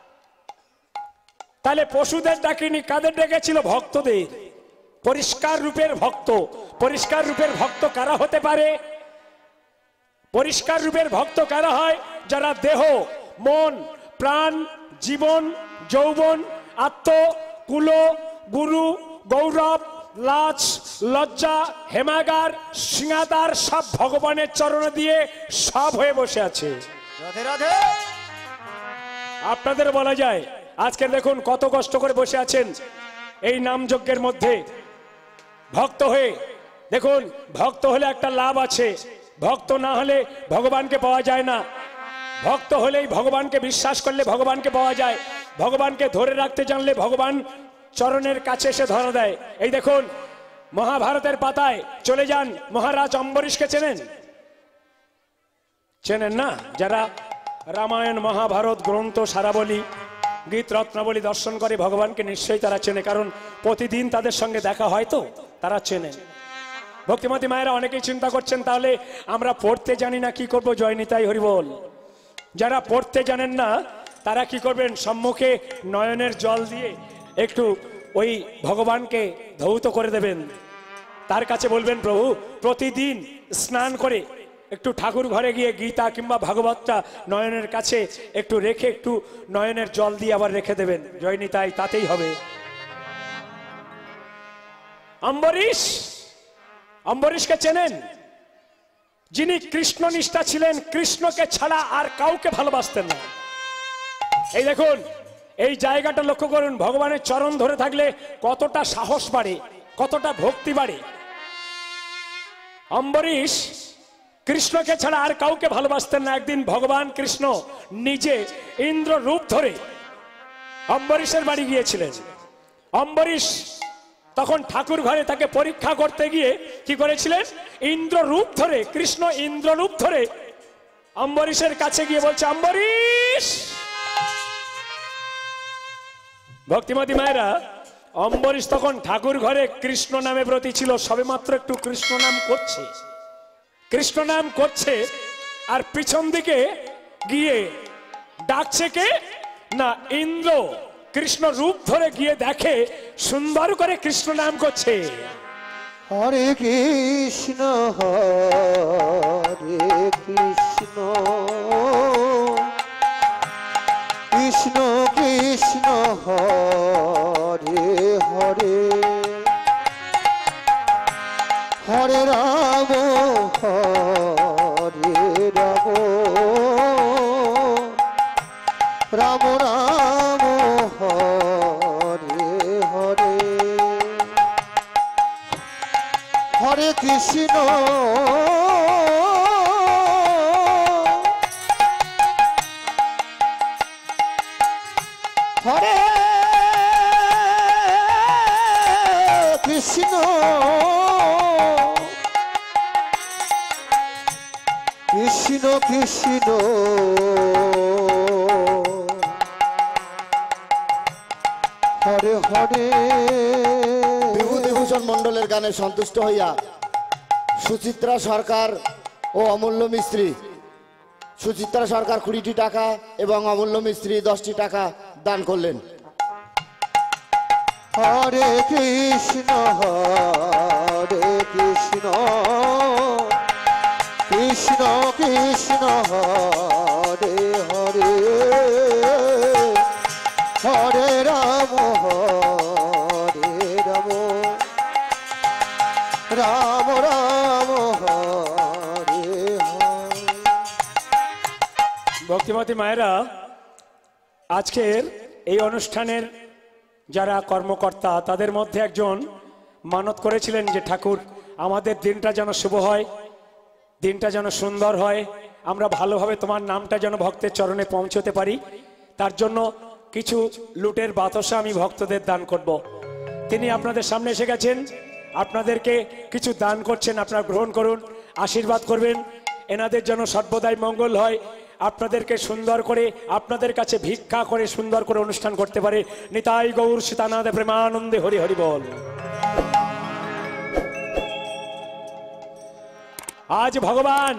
তাহলে পশুদের ডাকিনি, কাদের ডেকেছিল? ভক্তদের। পরিষ্কার রূপের ভক্ত। পরিষ্কার রূপের ভক্ত কারা হতে পারে? পরিষ্কার রূপের ভক্ত কারা হয়? যারা দেহ, মন, প্রাণ, জীবন, যৌবন, আত্ম, কুল, গুরু, গৌরব, লাজ, লজ্জা, হেমাগার, সিংহাদার সব ভগবানের চরণে দিয়ে সব হয়ে বসে আছে। রাধে রাধে। আপনাদের বলা যায়, আজকে দেখুন কত কষ্ট করে বসে আছেন এই নাম যজ্ঞের মধ্যে ভক্ত হয়ে। দেখুন, ভক্ত হলে একটা লাভ আছে, ভক্ত না হলে ভগবানকে পাওয়া যায় না। ভক্ত হলেই ভগবানকে বিশ্বাস করলে ভগবানকে পাওয়া যায়। ভগবানকে ধরে রাখতে জানলে ভগবান চরণের কাছে এসে ধরা দেয়। এই দেখুন, মহাভারতের পাতায় চলে যান, মহারাজ অম্বরীশকে চেনেন? চেনেন না? যারা রামায়ণ মহাভারত গ্রন্থ সারাবলী গীত রত্নাবলী দর্শন করে ভগবানকে নিশ্চয়ই তারা চেনে, কারণ প্রতিদিন তাদের সঙ্গে দেখা হয়, তো তারা চেনেন। ভক্তিমতী মায়েরা অনেকেই চিন্তা করছেন, তাহলে আমরা পড়তে জানি না, কি করব? জয় নিতাই হরিবল। যারা পড়তে জানেন না তারা কি করবেন? সম্মুখে নয়নের জল দিয়ে একটু ওই ভগবানকে ধৌত করে দেবেন। তার কাছে বলবেন, প্রভু প্রতিদিন স্নান করে একটু ঠাকুর ঘরে গিয়ে গীতা কিংবা ভাগবতটা নয়নের কাছে একটু রেখে একটু নয়নের জল দিয়ে আবার রেখে দেবেন। জয় নিতাই, তাতেই হবে। অম্বরীশ, অম্বরীশকে চেনেন? যিনি কৃষ্ণ নিষ্ঠা ছিলেন, কৃষ্ণকে ছাড়া আর কাউকে ভালোবাসতেন না। এই দেখুন, এই জায়গাটা লক্ষ্য করুন, ভগবানের চরণ ধরে থাকলে কতটা সাহস বাড়ে, কতটা ভক্তি বাড়ে। অম্বরীশ কৃষ্ণকে ছাড়া আর কাউকে ভালোবাসতেন না। একদিন ভগবান কৃষ্ণ নিজে ইন্দ্র রূপ ধরে অম্বরীশের বাড়ি গিয়েছিলেন। অম্বরীশ তখন ঠাকুর ঘরে তাকে পরীক্ষা করতে গিয়ে কি করেছিলেন? ইন্দ্র রূপ ধরে, কৃষ্ণ ইন্দ্র রূপ ধরে অম্বরীশের কাছে গিয়ে বলছে, অম্বরীশ ভক্তিমতী মায়েরা, অম্বরীশ তখন ঠাকুর ঘরে কৃষ্ণ নামে ব্রতী ছিল, সবে মাত্র একটু কৃষ্ণ নাম করছে, কৃষ্ণ নাম করছে, আর পিছন দিকে গিয়ে ডাকছে কে না ইন্দ্র। কৃষ্ণ রূপ ধরে গিয়ে দেখে সুন্দর করে কৃষ্ণ নাম করছে, হরে কৃষ্ণ হরে কৃষ্ণ কৃষ্ণ কৃষ্ণ হরে হরে হরে রাম হরে রাম রাম রাম হরে হরে হরে কৃষ্ণ হরে কৃষ্ণ কৃষ্ণ কৃষ্ণ হরে হরে। বিভূতিভূষণ মণ্ডলের গানে সন্তুষ্ট হইয়া সুচিত্রা সরকার ও অমূল্য মিস্ত্রি, সুচিত্রা সরকার 20টি টাকা এবং অমূল্য মিস্ত্রি 10টি টাকা দান করলেন। হরে কৃষ্ণ হরে কৃষ্ণ কৃষ্ণ কৃষ্ণ হরে হরে হরে রাম হরে রাম রাম রাম হরে হরে। ভক্তিমতী মায়েরা, আজকের এই অনুষ্ঠানের যারা কর্মকর্তা তাদের মধ্যে একজন মানত করেছিলেন যে ঠাকুর আমাদের দিনটা যেন শুভ হয়, দিনটা যেন সুন্দর হয়, আমরা ভালোভাবে তোমার নামটা যেন ভক্তের চরণে পৌঁছতে পারি, তার জন্য কিছু লুটের বাতাসা আমি ভক্তদের দান করব। তিনি আপনাদের সামনে এসে গেছেন, আপনাদেরকে কিছু দান করছেন, আপনারা গ্রহণ করুন, আশীর্বাদ করবেন, এনাদের যেন সর্বদাই মঙ্গল হয়, আপনাদেরকে সুন্দর করে আপনাদের কাছে ভিক্ষা করে সুন্দর করে অনুষ্ঠান করতে পারে। নিতাই গৌর সীতানাথ প্রেমানন্দে হরি হরি বল। আজ ভগবান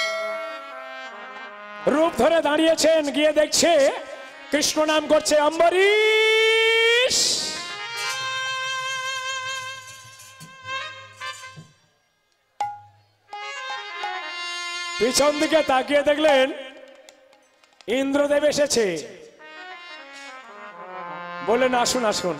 রূপ ধরে দাঁড়িয়েছেন, গিয়ে দেখছে কৃষ্ণ নাম করছে অম্বরীশ। পিছন দিকে তাকিয়ে দেখলেন ইন্দ্রদেব এসেছে, বললেন আসুন আসুন।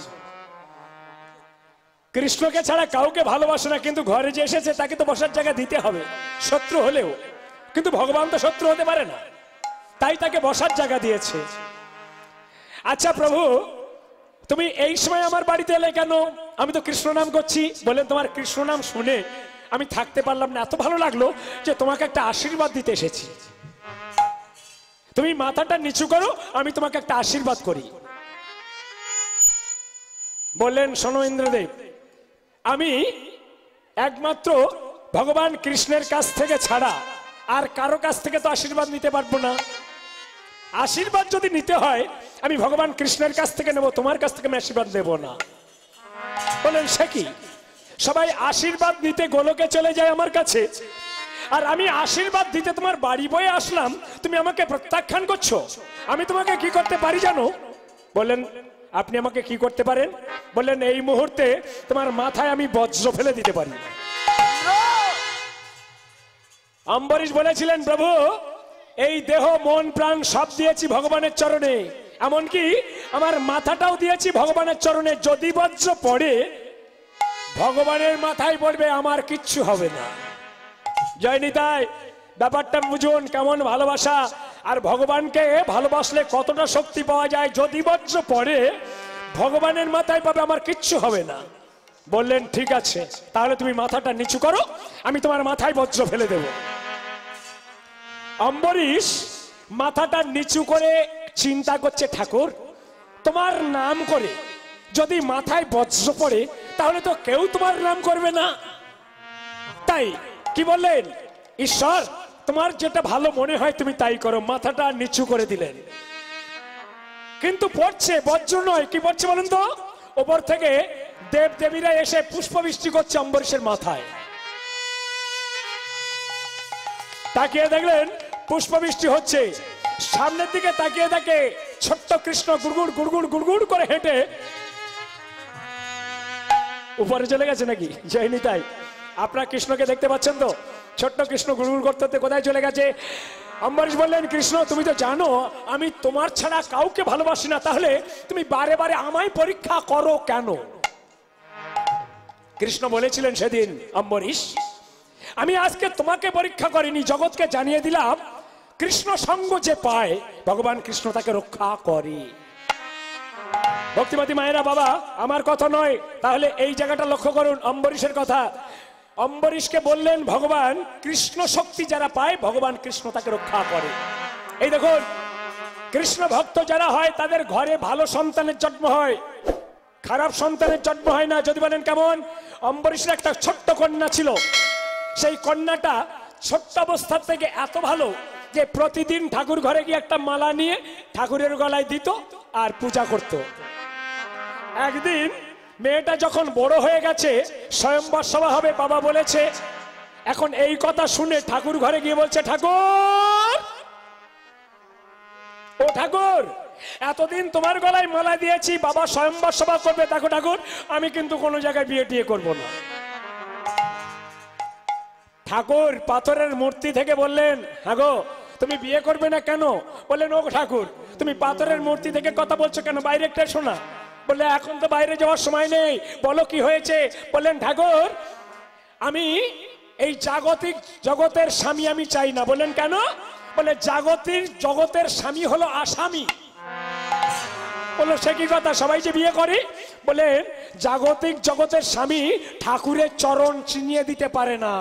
কৃষ্ণকে ছাড়া কাউকে ভালোবাসে না, কিন্তু ঘরে যে এসেছে তাকে তো বসার জায়গা দিতে হবে, শত্রু হলেও। কিন্তু ভগবান তো শত্রু হতে পারে না, তাই তাকে বসার জায়গা দিয়েছে। আচ্ছা প্রভু, তুমি এই সময় আমার বাড়িতে এলে কেন? আমি তো কৃষ্ণ নাম করছি। বললেন তোমার কৃষ্ণ নাম শুনে আমি থাকতে পারলাম না, এত ভালো লাগলো যে তোমাকে একটা আশীর্বাদ দিতে এসেছি। তুমি মাথাটা নিচু করো, আমি তোমাকে একটা আশীর্বাদ করি। বললেন শোনো ইন্দ্রদেব, আমি একমাত্র ভগবান কৃষ্ণের কাছ থেকে ছাড়া আর কারো কাছ থেকে তো আশীর্বাদ নিতে পারবো না। আশীর্বাদ যদি নিতে হয় আমি ভগবান কৃষ্ণের কাছ থেকে নেব, তোমার কাছ থেকে আমি আশীর্বাদ দেব না। বললেন সে কি? সবাই আশীর্বাদ নিতে গোলকে চলে যায় আমার কাছে, আর আমি আশীর্বাদ দিতে তোমার বাড়ি বয়ে আসলাম, তুমি আমাকে প্রত্যাখ্যান করছো। আমি তোমাকে কি করতে পারি জানো? বললেন আপনি আমাকে কি করতে পারেন? বললেন এই মুহূর্তে তোমার মাথায় আমি বজ্র ফেলে দিতে পারি। অম্বরীশ বলেছিলেন প্রভু এই দেহ মন প্রাণ সব দিয়েছি ভগবানের চরণে, এমনকি আমার মাথাটাও দিয়েছি ভগবানের চরণে। যদি বজ্র পড়ে ভগবানের মাথায় পড়বে, আমার কিচ্ছু হবে না। জয় নিতাই, ব্যাপারটা বুঝুন কেমন ভালোবাসা। আর ভগবানকে ভালোবাসলে কতটা শক্তি পাওয়া যায়। যদি বজ্র পড়ে ভগবানের মাথায় পাবে, আমার কিচ্ছু হবে না। বললেন ঠিক আছে, তাহলে তুমি মাথাটা নিচু করো, আমি তোমার মাথায় বজ্র ফেলে দেব। অম্বরীশ মাথাটা নিচু করে চিন্তা করছে, ঠাকুর তোমার নাম করে যদি মাথায় বজ্র পড়ে তাহলে তো কেউ তোমার নাম করবে না। তাই কি বললেন, ঈশ্বর তোমার যেটা ভালো মনে হয় তুমি তাই করো। মাথাটা নিচু করে দিলেন। কিন্তু পড়ছে বজ্র নয়, কি পড়ছে বলুন তো? ওপর থেকে দেব দেবীরা এসে পুষ্পবৃষ্টি করছে অম্বরীশের মাথায়। তাকিয়ে দেখলেন পুষ্পবৃষ্টি হচ্ছে। সামনের দিকে তাকিয়ে দেখে ছোট্ট কৃষ্ণ গুড়গুড় গুড়গুড় গুড়গুড় করে হেঁটে উপরে চলে গেছে নাকি? যায়নি তাই? আপনার কৃষ্ণকে দেখতে পাচ্ছেন তো? ছোট্ট কৃষ্ণ গুড়গুড় করতে করতে কোথায় চলে গেছে? অম্বরীশ বললেন, কৃষ্ণ তুমি তো জানো আমি তোমার ছাড়া কাউকে ভালোবাসি না, তাহলে তুমি বারে বারে আমায় পরীক্ষা করো কেন? কৃষ্ণ বলেছিলেন সেদিন, অম্বরীশ আমি আজকে তোমাকে পরীক্ষা করিনি, জগৎকে জানিয়ে দিলাম কৃষ্ণ সঙ্গ যে পায় ভগবান কৃষ্ণ তাকে রক্ষা করে। ভক্তিমতী মায়েরা বাবা, আমার কথা নয়, তাহলে এই জায়গাটা লক্ষ্য করুন, অম্বরীশের কথা। অম্বরীশকে বললেন ভগবান কৃষ্ণ শক্তি যারা পায় ভগবান কৃষ্ণ তাকে রক্ষা করে। এই দেখুন, কৃষ্ণ ভক্ত যারা হয় তাদের ঘরে ভালো সন্তানের জন্ম হয়, খারাপ সন্তানের জন্ম হয় না। যদি বলেন কেমন? অম্বরীশের একটা ছোট্ট কন্যা ছিল, সেই কন্যাটা ছোট্ট অবস্থা থেকে এত ভালো যে প্রতিদিন ঠাকুর ঘরে গিয়ে একটা মালা নিয়ে ঠাকুরের গলায় দিত আর পূজা করত। একদিন মেয়েটা যখন বড় হয়ে গেছে, স্বয়ম্বর সভা হবে, বাবা বলেছে। এখন এই কথা শুনে ঠাকুর ঘরে গিয়ে বলছে, ঠাকুর ও ঠাকুর, এতদিন তোমার গলায় মালা দিয়েছি, বাবা স্বয়ম্বর সভা করবে, দেখো ঠাকুর আমি কিন্তু কোনো জায়গায় বিয়ে টিয়ে করবো না। ঠাকুর পাথরের মূর্তি থেকে বললেন, হ্যাঁ গো তুমি বিয়ে করবে না কেন? বললেন, ও ঠাকুর তুমি পাথরের মূর্তি থেকে কথা বলছো কেন, বাইরে একটা এসো না। বললে, এখন তো বাইরে যাওয়ার সময় নেই, বলো কি হয়েছে? বললেন, ঠাকুর আমি এই জাগতিক জগতের স্বামী আমি চাই না। বললেন, কেন? বলে, জাগতিক জগতের স্বামী হলো আসামি। বললো, সে কি কথা, সবাই যে বিয়ে করে? বলেন, জাগতিক জগতের স্বামী ঠাকুরের চরণ চিনিয়ে দিতে পারে না,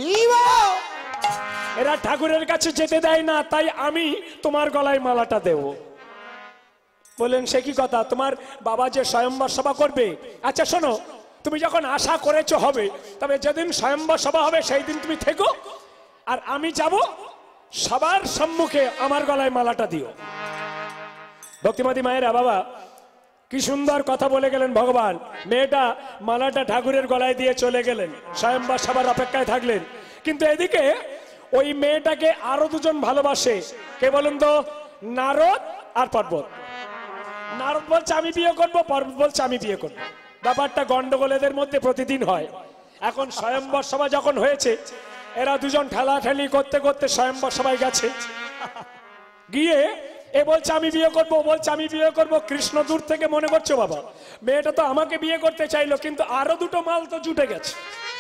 এরা ঠাকুরের কাছে যেতে দেয় না, তাই আমি তোমার গলায় মালাটা দেব। বলেন, সে কি কথা, তোমার বাবা যে স্বয়ম্বর সভা করবে, আচ্ছা শোনো, তুমি যখন আশা করেছো হবে, তবে যেদিন স্বয়ম্বর সভা হবে সেই দিন তুমি থেকো, আর আমি যাব সবার সম্মুখে আমার গলায় মালাটা দিও। ভক্তিমতী মায়েরা বাবা, কি সুন্দর কথা বলে গেলেন ভগবান। মেয়েটা মালাটা ঠাকুরের গলায় দিয়ে চলে গেলেন, স্বয়ম্বর সভার অপেক্ষায় থাকলেন। কিন্তু এদিকে ওই মেয়েটাকে আরো দুজন ভালোবাসে, কে বলুন তো? নারদ আর পর্বত। নারদ বলছে আমি বিয়ে করবো, পর্বত বলছে আমি বিয়ে করবো। ব্যাপারটা গন্ডগোল এদের মধ্যে প্রতিদিন হয়। এখন স্বয়ম্বর সভা যখন হয়েছে, এরা দুজন ঠেলাঠেলি করতে করতে স্বয়ম্বর সভায় গেছে। গিয়ে এ বলছে আমি বিয়ে করবো, বলছে আমি বিয়ে করবো। কৃষ্ণ দূর থেকে মনে করছো, বাবা মেয়েটা তো আমাকে বিয়ে করতে চাইলো, কিন্তু আরো দুটো মাল তো জুটে গেছে।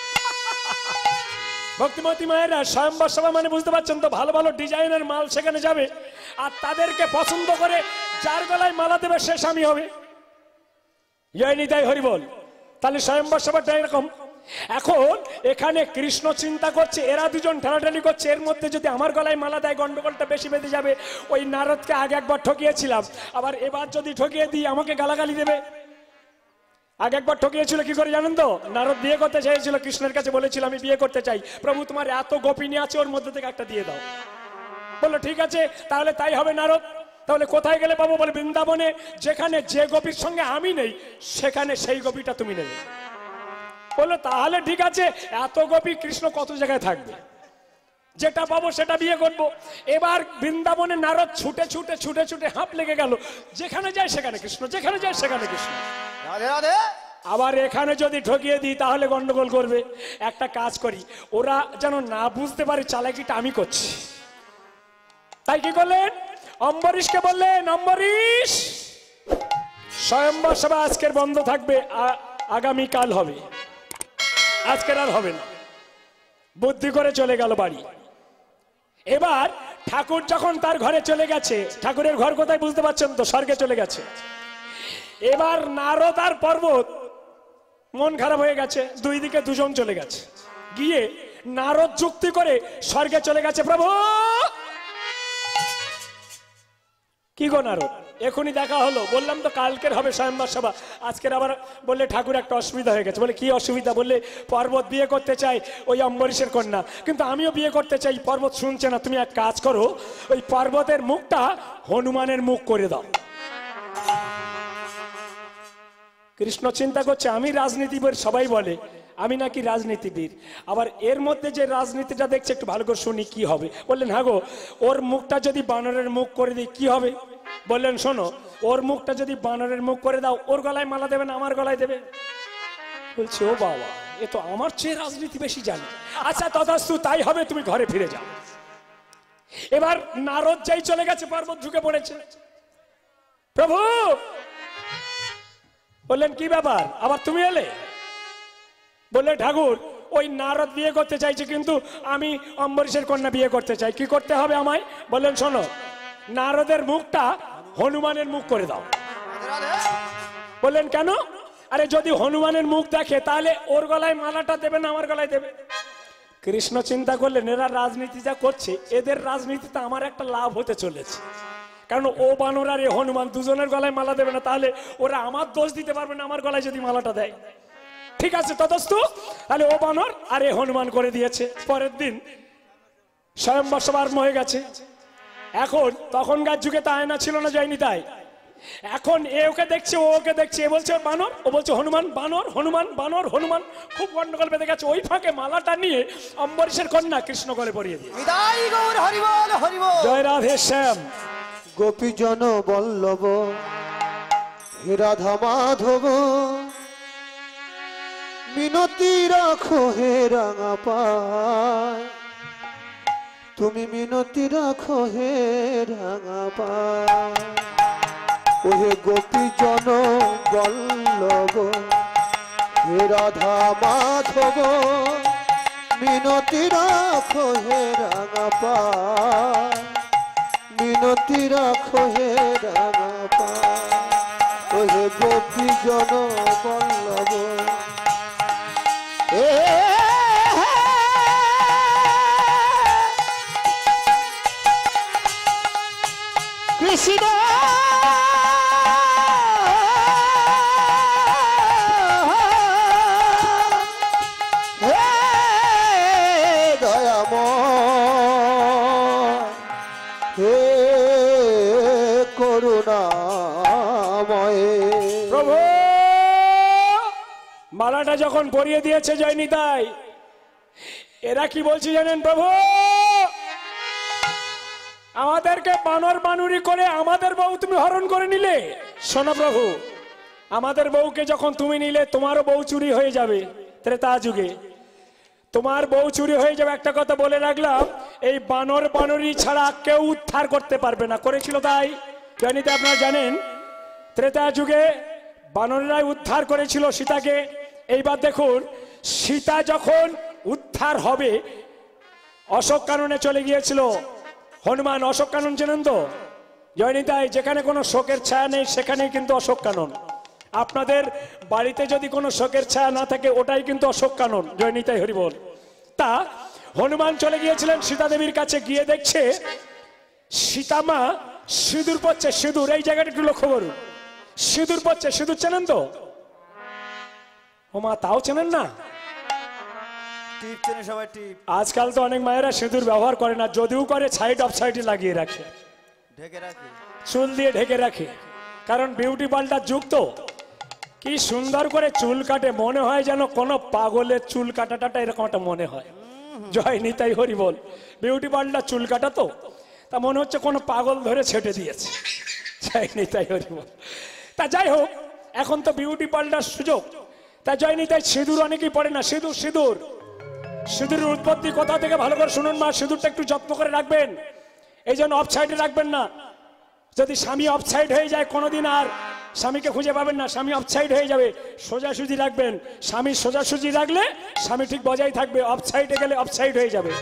ভক্তিমতী মায়েরা, স্বয়ম্বর সভা মানে বুঝতে পারছেন তো, ভালো ভালো ডিজাইনের মাল সেখানে যাবে, আর তাদেরকে পছন্দ করে যার গলায় মালা দেবে সে স্বামী হবে। জয় নিতাই হরি বল। তাহলে স্বয়ম্বর সভাটা এরকম। এখন এখানে কৃষ্ণ চিন্তা করছে, এরা দুজন ঠেলাঠেলি করছে, এর মধ্যে যদি আমার গলায় মালা দেয় গন্ডগোলটা বেশি বেঁধে যাবে। ওই নারদকে আগে একবার ঠকিয়েছিলাম, আবার এবার যদি ঠকিয়ে দিই আমাকে গালাগালি দেবে। আগে একবার ঠকিয়েছিল কি করে জানেন তো? নারদ বিয়ে করতে চাইছিল, কৃষ্ণের কাছে বলেছিল আমি বিয়ে করতে চাই, প্রভু তোমার এত গোপিনী আছে ওর মধ্যে থেকে একটা দিয়ে দাও। বললো ঠিক আছে তাহলে তাই হবে নারদ। তাহলে কোথায় গেলে পাবো? বলে বৃন্দাবনে, যেখানে যে গোপীর সঙ্গে আমি নেই সেখানে সেই গোপীটা তুমি নেবে। বললো তাহলে ঠিক আছে, এত গোপী কৃষ্ণ কত জায়গায় থাকবে, যেটা পাবো সেটা বিয়ে করবো। এবার বৃন্দাবনে নারদ ছুটে ছুটে ছুটে ছুটে হাঁপ লেগে গেল, যেখানে যায় সেখানে কৃষ্ণ, যেখানে যায় সেখানে কৃষ্ণ। আবার এখানে যদি ঠকিয়ে দিই তাহলে গন্ডগোল করবে। একটা কাজ করি, ওরা যেন না বুঝতে পারে চালাকিটা আমি করছি। তাই কি করলেন? অম্বরীশকে বললেন, অম্বরীশ স্বয়ম্বর সভা আজকের বন্ধ থাকবে, আগামীকাল হবে, আজকের আর হবে না। বুদ্ধি করে চলে গেল বাড়ি। এবার ঠাকুর যখন তার ঘরে চলে গেছে, ঠাকুরের ঘর কোথায় বুঝতে পারছেন তো? স্বর্গে চলে গেছে। এবার নারদ আর পর্বত মন খারাপ হয়ে গেছে, দুই দিকে দুজন চলে গেছে। গিয়ে নারদ যুক্তি করে স্বর্গে চলে গেছে। প্রভু কি গো নারদ, এখনই দেখা হলো, বললাম তো কালকের হবে স্বয়ম্বর সভা, আজকের আবার বললে ঠাকুর একটা অসুবিধা হয়ে গেছে। বলে কি অসুবিধা? বললে পর্বত বিয়ে করতে চাই ওই অম্বরীশের কন্যা, কিন্তু আমিও বিয়ে করতে চাই, পর্বত শুনছে না। তুমি এক কাজ করো, ওই পর্বতের মুখটা হনুমানের মুখ করে দাও। কৃষ্ণ চিন্তা করছে আমি রাজনীতিবিদ, সবাই বলে আমি নাকি রাজনীতিবিদ, আবার এর মধ্যে যে রাজনীতিটা দেখছে একটু ভালো করে শুনি কি হবে। বললেন হ্যাঁ গো, ওর মুখটা যদি বানরের মুখ করে দিই কি হবে? বললেন শোনো, ওর মুখটা যদি বানরের মুখ করে দাও, ওর গলায় মালা দেবে না আমার গলায় দেবে? বলছে ও বাবা, এ তো আমার চেয়ে রাজনীতি বেশি জানে। আচ্ছা তথাস্তু, তাই হবে, তুমি ঘরে ফিরে যাও। এবার নারদ যাই চলে গেছে, পর্বত ঢুকে পড়েছে। প্রভু বললেন কি ব্যাপার, আবার তুমি এলে? বললে ঠাকুর, ওই নারদ বিয়ে করতে চাইছে, কিন্তু আমি অম্বরীশের কন্যা বিয়ে করতে চাই, কি করতে হবে আমায়? বললেন শোনো, নারদের মুখটা হনুমানের মুখ করে দাও। বললেন কেন? আরে যদি হনুমানের মুখ দেখে তাহলে ওর গলায় মালাটা দেবে না আমার গলায় দেবে? কৃষ্ণ চিন্তা করলেন এরা রাজনীতি যা করছে, এদের রাজনীতিতে আমার একটা লাভ হতে চলেছে, কারণ ও বানর আর এ হনুমান দুজনের গলায় মালা দেবে না, তাহলে ওরা আমার দোষ দিতে পারবে না আমার গলায় যদি মালাটা দেয়। ঠিক আছে ততস্তু, তাহলে ও বানর আর এ হনুমান করে দিয়েছে। পরের দিন স্বয়ংবর সভা আরম্ভ হয়ে গেছে। এখন তখনকার যুগে তো আয়না ছিল না, যায়নি তাই এখন এ ওকে দেখছে, ও ওকে দেখছে, এ বলছে বানর, ও বলছে হনুমান, বানর হনুমান, বানর হনুমান, খুব গন্ডগোল বেঁধে গেছে। ওই ফাঁকে মালাটা নিয়ে অম্বরীশের কন্যা কৃষ্ণ গলে পরিয়ে দিয়ে। বিদায় গৌর হরিবল হরিবল। জয় রাধে শ্যাম। গোপীজন বল্লভ হে রাধা মাধব, মিনতি রাখো হে রাঙা পায়, তুমি মিনতি রাখো হে রাঙা পায়। ওহে গোপীজন বল্লভ হে রাধা মাধব, মিনতি রাখো হে রাঙা পায়, মিনতি রাখো হে রাঙা পায়। ওহে গোপীজন বল্লভ কৃষ্ণ দয়াময় হে করুণাময়। প্রভু মালাটা যখন পরিয়ে দিয়েছে জয় নিতাই, এরা কি বলছে জানেন? প্রভু আমাদেরকে বানর বানুরি করে আমাদের বউ তুমি হরণ করে নিলে। শোনো প্রভু, আমাদের বউকে যখন তুমি নিলে তোমারও বউ চুরি হয়ে যাবে ত্রেতা যুগে, তোমার বউ চুরি হয়ে যাবে। একটা কথা বলে রাখলাম, এই বানর বানরি ছাড়া কেউ উদ্ধার করতে পারবে না, করেছিল তাই জানিতে আপনারা জানেন। ত্রেতা যুগে বানরেরাই উদ্ধার করেছিল সীতাকে। এইবার দেখুন, সীতা যখন উদ্ধার হবে, অশোক কাননে চলে গিয়েছিল হনুমান। অশোক কানন চেনেন তো জয়নিতাই? যেখানে কোনো শোকের ছায়া নেই সেখানেই কিন্তু অশোক কানন। আপনাদের বাড়িতে যদি কোনো শোকের ছায়া না থাকে ওটাই কিন্তু অশোক কানন। জয়নিতাই হরিবল। তা হনুমান চলে গিয়েছিলেন সীতা দেবীর কাছে, গিয়ে দেখছে সীতামা সিঁদুর পড়ছে। সিঁদুর, এই জায়গাটা একটু লক্ষ্য করুন, সিঁদুর পড়ছে। সিঁদুর চেনেন তো? ও মা, তাও চেনেন না? টিপ চেনে সবাই, টিপ। আজকাল তো অনেক মায়েরা সিঁদুর ব্যবহার করে না, যদিও করে সাইড অফ সাইডে লাগিয়ে রাখে, ঢেকে রাখে, চুল দিয়ে ঢেকে রাখে। কারণ বিউটি পাল্টার যুগ তো। কি সুন্দর করে চুল কাটে, মনে হয় যেন কোনো পাগলের চুল কাটাটা এরকম একটা মনে হয়। জয় নিতাই হরি বল। বিউটি পাল্টার চুল কাটা তো, তা মনে হচ্ছে কোনো পাগল ধরে ছেটে দিয়েছে। জয় নিতাই হরি বল। তা যাই হোক, এখন তো বিউটি পাল্টার সুযোগ। তা জয় নিতাই সিঁদুর অনেকেই পড়ে না। সিঁদুর, সিঁদুর, সিঁদুরের উৎপত্তি কোথা থেকে ভালো করে শুনুন মা। সিঁদুরটা একটু যত্ন করে রাখবেন, এই জন্য অফ সাইডে রাখবেন না। যদি স্বামী অফ সাইড হয়ে যায় কোনোদিন আর স্বামীকে খুঁজে পাবেন না। স্বামী অফ সাইড হয়ে যাবে, সোজাসুজি রাখবেন। স্বামী সোজাসুজি রাখলে স্বামী ঠিক বজায় থাকবে, অফ সাইডে গেলে অফ সাইড হয়ে যাবে।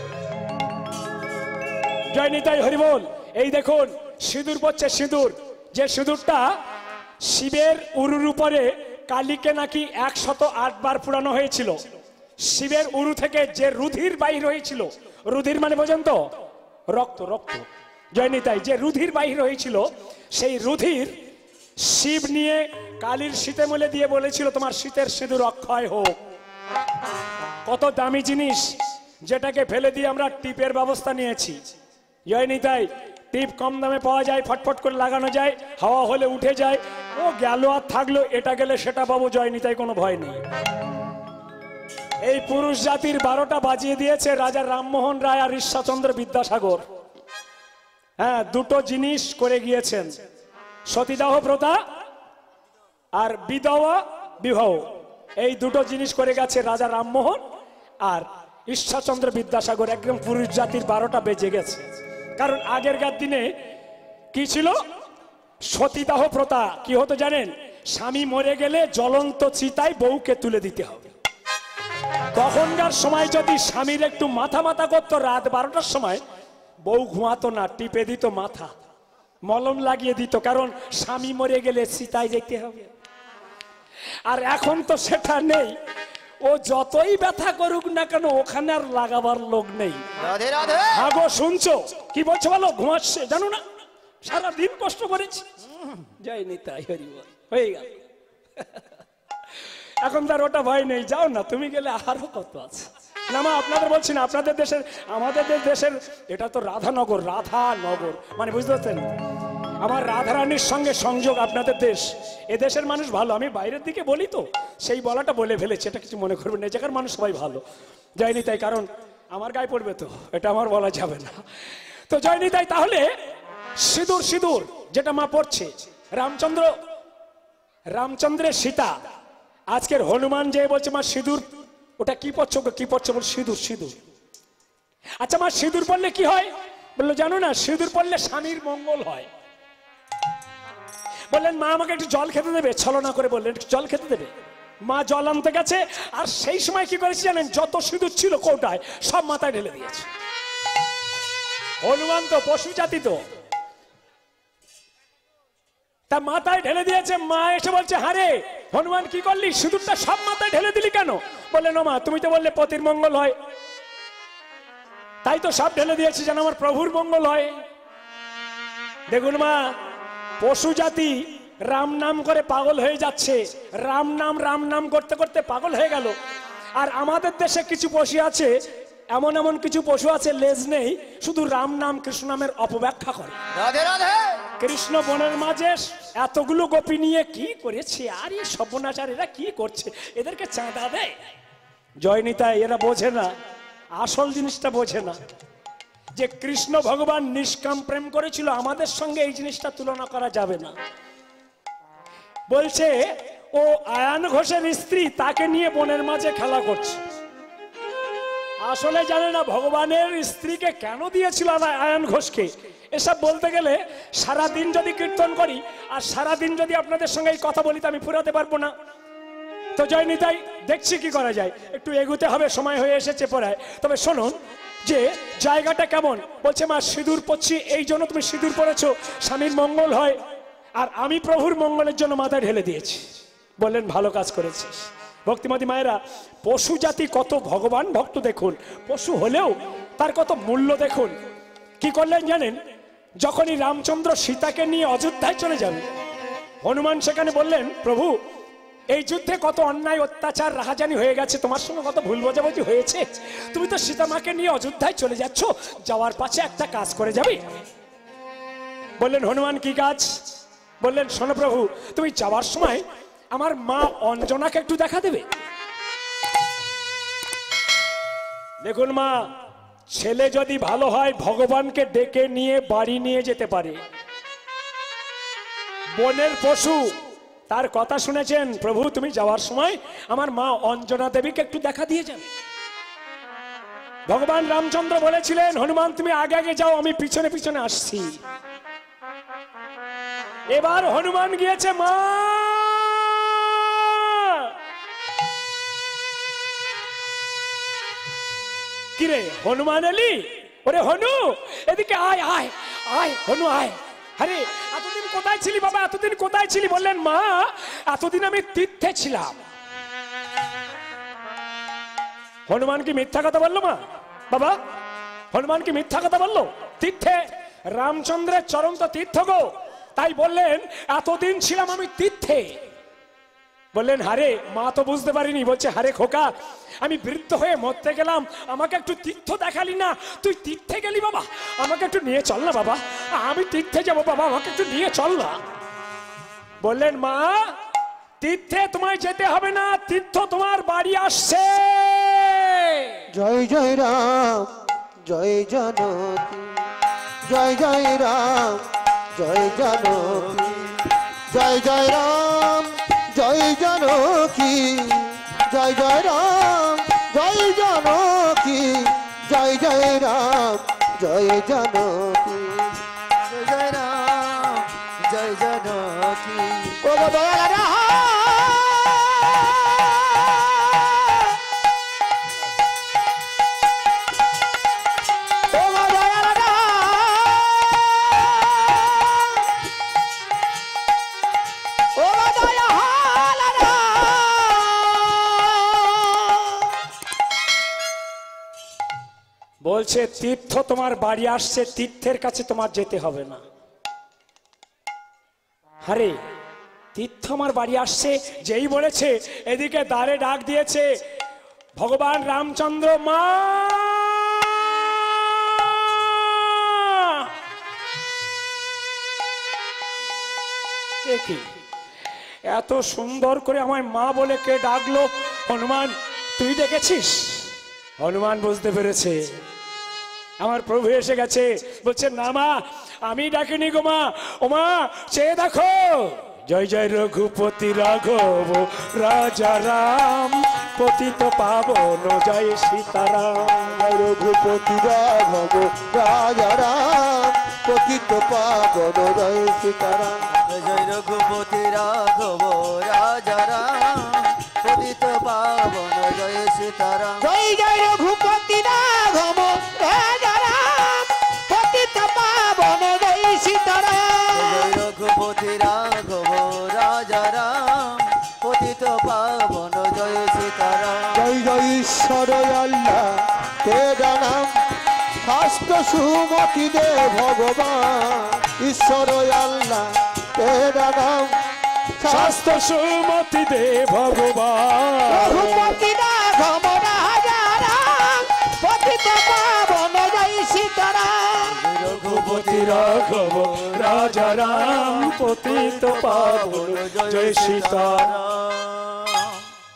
জয় নিতাই হরিবল। এই দেখুন সিঁদুর পড়ছে। সিঁদুর, যে সিঁদুরটা শিবের উরুর উপরে কালীকে নাকি 108 বার পুরানো হয়েছিল। শিবের উরু থেকে যে রুধির বাহির হয়েছিল, রুধির মানে বোঝেন তো? রক্ত, রক্ত। জয় নিতাই, যে রুধির বাহির হয়েছিল, সেই রুধির শিব নিয়ে কালীর শীতে মলে দিয়ে বলেছিল তোমার শীতের সিঁদুর অক্ষয় হোক। কত দামি জিনিস, যেটাকে ফেলে দিয়ে আমরা টিপের ব্যবস্থা নিয়েছি। জয় নিতাই, টিপ কম দামে পাওয়া যায়, ফটফট করে লাগানো যায়, হাওয়া হলে উঠে যায়। ও গেল আর থাকলো, এটা গেলে সেটা পাবো, জয়নিতাই কোনো ভয় নেই। এই পুরুষ জাতির 12টা বাজিয়ে দিয়েছে রাজা রামমোহন রায় আর ঈশ্বরচন্দ্র বিদ্যাসাগর। হ্যাঁ, দুটো জিনিস করে গিয়েছেন, সতীদাহ প্রথা আর বিধবা বিবাহ। এই দুটো জিনিস করে গেছে রাজা রামমোহন আর ঈশ্বরচন্দ্র বিদ্যাসাগর। একদম পুরুষ জাতির 12টা বেজে গেছে। কারণ আগেরকার দিনে কি ছিল? সতীদাহ প্রথা। কি হতো জানেন? স্বামী মরে গেলে জ্বলন্ত চিতায় বউকে তুলে দিতে হবে। তখনকার সময় যদি স্বামীর একটু মাথা মাথা করতো রাত 12টার সময়, বউ ঘুমাতো না, টিপে দিত মাথা, মলম লাগিয়ে দিত, কারণ স্বামী মরে গেলে চিতায় যেতে হবে। আর এখন তো সেটা নেই। ও যতই ব্যথা করুক না কেন, ওখানে আর লাগাবার লোক নেই। রাধে রাধে। আগো শুনছো কি বলছো বলো? ঘুমাচ্ছে জানো না, সারাদিন কষ্ট করেছি। জয় নিতাই হরি বল, হয়ে গেল। এখন তার ওটা ভয় নেই। যাও না, তুমি গেলে আরো কত আছে। না মা, আপনাদের বলছি না, আপনাদের দেশের, আমাদের দেশের এটা তো রাধানগর, রাধানগর মানে বুঝতে পারছেন? আমার রাধারানীর সঙ্গে সংযোগ আপনাদের দেশ। এদেশের মানুষ ভালো, আমি বাইরের দিকে বলি তো সেই বলাটা বলে ফেলেছি, এটা কিছু মনে করবেন না। এই জায়গার মানুষ সবাই ভালো। জয়নি তাই, কারণ আমার গায়ে পড়বে তো, এটা আমার বলা যাবে না। তো জয়নি তাই, তাহলে সিঁদুর, সিঁদুর যেটা মা পড়ছে, রামচন্দ্রের সীতা। আজকের হনুমান যে বলছে মা সিঁদুর, ওটা কি পড়ছো? কি পড়ছো? বল সিঁদুর, সিঁদুর। আচ্ছা মা, সিঁদুর পড়লে কি হয়? বললো জানো না, সিঁদুর পড়লে স্বামীর মঙ্গল হয়। বললেন মা আমাকে একটু জল খেতে দেবে? ছলনা করে বললেন একটু জল খেতে দেবে। মা জল আনতে গেছে, আর সেই সময় কি করেছে জানেন? যত সিঁদুর ছিল কৌটায় সব মাথায় ঢেলে দিয়েছে। হনুমান তো পশু জাতি, তো তা মাথায় ঢেলে দিয়েছে। মা এসে বলছে, হারে হনুমান কি করলি? সিঁদুরটা সব মাথায় ঢেলে দিলি কেন? বললেন ও মা, তুমি তো বললে পতির মঙ্গল হয়, তাই তো সব ঢেলে দিয়েছি যেন আমার প্রভুর মঙ্গল হয়। দেখুন মা, পশু জাতি রাম নাম করে পাগল হয়ে যাচ্ছে। রাম নাম করতে করতে পাগল হয়ে গেল। আর আমাদের দেশে কিছু পশু আছে, এমন এমন কিছু পশু আছে লেজ নেই, শুধু রাম নাম কৃষ্ণ নামের অপব্যাখ্যা করে। রাধে রাধে। কৃষ্ণ বনের মাঝে এতগুলো গোপী নিয়ে কি করেছে? আর এই সর্বনাচার, এরা কি করছে? এদেরকে চাঁদা দেয়। জয়নিতাই, এরা বোঝে না, আসল জিনিসটা বোঝে না, যে কৃষ্ণ ভগবান নিষ্কাম প্রেম করেছিল। আমাদের সঙ্গে এই জিনিসটা তুলনা করা যাবে না। বলছে ও আয়ান ঘোষের স্ত্রী, তাকে নিয়ে বনের মাঝে খেলা করছে। আসলে জানে না ভগবানের স্ত্রীকে কেন দিয়েছিল আয়ান ঘোষকে। এসব বলতে গেলে সারাদিন যদি কীর্তন করি আর সারাদিন যদি আপনাদের সঙ্গে এই কথা বলি, তো আমি ফুরাতে পারবো না। তো জয়নিতাই, দেখছি কি করা যায়, একটু এগুতে হবে, সময় হয়ে এসেছে পড়ায়। তবে শুনুন যে জায়গাটা কেমন। বলছে মা সিঁদুর পড়ছি, এই জন্য তুমি সিঁদুর পড়েছো, স্বামীর মঙ্গল হয়, আর আমি প্রভুর মঙ্গলের জন্য মাথায় ঢেলে দিয়েছি। বললেন ভালো কাজ করেছিস। ভক্তিমতী মায়েরা, পশু জাতি কত ভগবান ভক্ত দেখুন, পশু হলেও তার কত মূল্য দেখুন। কি করলেন জানেন? যখনই রামচন্দ্র সীতাকে নিয়ে অযোধ্যায় চলে যাবে, হনুমান সেখানে বললেন প্রভু, এই যুদ্ধে কত অন্যায় অত্যাচার রাহাজানি হয়ে গেছে, তোমার সঙ্গে কত ভুল বোঝাবুঝি হয়েছে, তুমি তো সীতামাকে নিয়ে অযোধ্যায় চলে যাচ্ছ, যাওয়ার পাশে একটা কাজ করে যাবে। বললেন হনুমান কি কাজ? বললেন শোনো প্রভু, তুমি যাওয়ার সময় আমার মা অঞ্জনাকে একটু দেখা দেবে। দেখুন মা, ছেলে যদি ভালো হয় ভগবানকে ডেকে নিয়ে বাড়ি নিয়ে যেতে পারে। বনের পশু, তার কথা শুনেছেন, প্রভু তুমি যাওয়ার সময় আমার মা অঞ্জনা দেবীকে একটু দেখা দিয়ে যাবে। ভগবান রামচন্দ্র বলেছিলেন হনুমান তুমি আগে আগে যাও, আমি পিছনে পিছনে আসছি। এবার হনুমান গিয়েছে, মা কিরে হনুমান এলি? ওরে হনু, এদিকে আয় আয় আয়, হনু আয়। আরে এতদিন কোথায় ছিলি বাবা, এতদিন কোথায় ছিলি? বললেন মা এতদিন আমি তীর্থে ছিলাম। হনুমান কি মিথ্যা কথা বললো মা? বাবা হনুমান কি মিথ্যা কথা বললো? তীর্থে, রামচন্দ্রের চরম তো তীর্থ গো, তাই বললেন এতদিন ছিলাম আমি তীর্থে। বললেন হারে, মা তো বুঝতে পারিনি। বলছে হারে খোকা, আমি বৃদ্ধ হয়ে মরতে গেলাম, আমাকে একটু তীর্থ দেখালি না, তুই তীর্থে গেলি বাবা, আমাকে একটু নিয়ে চল না বাবা, আমি তীর্থে যাবো বাবা, আমাকে একটু নিয়ে চল না। বললেন মা তীর্থে তোমায় যেতে হবে না, তীর্থ তোমার বাড়ি আসছে। জয় জয় রাম জয় জানকী, জয় জয় রাম জয় জানকী, জয় জয় রাম জয় জানকী, জয় জয় রাম জয় জানকী, জয় জয় রাম জয় জানকী, জয় জয় রাম জয় জানকী। ও গো দয়াল রাম, ও গো দয়াল রাম, ও গো দয়াল রাম। বলছে তীর্থ তোমার বাড়ি আসছে, তীর্থের কাছে তোমার যেতে হবে না। আরে তীর্থ আমার বাড়ি আসছে যেই বলেছে, এদিকে দ্বারে ডাক দিয়েছে ভগবান রামচন্দ্র। মা এ কি, এত সুন্দর করে আমায় মা বলে কে ডাকলো? হনুমান তুই ডেকেছিস? হনুমান বুঝতে পেরেছে আমার প্রভু এসে গেছে। বলছে না মা আমি ডাকিনি গো মা। ও মা চেয়ে দেখো, জয় জয় রঘুপতি রাঘব রাজা রাম, পতিত পাবন জয় সীতারাম। জয় রঘুপতি রাঘব রাজা রাম, পতিত পাবন জয় সীতারাম। জয় রঘুপতি রাঘব রাজা রাম, পতিত পাবন জয় সীতারাম। জয় জয় রঘুপতি রাঘব রাজা রাম, পতিত পাবন জয় সীতারাম। জয় রঘুপতি রাঘব রাজা রাম, পতিত পাবন জয় সীতারাম। জয় জয় ঈশ্বর আল্লাহ তেরা নাম, শাস্ত্র সুমতি দে ভগবান। ঈশ্বর আল্লাহ তেরা নাম, শাস্ত্র সুমতি দে ভগবান। রঘুপতি রাঘব রাজা রাম, পতিত পাবন জয় সীতারাম। রঘুপতি রাঘব রাজা রাম, পতিত পাবন জয় সীতারাম।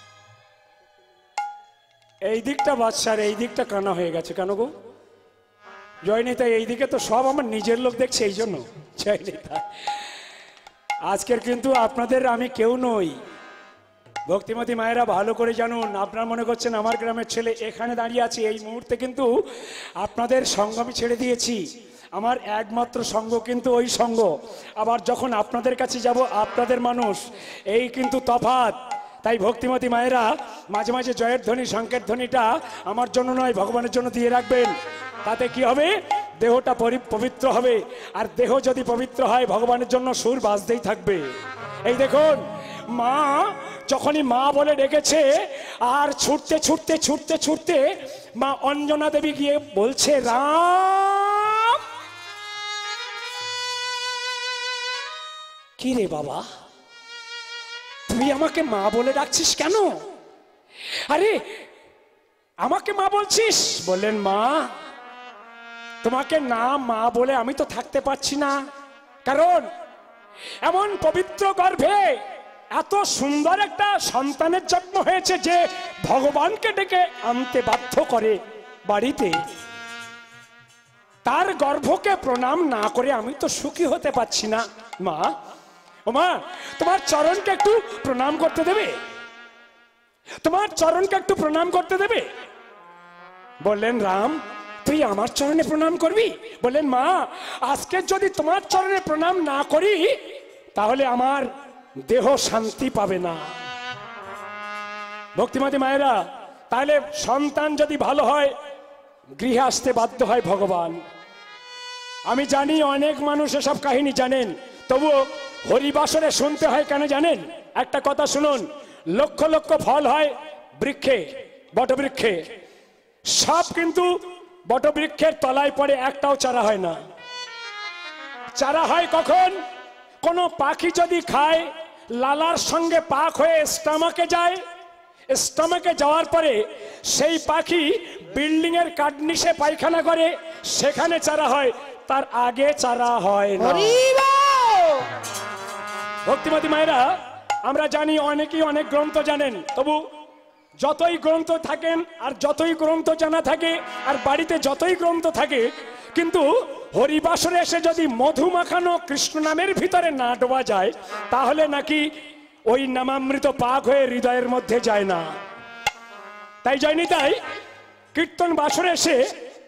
এই দিকটা বাদশার, এই দিকটা কানা হয়ে গেছে কেন গো? জয় নেতা এই দিকে তো সব আমার নিজের লোক দেখছে, এই জন্য জয় নেতা। আজকের কিন্তু আপনাদের আমি কেউ নই, ভক্তিমতী মায়েরা ভালো করে জানুন। আপনারা মনে করছেন আমার গ্রামের ছেলে এখানে দাঁড়িয়ে আছে, এই মুহূর্তে কিন্তু আপনাদের সঙ্গ আমি ছেড়ে দিয়েছি। আমার একমাত্র সঙ্গ কিন্তু ওই সঙ্গ। আবার যখন আপনাদের কাছে যাব আপনাদের মানুষ, এই কিন্তু তফাৎ। তাই ভক্তিমতী মায়েরা মাঝে মাঝে জয়ের ধ্বনি, শঙ্কের ধ্বনিটা আমার জন্য নয় ভগবানের জন্য দিয়ে রাখবেন। তাতে কি হবে? দেহটা পবিত্র হবে, আর দেহ যদি পবিত্র হয় ভগবানের জন্য সুর বাজতেই থাকবে। এই দেখুন মা যখনই মা বলে ডেকেছে, আর ছুটতে ছুটতে ছুটতে ছুটতে মা অঞ্জনা দেবী গিয়ে বলছে রাম। কি রে বাবা, তুই আমাকে মা বলে ডাকছিস কেন? আরে আমাকে মা বলছিস? বললেন মা তোমাকে না মা বলে আমি তো থাকতে পারছি না, কারণ এমন পবিত্র গর্ভে এত সুন্দর একটা সন্তানের জন্ম হয়েছে যে ভগবানকে ডেকে আনতে বাধ্য করে বাড়িতে। তার গর্ভকে প্রণাম না করে আমি তো সুখী হতে পারছি না। মা, ও মা, তোমার চরণকে একটু প্রণাম করতে দেবে? তোমার চরণকে একটু প্রণাম করতে দেবে? বললেন রাম তুই আমার চরণে প্রণাম করবি? বললেন মা আজকে যদি তোমার চরণে প্রণাম না করি তাহলে আমার দেহ শান্তি পাবে না। ভক্তিমতী মায়েরা, তাহলে সন্তান যদি ভালো হয় গৃহে আসতে বাধ্য হয় ভগবান। আমি জানি অনেক মানুষ এসব কাহিনী জানেন, তবুও হরিবাসরে শুনতে হয় কেন জানেন? একটা কথা শুনুন, লক্ষ লক্ষ ফল হয় বৃক্ষে, বটবৃক্ষে, সব কিন্তু বটবৃক্ষের তলায় পড়ে, একটাও চারা হয় না। চারা হয় কখন? কোন পাখি যদি খায়, লালার সঙ্গে পাক হয়ে স্টমাকে যায়, স্টমাকে যাওয়ার পরে সেই পাখি বিল্ডিং এর কার্নিশে পায়খানা করে, সেখানে চারা হয়। তার আগে চারা হয় না। ভক্তিমতী মায়েরা, আমরা জানি অনেকেই অনেক গ্রন্থ জানেন, তবু যতই গ্রন্থ থাকেন আর যতই গ্রন্থ জানা থাকে আর বাড়িতে যতই গ্রন্থ থাকে, কিন্তু হরিবাসরে এসে যদি মধু মাখানো কৃষ্ণ নামের ভিতরে না ডোবা যায়, তাহলে নাকি ওই নামামৃত পাক হয়ে হৃদয়ের মধ্যে যায় না। তাই যায়নি, তাই কীর্তন বাসরে এসে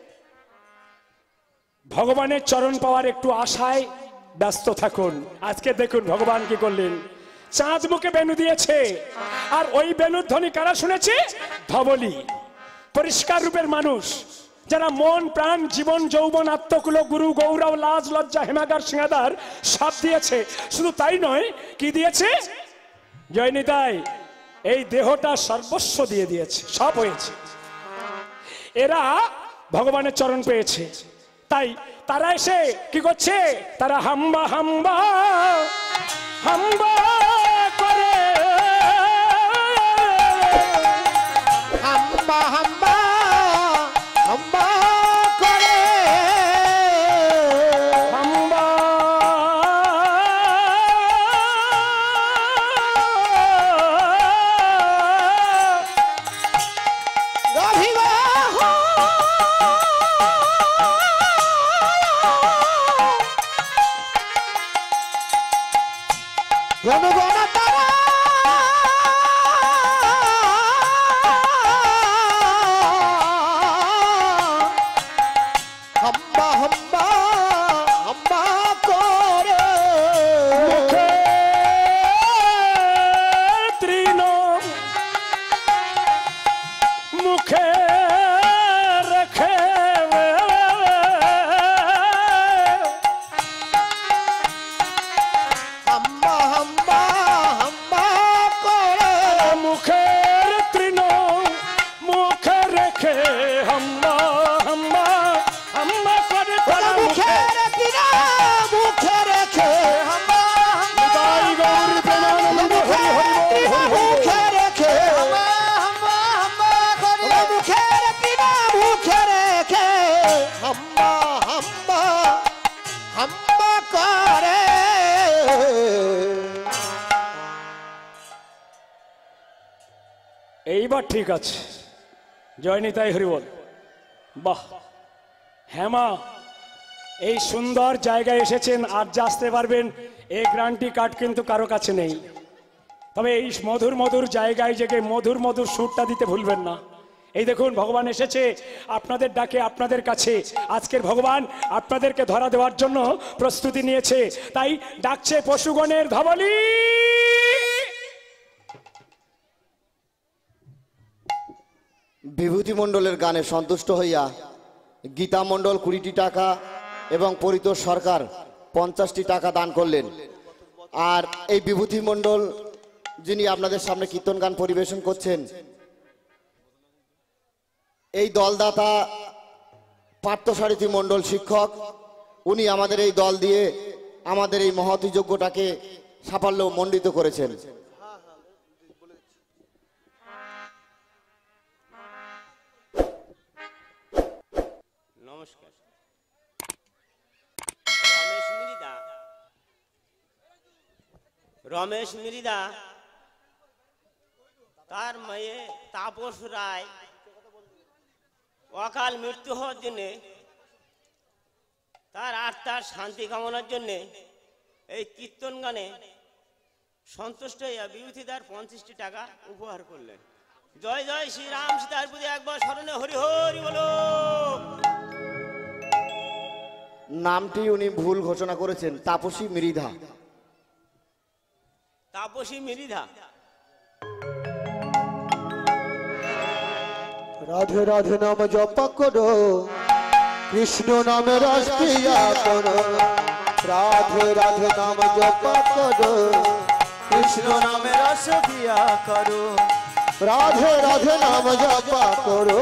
ভগবানের চরণ পাওয়ার একটু আশায় ব্যস্ত থাকুন। আজকে দেখুন ভগবান কি করলেন, চাঁদ মুখে বেনু দিয়েছে, আর ওই বেনুর ধ্বনি কারা শুনেছে? ধবলি, পরিষ্কার রূপের মানুষ, যারা মন প্রাণ জীবন যৌবন আত্মকুল গুরু গৌরব লাজ লজ্জা হেমাগার সিংহাদার সব দিয়েছে। শুধু তাই নয়, কি দিয়েছে? জয়নি তাই এই দেহটা সর্বস্ব দিয়ে দিয়েছে, সব হয়েছে। এরা ভগবানের চরণ পেয়েছে, তাই তারা এসে কি করছে? তারা হাম্বা হাম্বা হাম্বা করে, হাম্বা হাম্বা হাম্বা করে, হাম্বা গাভিবা জনগণ তারা হাম্বা হাম্বা হাম্বা করে, মুখে তৃণ মুখে রেখে হাম্বা হাম্বা হাম্বা করে, মুখের তৃণ মুখে রেখে হাম্বা হাম্বা হাম্বা করে তারা মুখে। মুখে রেখে মুখে রেখে হাম্বা তাই গৌর প্রেমানন্দ হরি হরি বল, হরি হরি বল। মুখে রেখে হাম্বা হাম্বা করে, মুখে রেখে মুখে রেখে হাম্বা হাম্বা হাম্বা করে। এইবার ঠিক আছে, জয় নিতাই হরি বল। বাহ, হেমা, এই সুন্দর জায়গায় এসেছেন, আর যে আসতে পারবেন এই গ্যারান্টি কার্ড কিন্তু কারো কাছে নেই। তবে এই মধুর মধুর জায়গায় জেগে মধুর মধুর সুরটা দিতে ভুলবেন না। এই দেখুন ভগবান এসেছে আপনাদের ডাকে, আপনাদের কাছে। আজকের ভগবান আপনাদেরকে ধরা দেওয়ার জন্য প্রস্তুতি নিয়েছে, তাই ডাকছে পশুগণের ধবলি। বিভূতি মণ্ডলের গানে সন্তুষ্ট হইয়া গীতা মণ্ডল 20টি টাকা এবং পরিতোষ সরকার 50টি টাকা দান করলেন। আর এই বিভূতি মণ্ডল যিনি আপনাদের সামনে কীর্তন গান পরিবেশন করছেন, এই দলদাতা পার্থসারথী মণ্ডল শিক্ষক, উনি আমাদের এই দল দিয়ে আমাদের এই মহতী যজ্ঞটাকে সাফল্য মণ্ডিত করেছেন। নমস্কার। রমেশ মৃদা তার মেয়ে তাপস রায় অকাল মৃত্যু হওয়ার জন্যে, তার আত্মার শান্তি কামনার জন্যে এই কীর্তন গানে সন্তুষ্ট হইয়া বিভূতিদার 50টি টাকা উপহার করলেন। জয় জয় শ্রীরাম সীতার প্রতি একবার স্মরণে হরি হরি বলো। নামটি উনি ভুল ঘোষণা করেছেন, তাপসী মৃধা। তাপসী মৃধা। রাধে রাধে নাম জপ করো, কৃষ্ণ নামে রস পিয়া করো। রাধে রাধে নাম জপ করো, কৃষ্ণ নামে রস পিয়া করো। রাধে রাধে নাম জপ করো।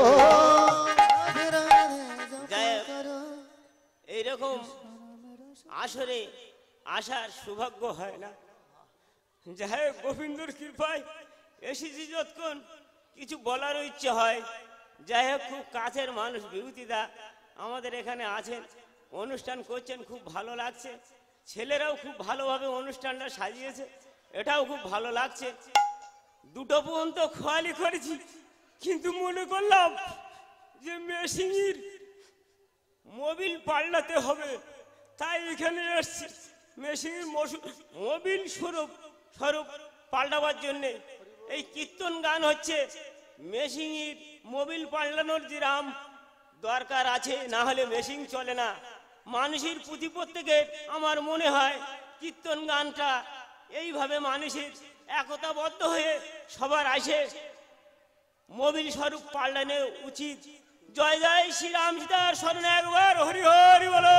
এইরকম আসরে আসার সৌভাগ্য হয় না। যাই হোক, গোবিন্দর কৃপায় এসেছি যতক্ষণ কিছু বলারও ইচ্ছে হয়। যাই হোক, খুব কাছের মানুষ বিভূতিদা আমাদের এখানে আছেন, অনুষ্ঠান করছেন, খুব ভালো লাগছে। ছেলেরাও খুব ভালোভাবে অনুষ্ঠানটা সাজিয়েছে, এটাও খুব ভালো লাগছে। দুটো পর্যন্ত খোয়ালি করেছি, কিন্তু মনে করলাম যে মেশিনের মোবিল পাল্টাতে হবে, তাই এখানে এসছি মেশিনের মোবিল স্বরূপ পাল্টাবার জন্যে। এই কীর্তন গান হচ্ছে, মেশিনের মোবিল পাল্টানোর যেরাম দরকার আছে, না হলে মেশিন চলে না। মানুষের প্রতি প্রত্যেকের আমার মনে হয় কীর্তন গানটা এইভাবে মানুষের একতাবদ্ধ হয়ে সবার আসে মোবিল স্বরূপ পাল্টানো উচিত। জয় জয় শ্রীরাম সীতার স্মরণে একবার হরি হরি বলো।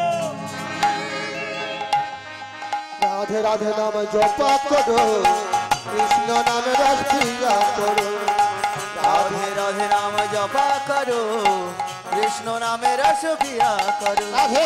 রাধে রাধে নাম জপা করো, কৃষ্ণ নামে রস পিয়া করো। রাধে রাধে নাম জপা করো, কৃষ্ণ নামে রস পিয়া করো। রাধে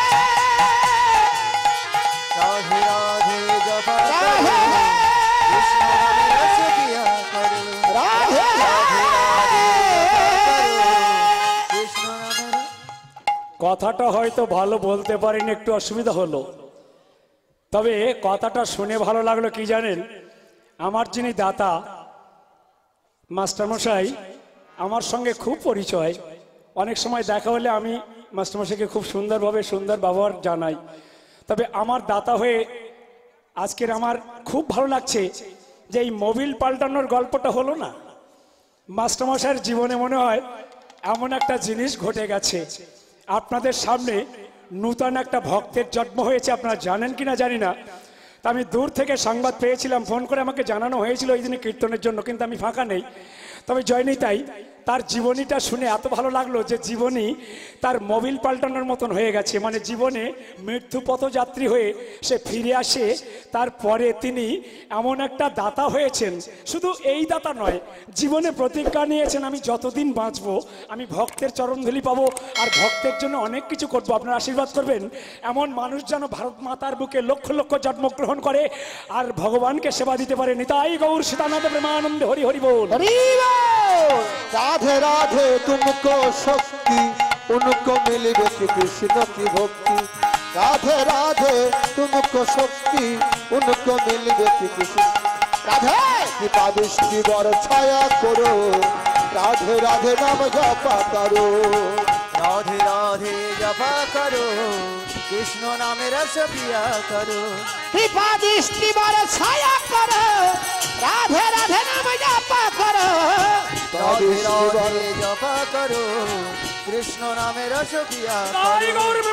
রাধে রাধে জপা করো, কৃষ্ণ নামে রস পিয়া করো। রাধে রাধে রাধে জপা করো, কৃষ্ণ নামে রস। কথাটা হয়তো ভালো বলতে পারিনি, একটু অসুবিধা হলো, তবে কথাটা শুনে ভালো লাগলো। কি জানেন, আমার যিনি দাতা মাস্টারমশাই, আমার সঙ্গে খুব পরিচয়। অনেক সময় দেখা হলে আমি মাস্টারমশাইকে খুব সুন্দরভাবে সুন্দর ব্যবহার জানাই। তবে আমার দাতা হয়ে আজকের আমার খুব ভালো লাগছে যে এই মোবিল পাল্টানোর গল্পটা হলো না, মাস্টারমশাইয়ের জীবনে মনে হয় এমন একটা জিনিস ঘটে গেছে। আপনাদের সামনে নূতন একটা ভক্তের জন্ম হয়েছে, আপনারা জানেন কিনা জানি না। তা আমি দূর থেকে সংবাদ পেয়েছিলাম, ফোন করে আমাকে জানানো হয়েছিল এই দিনে কীর্তনের জন্য, কিন্তু আমি ফাঁকা নেই। তবে জয়নি তাই তার জীবনীটা শুনে এত ভালো লাগলো যে জীবনী তার মোবিল পাল্টানোর মতন হয়ে গেছে। মানে জীবনে মৃত্যু পথযাত্রী হয়ে সে ফিরে আসে, তারপরে তিনি এমন একটা দাতা হয়েছেন। শুধু এই দাতা নয়, জীবনে প্রতিজ্ঞা নিয়েছেন আমি যতদিন বাঁচবো আমি ভক্তের চরণধূলি পাবো আর ভক্তের জন্য অনেক কিছু করবো। আপনারা আশীর্বাদ করবেন এমন মানুষ যেন ভারত মাতার বুকে লক্ষ লক্ষ জন্মগ্রহণ করে আর ভগবানকে সেবা দিতে পারে। নিতাই গৌর সীতানাথ প্রেমানন্দে হরি হরি বল। राधे राधे तुमको शक्ति उनको मिली बेटी कृष्ण की भक्ति। राधे राधे तुमको शक्ति उनको मिली बेटी कृष्ण। राधे कृपा दृष्टि बर छाया करो, राधे राधे नाम जपा करो। राधे राधे जपा करो, कृष्ण नामे रस पिया करो। कृपा दृष्टि बर छाया करो, राधे राधे नाम जपा करो। राधे राधे जपा करो, कृष्ण नामे रस पिया करो। राधे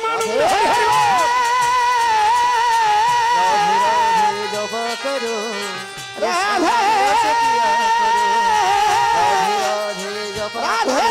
राधे जपा करो, कृष्ण नामे रस पिया करो। राधे राधे जपा करो।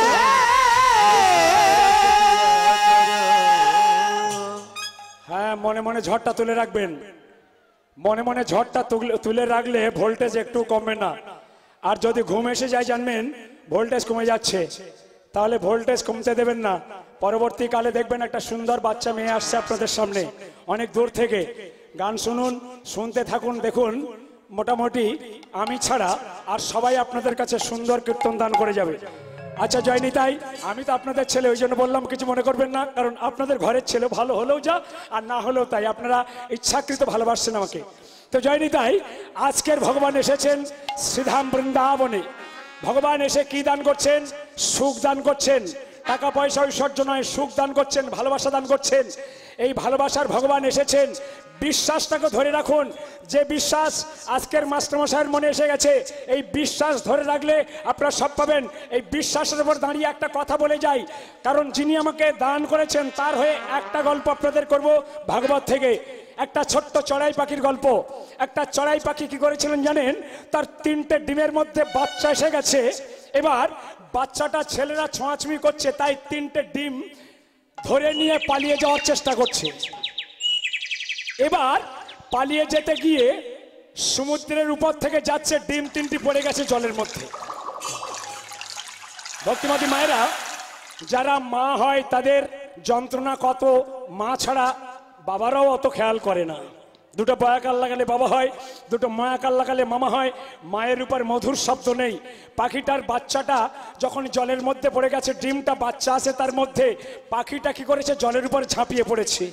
হ্যাঁ, মনে মনে ঝড়টা তুলে রাখবেন, মনে মনে ঝড়টা তুলে রাখলে ভোল্টেজ একটু কমবে না। আর যদি ঘুম এসে যায় জানবেন ভোল্টেজ কমে যাচ্ছে, তাহলে ভোল্টেজ কমতে দেবেন না। পরবর্তীকালে দেখবেন একটা সুন্দর বাচ্চা মেয়ে আসছে আপনাদের সামনে অনেক দূর থেকে। গান শুনুন, শুনতে থাকুন, দেখুন মোটামুটি আমি ছাড়া আর সবাই আপনাদের কাছে সুন্দর কীর্তন দান করে যাবে। আচ্ছা জয়নি তাই, আমি তো আপনাদের ছেলে, ওই জন্য বললাম কিছু মনে করবেন না, কারণ আপনাদের ঘরের ছেলে, ভালো হলেও যা আর না হলেও তাই, আপনারা ইচ্ছাকৃত ভালোবাসছেন আমাকে। তো জয়নি তাই, আজকের ভগবান এসেছেন শ্রীধাম বৃন্দাবনে। ভগবান এসে কি দান করছেন? সুখ দান করছেন। টাকা পয়সা ঐশ্বর্য নয়, সুখ দান করছেন, ভালোবাসা দান করছেন। এই ভালোবাসার ভগবান এসেছেন। বিশ্বাসটাকে ধরে রাখুন, যে বিশ্বাস আজকের মাস্টারমশাইয়ের মনে এসে গেছে, এই বিশ্বাস ধরে রাখলে আপনারা সব পাবেন। এই বিশ্বাসের উপর দাঁড়িয়ে একটা কথা বলে যাই, কারণ যিনি আমাকে দান করেছেন তার হয়ে একটা গল্প আপনাদের করব ভাগবত থেকে। একটা ছোট্ট চড়াই পাখির গল্প। একটা চড়াই পাখি কি করেছিলেন জানেন? তার 3টে ডিমের মধ্যে বাচ্চা এসে গেছে। এবার বাচ্চাটা ছেলেরা ছোঁয়াছুঁই করছে, তাই 3টে ডিম ধরে নিয়ে পালিয়ে যাওয়ার চেষ্টা করছে। এবার পালিয়ে যেতে গিয়ে সমুদ্রের উপর থেকে যাচ্ছে, ডিম 3টি পড়ে গেছে জলের মধ্যে। ভক্তিমতী মায়েরা, যারা মা হয় তাদের যন্ত্রণা কত, মা ছাড়া বাবারাও অত খেয়াল করে না। দুটো বয়াকার লাগালে বাবা হয়, দুটো মায়াকার লাগালে মামা হয়। মায়ের উপর মধুর শব্দ নেই। পাখিটার বাচ্চাটা যখন জলের মধ্যে পড়ে গেছে, ডিমটা বাচ্চা আছে তার মধ্যে, পাখিটা কি করেছে, জলের উপর ঝাঁপিয়ে পড়েছে।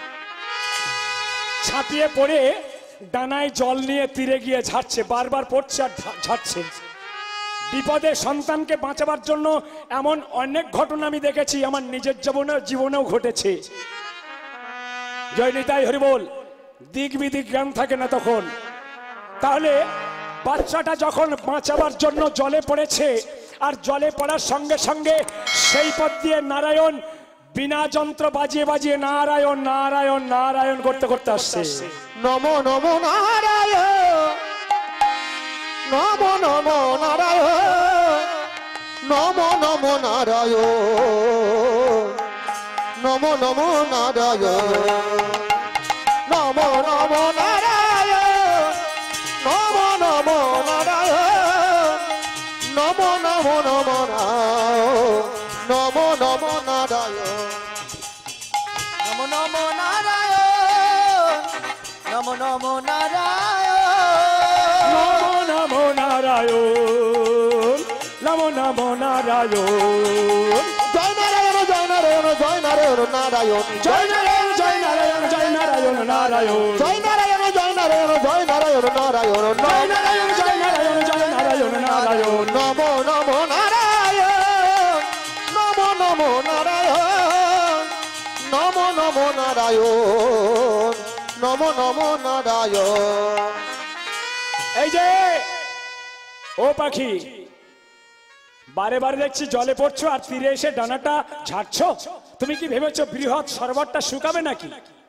ঝাঁপিয়ে পড়ে ডানায় জল নিয়ে তীরে গিয়ে ঝাড়ছে, বারবার পড়ছে আর ঝাড়ছে। বিপদে সন্তানকে বাঁচাবার জন্য এমন অনেক ঘটনা আমি দেখেছি, আমার নিজের জীবনেও ঘটেছে। জয় নিতাই হরি বল। দিক বিদিক জ্ঞান থাকে না তখন। তাহলে বাচ্চাটা যখন বাঁচাবার জন্য জলে পড়েছে, আর জলে পড়ার সঙ্গে সঙ্গে সেই পথ দিয়ে নারায়ণ বিনা যন্ত্র বাজিয়ে বাজিয়ে নারায়ণ নারায়ণ নারায়ণ করতে করতে আসছে। নমো নমো নারায়ণ, নমো নমো নারায়ণ, নমো নমো নারায়ণ, নমো নমো নারায়ণ, নমো নমো নারায়ণ, নমো নমো নারায়ণ, নমো নমো নমো নারায়ণ, নমো নমো নারায়ণ, নমো নমো নারায়ণ, নমো নমো নারায়ণ, নমো নমো নারায়ণ, নমো নমো নারায়ণ। জয় নারায়ণ, জয় নারায়ণ, জয় নারায়ণ, নারায়ণ, জয় নারায়ণ জয় নারায়ণ জয় নারায়ণ নারায়ণ, জয় নারায়ণ, জয় নারায়ণ, জয় নারায়ণ, নারায়ণ, জয় নারায়ণ জয় নারায়ণ জয় নারায়ণ নারায়ণ। নমো নমো নারায়ণ, নমো নমো নারায়ণ, নমো নমো নারায়ণ, নমো নমো নারায়ণ। এই যে ও পাখি, বারে বারে দেখছি জলে পড়ছো আর তীরে এসে ডানাটা ঝাড়ছো। তুমি কি ভেবেছো বৃহৎ সরোবরটা শুকাবে নাকি?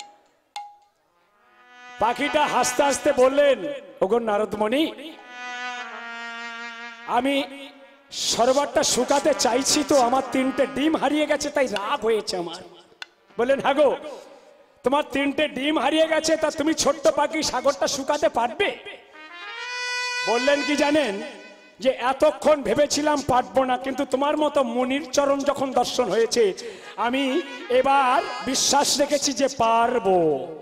পাখিটা হাসতে হাসতে বললেন, ওগো নারদমণি, আমি সরোবরটা শুকাতে চাইছি তো, আমার 3টে ডিম হারিয়ে গেছে তাই রাগ হয়েছে আমার। বললেন হ্যাঁ গো, তোমার 3টে ডিম হারিয়ে গেছে, তা তুমি ছোট্ট পাখি সাগরটা শুকাতে পারবে? বললেন কি জানেন, যে এতক্ষণ ভেবেছিলাম পারবো না, কিন্তু তোমার মতো মুনির চরণ যখন দর্শন হয়েছে, আমি এবার বিশ্বাস রেখেছি যে পারবো।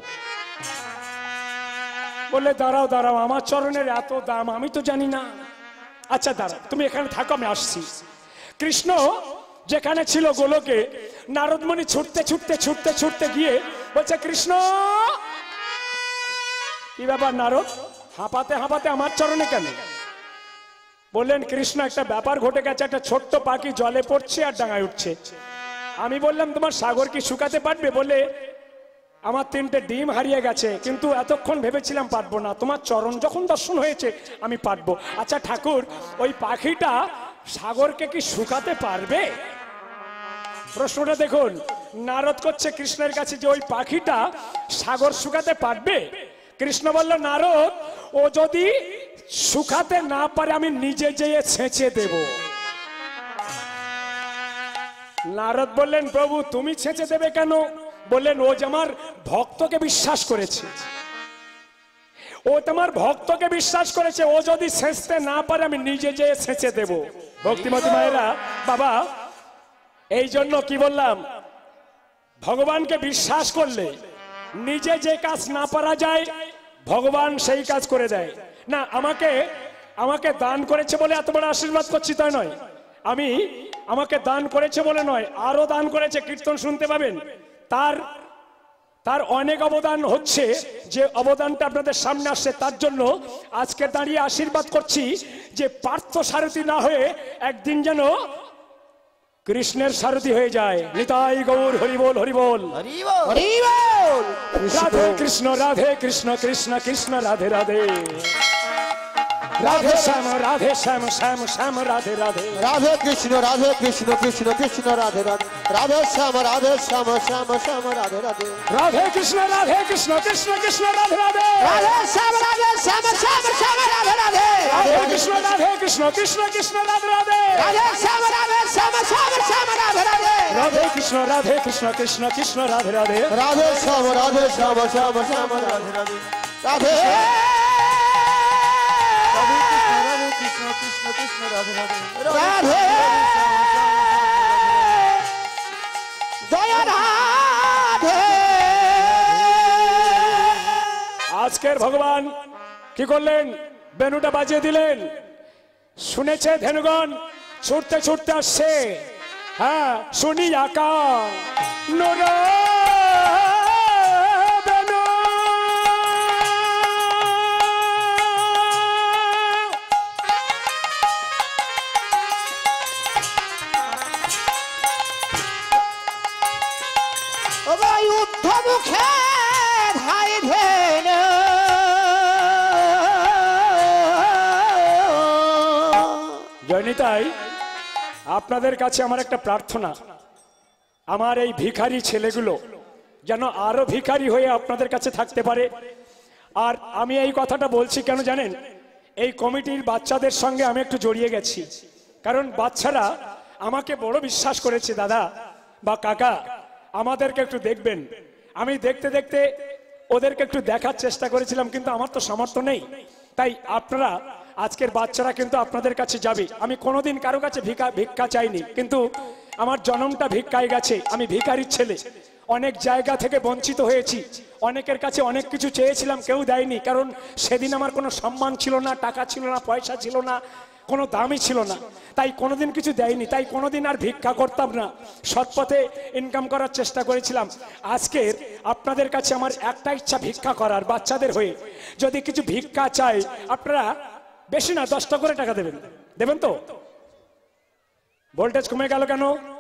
বললে দাঁড়াও দাঁড়াও, আমার চরণের এত দাম আমি তো জানি না। আচ্ছা দাঁড়াও, তুমি এখানে থাকো, আমি আসছি। কৃষ্ণ যেখানে ছিল গোলকে, নারদমণি ছুটতে ছুটতে ছুটতে ছুটতে গিয়ে বলছে, কৃষ্ণ কি ব্যাপার নারদ, হাঁপাতে হাঁপাতে আমার চরণে কেন? বললেন কৃষ্ণ, একটা ব্যাপার ঘটে গেছে, একটা ছোট্ট পাখি জলে পড়ছে আর ডাঙায় উঠছে। আমি বললাম তোমার সাগর কি শুকাতে পারবে? বলে আমার 3টে ডিম হারিয়ে গেছে, কিন্তু এতক্ষণ ভেবেছিলাম পারবো না, তোমার চরণ যখন দর্শন হয়েছে আমি পারবো। আচ্ছা ঠাকুর, ওই পাখিটা সাগরকে কি শুকাতে পারবে? প্রশ্নটা দেখুন, নারদ করছে কৃষ্ণের কাছে যে ওই পাখিটা সাগর শুকাতে পারবে? কৃষ্ণ বলল, নারদ, ও যদি শুকাতে না পারে আমি নিজে যেয়ে ছেঁচে দেব। নারদ বললেন, প্রভু তুমি ছেঁচে দেবে কেন? বললেন, ও যে আমার ভক্তকে বিশ্বাস করেছে, ও তোমার ভক্তকে বিশ্বাস করেছে, ও যদি ছেঁচতে না পারে আমি নিজে যেয়ে ছেঁচে দেব। ভক্তিমতী মায়েরা, বাবা, এই জন্য কি বললাম, ভগবানকে বিশ্বাস করলে নিজে যে কাজ না পারা যায়, ভগবান সেই কাজ করে দেয়। না আমাকে দান করেছে বলে এত বড় আশীর্বাদ করছি তাই নয়, আমাকে দান করেছে বলে নয়, আরো দান করেছে, কীর্তন শুনতে পাবেন। তার অনেক অবদান হচ্ছে, যে অবদানটা আপনাদের সামনে আসছে, তার জন্য আজকে দাঁড়িয়ে আশীর্বাদ করছি যে পার্থ সারথি না হয়ে একদিন যেন কৃষ্ণের সারথি হয়ে যায়। নিতাই গৌর হরিবোল হরিবোল হরিবোল। রাধে কৃষ্ণ কৃষ্ণ কৃষ্ণ রাধে রাধে, রাধে শ্যাম শ্যাম শ্যাম রাধে রাধে, রাধে কৃষ্ণ কৃষ্ণ কৃষ্ণ রাধে রাধে, রাধে শ্যাম শ্যাম শ্যাম রাধে রাধে, রাধে কৃষ্ণ কৃষ্ণ কৃষ্ণ রাধে রাধে, রাধে শ্যাম শ্যাম শ্যাম রাধে রাধে, রাধে কৃষ্ণ কৃষ্ণ কৃষ্ণ রাধে রাধে, রাধে শ্যাম শ্যাম রাধে রাধে, রাধে কৃষ্ণ কৃষ্ণ কৃষ্ণ রাধে রাধে, রাধে শ্যাম শ্যাম শ্যাম রাধে রাধে, রাধে কৃষ্ণ কৃষ্ণ কৃষ্ণ রাধে রাধে, রাধে জয় রাধে। আজ আজকের ভগবান কি করলেন, বেনুটা বাজিয়ে দিলেন। শুনেছে ধেনুগণ ছুটতে ছুটতে আসছে। হ্যাঁ, শুনি আকা নোরা বেনু। যুদ্ধ মুখে ধাই ধেনু জয়নিতাই, আপনাদের কাছে আমার একটা প্রার্থনা, আমার এই ভিখারি ছেলেগুলো যেন আরো ভিখারি হয়ে আপনাদের কাছে থাকতে পারে। আর আমি এই কথাটা বলছি কেন জানেন, এই কমিটির বাচ্চাদের সঙ্গে আমি একটু জড়িয়ে গেছি, কারণ বাচ্চারা আমাকে বড় বিশ্বাস করেছে। দাদা বা কাকা, আমাদেরকে একটু দেখবেন। আমি দেখতে দেখতে ওদেরকে একটু দেখার চেষ্টা করেছিলাম, কিন্তু আমার তো সামর্থ্য নেই। তাই আপনারা, আজকের বাচ্চারা কিন্তু আপনাদের কাছে যাবে। আমি কোনোদিন কারো কাছে ভিক্ষা চাইনি, কিন্তু আমার জন্মটা ভিক্ষায় গেছে। আমি ভিখারির ছেলে, অনেক জায়গা থেকে বঞ্চিত হয়েছি। অনেকের কাছে অনেক কিছু চেয়েছিলাম, কেউ দেয়নি, কারণ সেদিন আমার কোনো সম্মান ছিল না, টাকা ছিল না, পয়সা ছিল না, কোনো দামই ছিল না, তাই কোনোদিন কিছু দেয়নি। তাই কোনোদিন আর ভিক্ষা করতাম না, সৎপথে ইনকাম করার চেষ্টা করেছিলাম। আজকের আপনাদের কাছে আমার একটা ইচ্ছা, ভিক্ষা করার বাচ্চাদের হয়ে। যদি কিছু ভিক্ষা চাই, আপনারা বেশি না 10টা করে টাকা দেবেন, দেবেন তো? ভোল্টেজ কমে গেল কেন?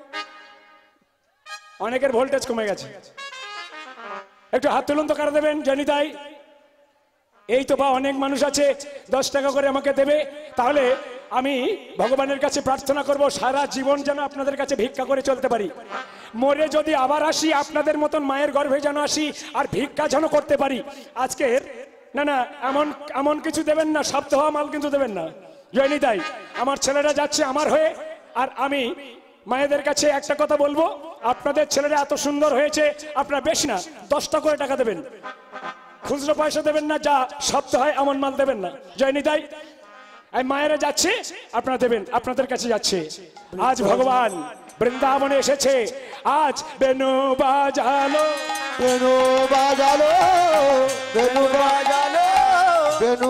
অনেকের ভোল্টেজ কমে গেছে, একটু হাত তুলুন তো, কারা দেবেন? জয়নিতাই, এই তো বা অনেক মানুষ আছে 10 টাকা করে আমাকে দেবে। তাহলে আমি ভগবানের কাছে প্রার্থনা করব, সারা জীবন যেন আপনাদের কাছে ভিক্ষা করে চলতে পারি। মরে যদি আবার আসি, আপনাদের মতন মায়ের গর্ভে যেন আসি, আর ভিক্ষা যেন করতে পারি। আজকের না না, এমন কিছু দেবেন না, শব্দ হওয়া মাল কিন্তু দেবেন না। জয়নিতাই, আমার ছেলেরা যাচ্ছে আমার হয়ে, আর আমি মায়েদের কাছে একটা কথা বলবো, আপনাদের ছেলেরা এত সুন্দর হয়েছে, আপনারা বেশি না 10টা করে টাকা দেবেন। খুচরো পয়সা দেবেন না, যা শব্দ হয় এমন মাল দেবেন না। জয়নিতাই, মায়েরা যাচ্ছে, আপনারা দেবেন, আপনাদের কাছে যাচ্ছে। আজ ভগবান বৃন্দাবনে এসেছে, আজ বেনু বাজালো, বেনু বাজালো, বেনু বাজালো, বেনু।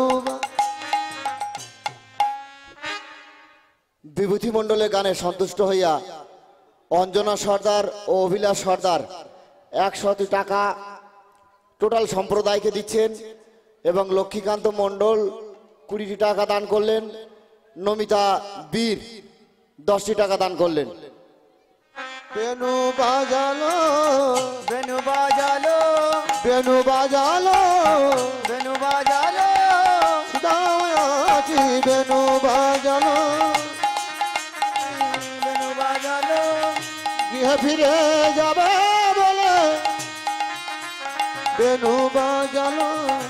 বিভূতি মণ্ডলের গানে সন্তুষ্ট হইয়া অঞ্জনা সর্দার ও অভিলাষ সর্দার 100 টাকা টোটাল সম্প্রদায়কে দিচ্ছেন, এবং লক্ষ্মীকান্ত মণ্ডল 20 টাকা দান করলেন, নমিতা বীর 10 টাকা দান করলেন। বেনু বাজালো, বেনু বাজালো, বেনু বাজালো, বেনু বাজালো, সুদামায়াছি বেনু বাজালো, বেনু বাজালো, গৃহে ফিরে যাবে বলে বেনু বাজালো।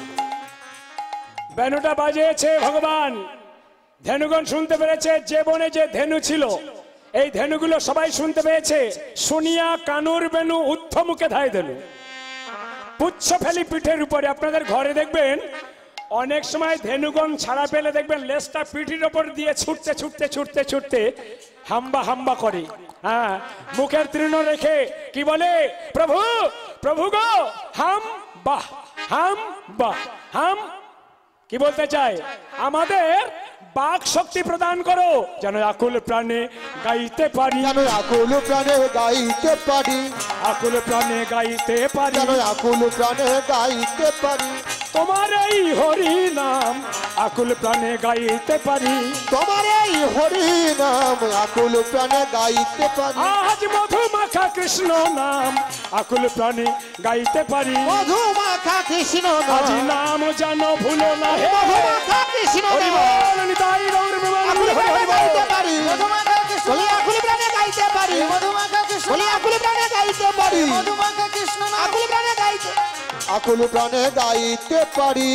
বেনুটা বাজিয়েছে ভগবান। ধেনুগণ শুনতে পেরেছে, যে বনে যে ধেনু ছিল, এই ধেনুগুলো সবাই শুনতে পেয়েছে। শুনিয়া কানুর বেনু উত্থমুখে ধায় ধেনু, পুচ্ছ ফেলি পিঠের উপরে। আপনাদের ঘরে দেখবেন অনেক সময় ধেনুগণ ছাড়া পেলে দেখবেন লেজটা পিঠির ওপর দিয়ে ছুটতে ছুটতে ছুটতে ছুটতে হাম্বা হাম্বা করে। হ্যাঁ, মুখের তৃণ রেখে কি বলে, প্রভু প্রভু গো হাম বাহ, হাম বাহ, হাম। কি বলতে চায়, আমাদের বাক শক্তি প্রদান করো, যেন আকুল প্রাণে গাইতে পারি, যেন আকুল প্রাণে গাইতে পারি, আকুল প্রাণে গাইতে পারি, যেন আকুল প্রাণে গাইতে পারি, তোমার এই হরি নাম আকুল প্রাণে গাইতে পারি, তোমার এই হরি নাম আকুল প্রাণে গাইতে পারি। আজ মধুমাখা কৃষ্ণ নাম আকুল প্রাণে গাইতে পারি, মধুমাখা কৃষ্ণ আজ নাম, নাম জানো ভুলো না হে, মধুমাখা কৃষ্ণ হরি নাম বল নিতাই গৌর বিমান, আকুল হরি প্রাণে হরি বল। গাইতে পারি, মধুমাখা কৃষ্ণ, বলি আকুল প্রাণে গাইতে পারি, মধুমাখা কৃষ্ণ, বলি আকুল প্রাণে গাইতে পারি, মধুমাখা কৃষ্ণ, আকুল প্রাণে গাইতে, আকুল প্রাণে গাইতে পারি।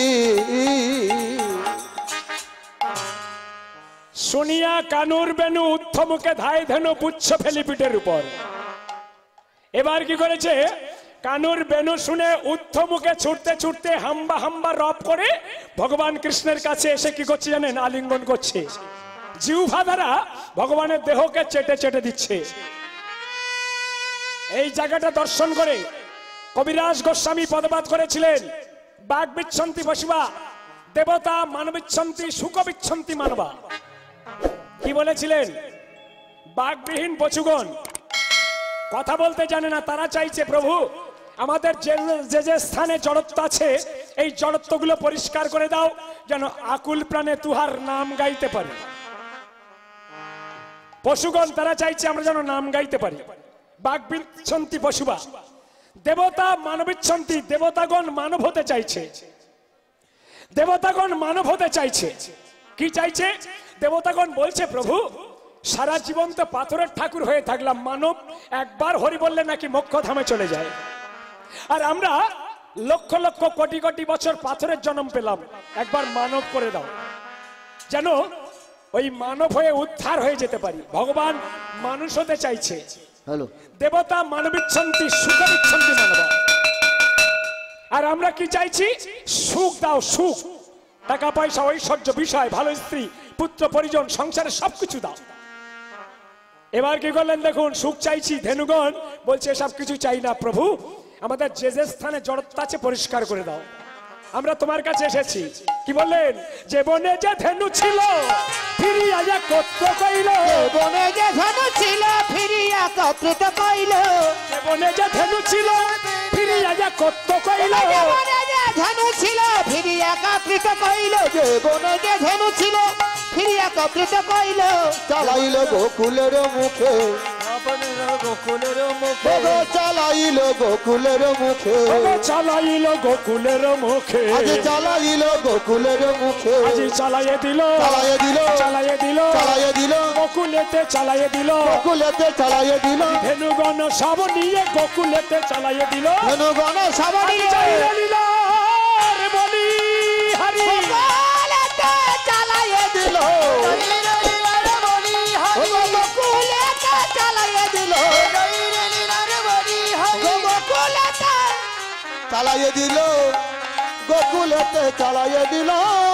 শুনিয়া কানুর বেনু উত্থমুখে ধায় ধেনু পুচ্ছ ফেলি পিঠের উপর। এবার কি করেছে, কানুর বেনু শুনে উত্থমুখে ছুটতে ছুটতে হাম্বা হাম্বা রব করে ভগবান কৃষ্ণের কাছে এসে কি করছে জানেন, আলিঙ্গন করছে। জিহ্বা দ্বারা ভগবানের দেহকে চেটে চেটে দিচ্ছে। এই জায়গাটা দর্শন করে কবিরাজ গোস্বামী পদপাত করেছিলেন, বাঘ বিচ্ছন্তি বসবা দেবতা মানবিচ্ছন্তি সুখ বিচ্ছন্তি মানবা। কি বলেছিলেন? বাঘবিহীন পশুগণ কথা বলতে জানে না, তারা চাইছে প্রভু আমাদের যে যে স্থানে জড়ত্ব আছে এই জড়ত্বগুলো পরিষ্কার করে দাও, যেন আকুল প্রাণে তুহার নাম গাইতে পারি। পশুগণ তারা চাইছে আমরা যেন নাম গাইতে পারি। বাঘ বিচ্ছন্তি পশুবা দেবতা মানবিচ্ছন্তি, দেবতাগণ মানব হতে চাইছে। দেবতাগণ মানব হতে চাইছে। কি চাইছে? দেবতাগণ বলছে প্রভু সারা জীবন তো পাথরের ঠাকুর হয়ে থাকলাম, মানব একবার হরি বললে নাকি মোক্ষধামে চলে যায়, আর আমরা লক্ষ লক্ষ কোটি কোটি বছর পাথরের জন্ম পেলাম, একবার মানব করে দাও যেন ওই মানব হয়ে উদ্ধার হয়ে যেতে পারি। ভগবান মানুষ হতে চাইছে। হ্যালো, দেবতা মানবিচ্ছন্তি সুখ বিচ্ছন্তি মানব। আর আমরা কি চাইছি? সুখ দাও, সুখ, টাকা পয়সা ঐশ্বর্য বিষয় ভালো স্ত্রী পুত্র পরিজন সংসারে সবকিছু দাও। এবার কি করলেন দেখুন, সুখ চাইছি, ধেনুগণ বলছে সব কিছু চাই না প্রভু, আমাদের যে যে স্থানে জড়ত্ব আছে পরিষ্কার করে দাও, আমরা তোমার কাছে এসেছি। কি বললেন? যে বনে যে ধেনু ছিল ফিরিয়া যা কত কইল, বনে যে ধনু ছিল ফিরিয়া কত কইল, যে বনে যে ধেনু ছিল ফিরিয়া যা কত কইল, বনে যে ধনু ছিল ফিরিয়া কত কইল, যে বনে যে ধনু ছিল ফিরিয়া কত কইল, চালাইল গোকুলের মুখে, গোকুলের মুখে চালাইল গোকুলের মুখে, চালাইল গোকুলের মুখে, আজ চালাইল গোকুলের মুখে, আজ চালাইয়ে দিল, চালাইয়ে দিল, চালাইয়ে দিল, চালাইয়ে দিল, গোকুলেতে চালাইয়ে দিল, গোকুলেতে চালাইয়ে দিল, ধেনুগণ সব নিয়ে গোকুলেতে চালাইয়ে দিল, ধনুগণ সবাই চালাইয়ে দিল রে বলি হরি, গোকুলেতে চালাইয়ে দিল, গোকুলেতে চালাইয়ে দিল, গোকুলেতে চালাইয়ে দিল, গোকুলেতে চালাইয়ে দিল।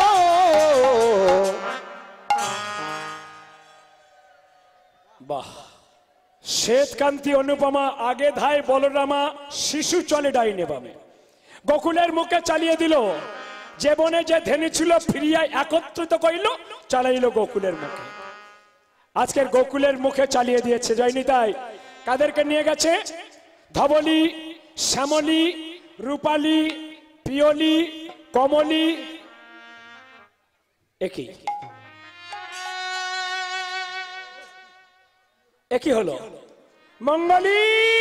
বাহ! শ্বেতকান্তি অনুপমা আগে ধায় বলরামা, শিশু চলে ডাইনে বামে, গোকুলের মুখে চালিয়ে দিল, যে বনে যে ধেনু ছিল ফিরিয়া একত্রিত কইল, চালাইল গোকুলের মুখে। আজকের গোকুলের মুখে চালিয়ে দিয়েছে জয়নিতাই। কাদেরকে নিয়ে গেছে? ধবলি, শ্যামলী, রূপালী, পিয়লি, কমলি, একই একই হলো মঙ্গলী,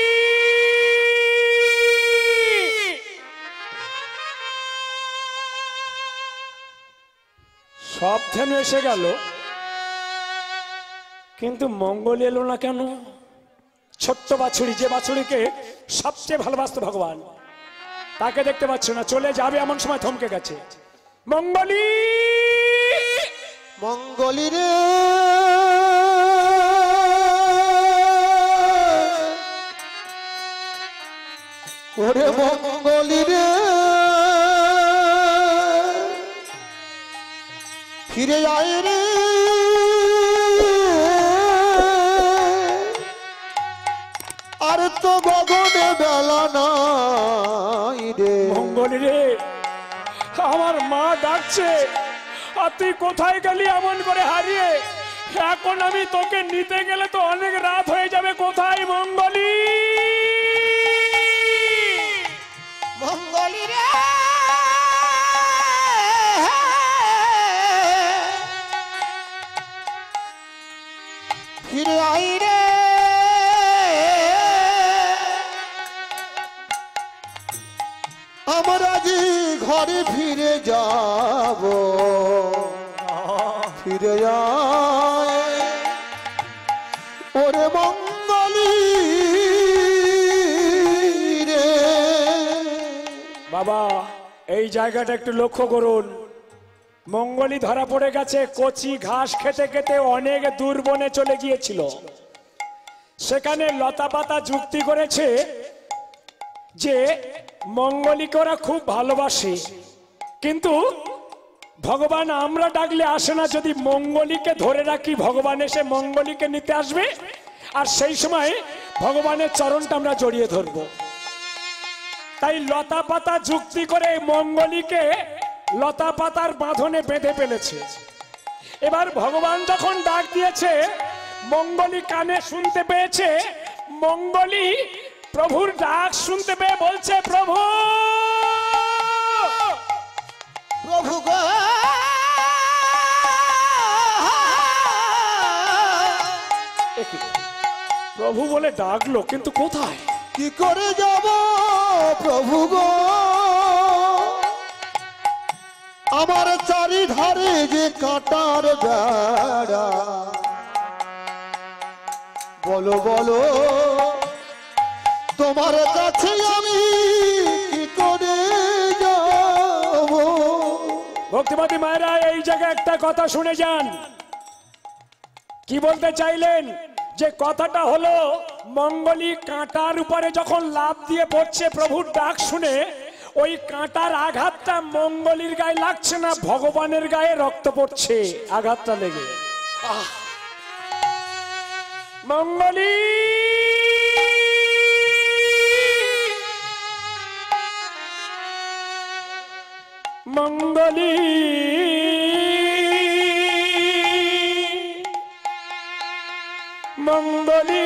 সব ধেনু এসে গেল, কিন্তু মঙ্গল এলো না কেন? ছোট্ট বাছুরি, যে বাছুরিকে সবচেয়ে ভালোবাসতো ভগবান, তাকে দেখতে পাচ্ছ না, চলে যাবে এমন সময় থমকে গেছে। মঙ্গলী, মঙ্গলী রে ওরে মঙ্গলী রে, ফিরে আয় রে, আর তো গগনে বেলা নাই রে। মঙ্গলী রে, আমার মা ডাকছে, আর তুই কোথায় গেলি এমন করে হারিয়ে? এখন আমি তোকে নিতে গেলে তো অনেক রাত হয়ে যাবে। কোথায় মঙ্গলী? মঙ্গলী রে, ফিরে আই রে, আমরা যে ঘরে ফিরে যাব, ফিরে আয় ওরে মঙ্গলী রে। বাবা, এই জায়গাটা একটু লক্ষ্য করুন। মঙ্গলী ধরা পড়ে গেছে, কচি ঘাস খেতে খেতে অনেক দূর বনে চলে গিয়েছিল। সেখানে লতা পাতা যুক্তি করেছে যে মঙ্গলীকে ওরা খুব ভালোবাসে, কিন্তু ভগবান আমরা ডাকলে আসে না। যদি মঙ্গলীকে ধরে রাখি, ভগবান এসে মঙ্গলীকে নিতে আসবে, আর সেই সময় ভগবানের চরণটা আমরা জড়িয়ে ধরবো। তাই লতা পাতা যুক্তি করে মঙ্গলীকে লতা পাতার বাঁধনে বেঁধে ফেলেছে। এবার ভগবান যখন ডাক দিয়েছে, মঙ্গলী কানে শুনতে পেয়েছে। মঙ্গলী প্রভুর ডাক শুনতে পেয়ে বলছে, প্রভু প্রভু গো প্রভু বলে ডাকলো, কিন্তু কোথায়? কি করে যাব প্রভু গো, আমার চারিধারে যে কাঁটার বেড়া, বলো বলো তোমার কাছে আমি কি করে যাব। ভক্তিমতী মায়েরা এই জায়গায় একটা কথা শুনে যান। কি বলতে চাইলেন? যে কথাটা হলো, মঙ্গলী কাঁটার উপরে যখন লাফ দিয়ে পড়ছে প্রভুর ডাক শুনে, ওই কাঁটার আঘাতটা মঙ্গলীর গায়ে লাগছে না, ভগবানের গায়ে রক্ত পড়ছে আঘাতটা লেগে। মঙ্গলী মঙ্গলী মঙ্গলী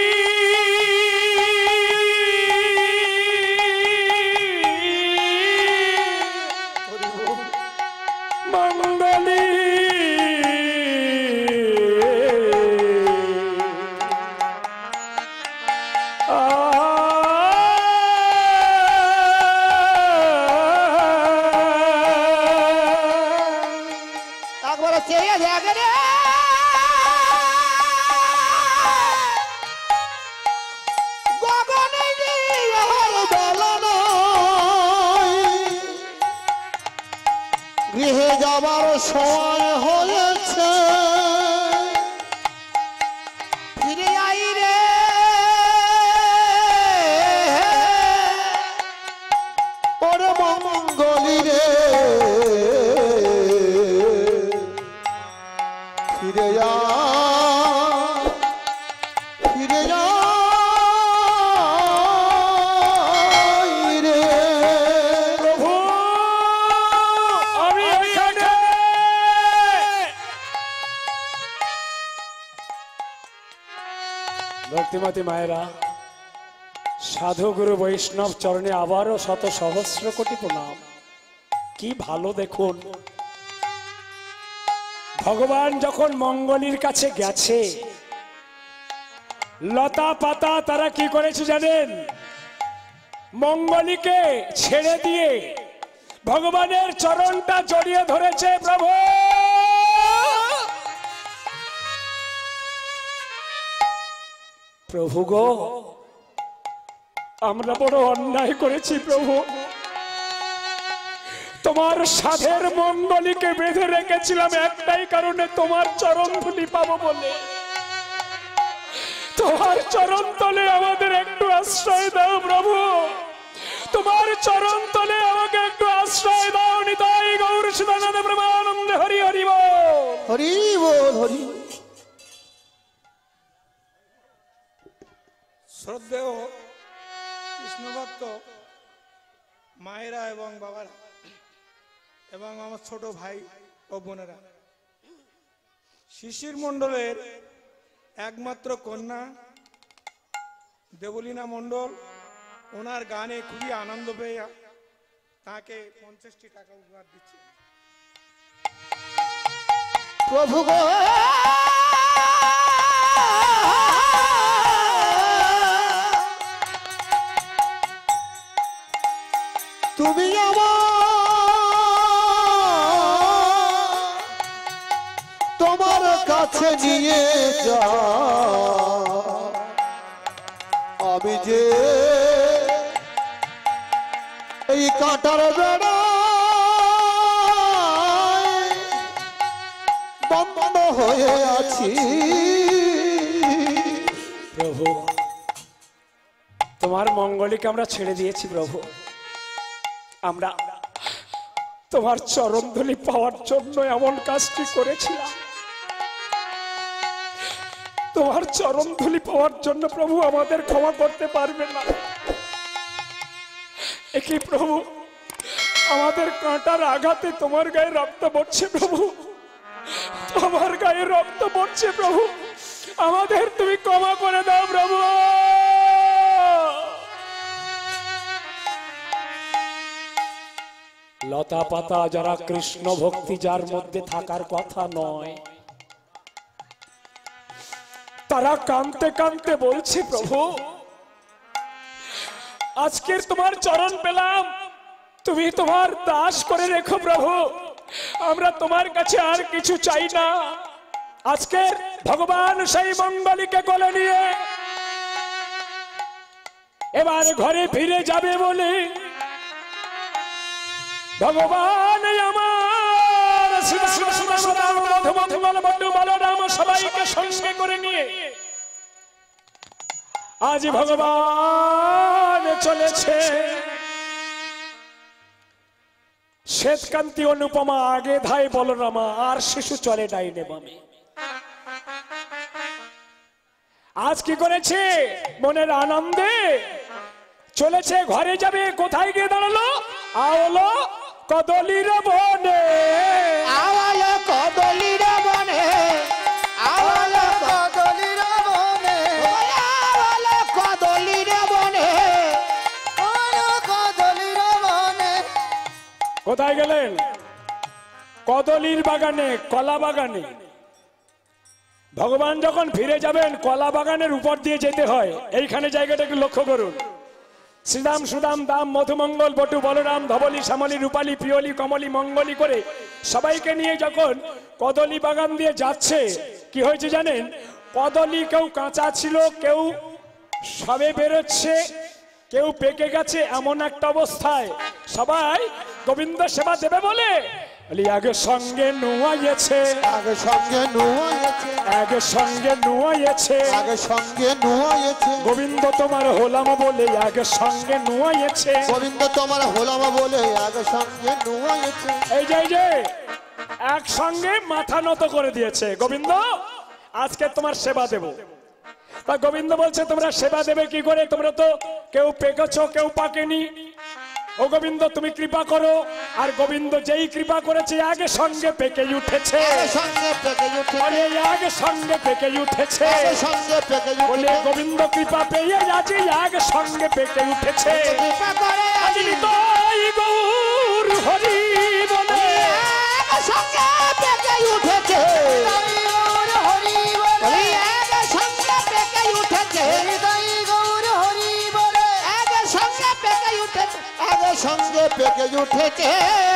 মঙ্গলী একবার চেয়ে দেখে রে গগনে আর বেলা নয়, গৃহে যাবার সময় হয়েছে, ফিরে আই রে ওরে মঙ্গলী রে, ফিরে যা ফিরে যা রে। প্রভু আমি এখানে। ভক্তিমতী মায়েরা, সাধু গুরু বৈষ্ণব চরণে আবারও শত সহস্র কোটি প্রণাম। কি ভালো দেখুন, ভগবান যখন মঙ্গলীর কাছে গেছে, লতা পাতা তারা কি করেছে জানেন? মঙ্গলীকে ছেড়ে দিয়ে ভগবানের চরণটা জড়িয়ে ধরেছে। প্রভু প্রভু গো, আমরা বড় অন্যায় করেছি প্রভু। তোমার সাধের মঙ্গলীকে বেঁধে রেখেছিলাম একটাই কারণে, তোমার চরণ ধুলি পাবো বলে। তোমার চরণ তলে আমাদের একটু আশ্রয় দাও প্রভু, তোমার চরণ তলে আমাকে একটু আশ্রয় দাও। নিতাই গৌর সদানন্দ প্রেমানন্দে হরি হরি বল, হরি বল, হরি। শ্রদ্ধেয় কৃষ্ণভক্ত মায়েরা এবং বাবারা এবং আমার ছোট ভাই ও বোনেরা, শিশির মণ্ডলের একমাত্র কন্যা দেবলীনা মণ্ডল, ওনার গানে খুবই আনন্দ পেয়ে তাকে 50টি টাকা উপহার দিচ্ছে। প্রভু গো তুমি তোমার কাছে নিয়ে যাও, আমি যে এই কাঁটার বেড়া বন্ধ হয়ে আছি। প্রভু তোমার মঙ্গলীকে আমরা ছেড়ে দিয়েছি প্রভু, আমরা তোমার চরণধুলি পাওয়ার জন্য এমন কাজটি করেছিলাম। তোমার চরণধুলি পাওয়ার জন্য প্রভু আমাদের ক্ষমা করতে পারবে না। কি প্রভু, আমাদের কাঁটার আঘাতে তোমার গায়ে রক্ত পড়ছে প্রভু, তোমার গায়ে রক্ত পড়ছে প্রভু, আমাদের তুমি ক্ষমা করে দাও প্রভু। লতা পাতা যারা কৃষ্ণ ভক্তি যার মধ্যে থাকার কথা নয়, তারা কাঁদতে কাঁদতে বলছে প্রভু আজকের তোমার চরণ পেলাম, তুমি তোমার দাস করে রেখো প্রভু, আমরা তোমার কাছে আর কিছু চাই না। আজকে ভগবান সেই মঙ্গলীকে কোলে নিয়ে এবার ঘরে ফিরে যাবে বলে ভগবান আমার বলরাম সবাইকে সঙ্গে করে নিয়ে আজ ভগবান চলেছে শ্বেতকান্তি অনুপমা আগে ধাই বলরামা, আর শিশু চলে ডাইনে বামে। আজ কি করেছে মনের আনন্দে চলেছে ঘরে যাবে, কোথায় গিয়ে দাঁড়ালো? আওলো কদলির বনে, আওয়ালো কদলির বনে, আওয়ালো কদলির বনে, আওয়ালো কদলির বনে, আওয়ালো কদলির বনে। কোথায় গেলেন? কদলির বাগানে, কলা বাগানে। ভগবান যখন ফিরে যাবেন কলা বাগানের উপর দিয়ে যেতে হয়। এইখানে জায়গাটা একটু লক্ষ্য করুন। শ্রীদাম সুদাম দাম মধুমঙ্গল বটু বলরাম ধবলি শ্যামলী রূপালী পিয়লি কমলি মঙ্গলি করে সবাইকে নিয়ে যখন কদলি বাগান দিয়ে যাচ্ছে, কি হয়েছে জানেন? কদলি কেউ কাঁচা ছিল, কেউ সবে বেরোচ্ছে, কেউ পেকে গেছে, এমন একটা অবস্থায় সবাই গোবিন্দ সেবা দেবে বলে আগে সঙ্গে নুয়াইছে, আগে সঙ্গে নুয়াইছে, আগে সঙ্গে নুয়াইছে, আগে সঙ্গে নুয়াইছে, গোবিন্দ তোমার হলাম বলে আগে সঙ্গে নুয়াইছে, গোবিন্দ তোমার হলাম বলে আগে সঙ্গে নুয়াইছে। এই যে একসঙ্গে মাথা নত করে দিয়েছে, গোবিন্দ আজকে তোমার সেবা দেব। তা গোবিন্দ বলছে তোমরা সেবা দেবে কি করে? তোমরা তো কেউ পেকেছ কেউ পাকেনি, ও গোবিন্দ তুমি কৃপা করো। আর গোবিন্দ যেই কৃপা করেছে আগে সঙ্গে পেকে উঠেছে, সঙ্গে পেকে উঠেছে, আগে সঙ্গে পেকে উঠেছে, সঙ্গে পেকে বলে উঠেছে, গোবিন্দ কৃপা পেয়ে আজ আগে সঙ্গে পেকে উঠেছে। কৃপা করে আজ নিতাই গৌর হরি বলে সঙ্গে পেকে উঠেছে, গৌর হরি বলে সঙ্গে পেকে উঠেছে, গৌর হরি বলে সঙ্গে পেকে উঠেছে, সঙ্গে পেকে উঠেছে।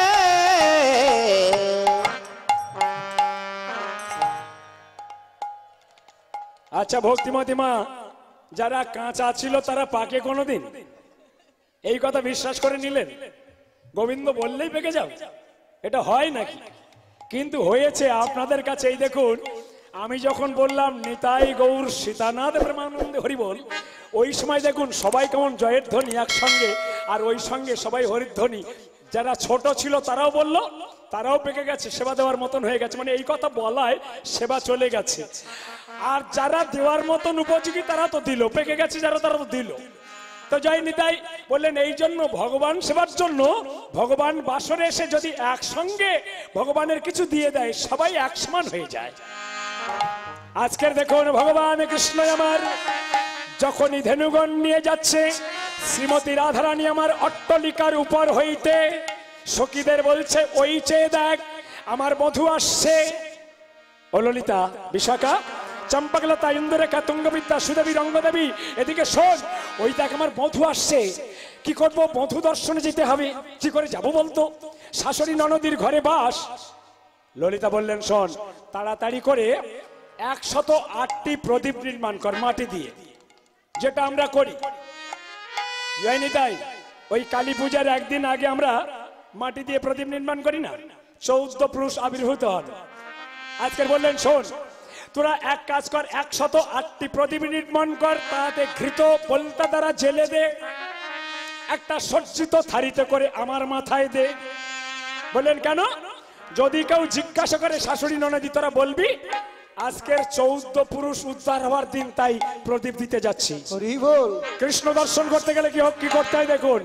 আচ্ছা ভক্তিমতী মা, যারা কাঁচা ছিল তারা পাকে কোনোদিন? এই কথা বিশ্বাস করে নিলেন? গোবিন্দ বললেই পেকে যাও, এটা হয় নাকি? কিন্তু হয়েছে আপনাদের কাছে। এই দেখুন, আমি যখন বললাম নিতাই গৌর সীতানাথ প্রেমানন্দে হরিবল, ওই সময় দেখুন সবাই কেমন জয়ের ধ্বনি একসঙ্গে, আর ওই সঙ্গে সবাই হরিধ্বনি। যারা ছোট ছিল তারাও বললো, তারাও পেকে গেছে, সেবা দেওয়ার মতন হয়ে গেছে, মানে এই কথা বলায় সেবা চলে গেছে। আর যারা দেওয়ার মতন উপযোগী তারা তো দিল, পেকে গেছে যারা তারা তো দিল। তো জয় নিতাই বললেন এই জন্য ভগবান সেবার জন্য ভগবান বাসরে এসে যদি একসঙ্গে ভগবানের কিছু দিয়ে দেয় সবাই এক সমান হয়ে যায়। আজকের দেখুন ভগবান কৃষ্ণ আমার যখনই ধেনুগণ নিয়ে যাচ্ছে, শ্রীমতী রাধারানী আমার অট্টলিকার উপর হইতে সখীদের বলছে ওই চেয়ে দেখ আমার বধূ আসছে। ও ললিতা, বিশাখা, চম্পকলতা, ইন্দুরেখা, তুঙ্গবিদ্যা, সুদেবী, রঙ্গদেবী, এদিকে শোন, ওই দেখ আমার বধূ আসছে। কি করবো? বধূ দর্শনে যেতে হবে। কি করে যাব বলতো? শাশুড়ি ননদীর ঘরে বাস। ললিতা বললেন শোন, তাড়াতাড়ি করে 108টি প্রদীপ নির্মাণ কর মাটি দিয়ে, যেটা আমরা করি। যাইনি তাই ওই কালী পূজার একদিন আগে আমরা মাটি দিয়ে প্রদীপ নির্মাণ করি না? 14 পুরুষ আবির্ভূত হন। আজকে বললেন শোন, তোরা এক কাজ কর, 108টি প্রদীপ নির্মাণ কর, তাতে ঘৃত পলতা দ্বারা জেলে দে, একটা সজ্জিত থারিতে করে আমার মাথায় দে। বললেন কেন? যদি কেউ জিজ্ঞাসা করে শাশুড়ি ননদি তোরা বলবি আজকের 14 পুরুষ উদ্ধার হওয়ার দিন, তাই প্রদীপ দিতে যাচ্ছি। হরি বল। কৃষ্ণ দর্শন করতে গেলে কি করতে হয় দেখুন,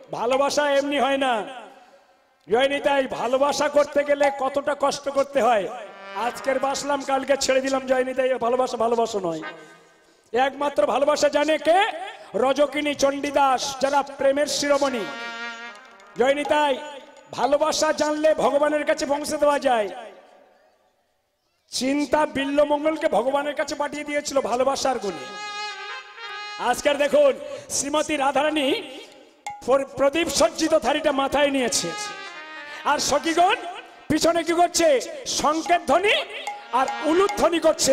ভালোবাসা এমনি হয় না জয়নিতাই, ভালোবাসা করতে গেলে কতটা কষ্ট করতে হয়। আজকের বাসলাম কালকে ছেড়ে দিলাম জয়নিতাই, ভালোবাসা ভালোবাসা নয়। একমাত্র ভালোবাসা জানে কে? রজকিনী চণ্ডীদাস, যারা প্রেমের শিরোমণি। জয়নিতাই, ভালোবাসা জানলে ভগবানের কাছে পৌঁছে দেওয়া যায়। চিন্তা বিল্লমঙ্গলকে ভগবানের কাছে পাঠিয়ে দিয়েছিল ভালোবাসার গুণে। আজকের দেখুন শ্রীমতী রাধারানী প্রদীপ সজ্জিত থারিটা মাথায় নিয়েছে, আর সখীগণ পিছনে কি করছে? সংকেত ধ্বনি আর উলুধ্বনি করছে।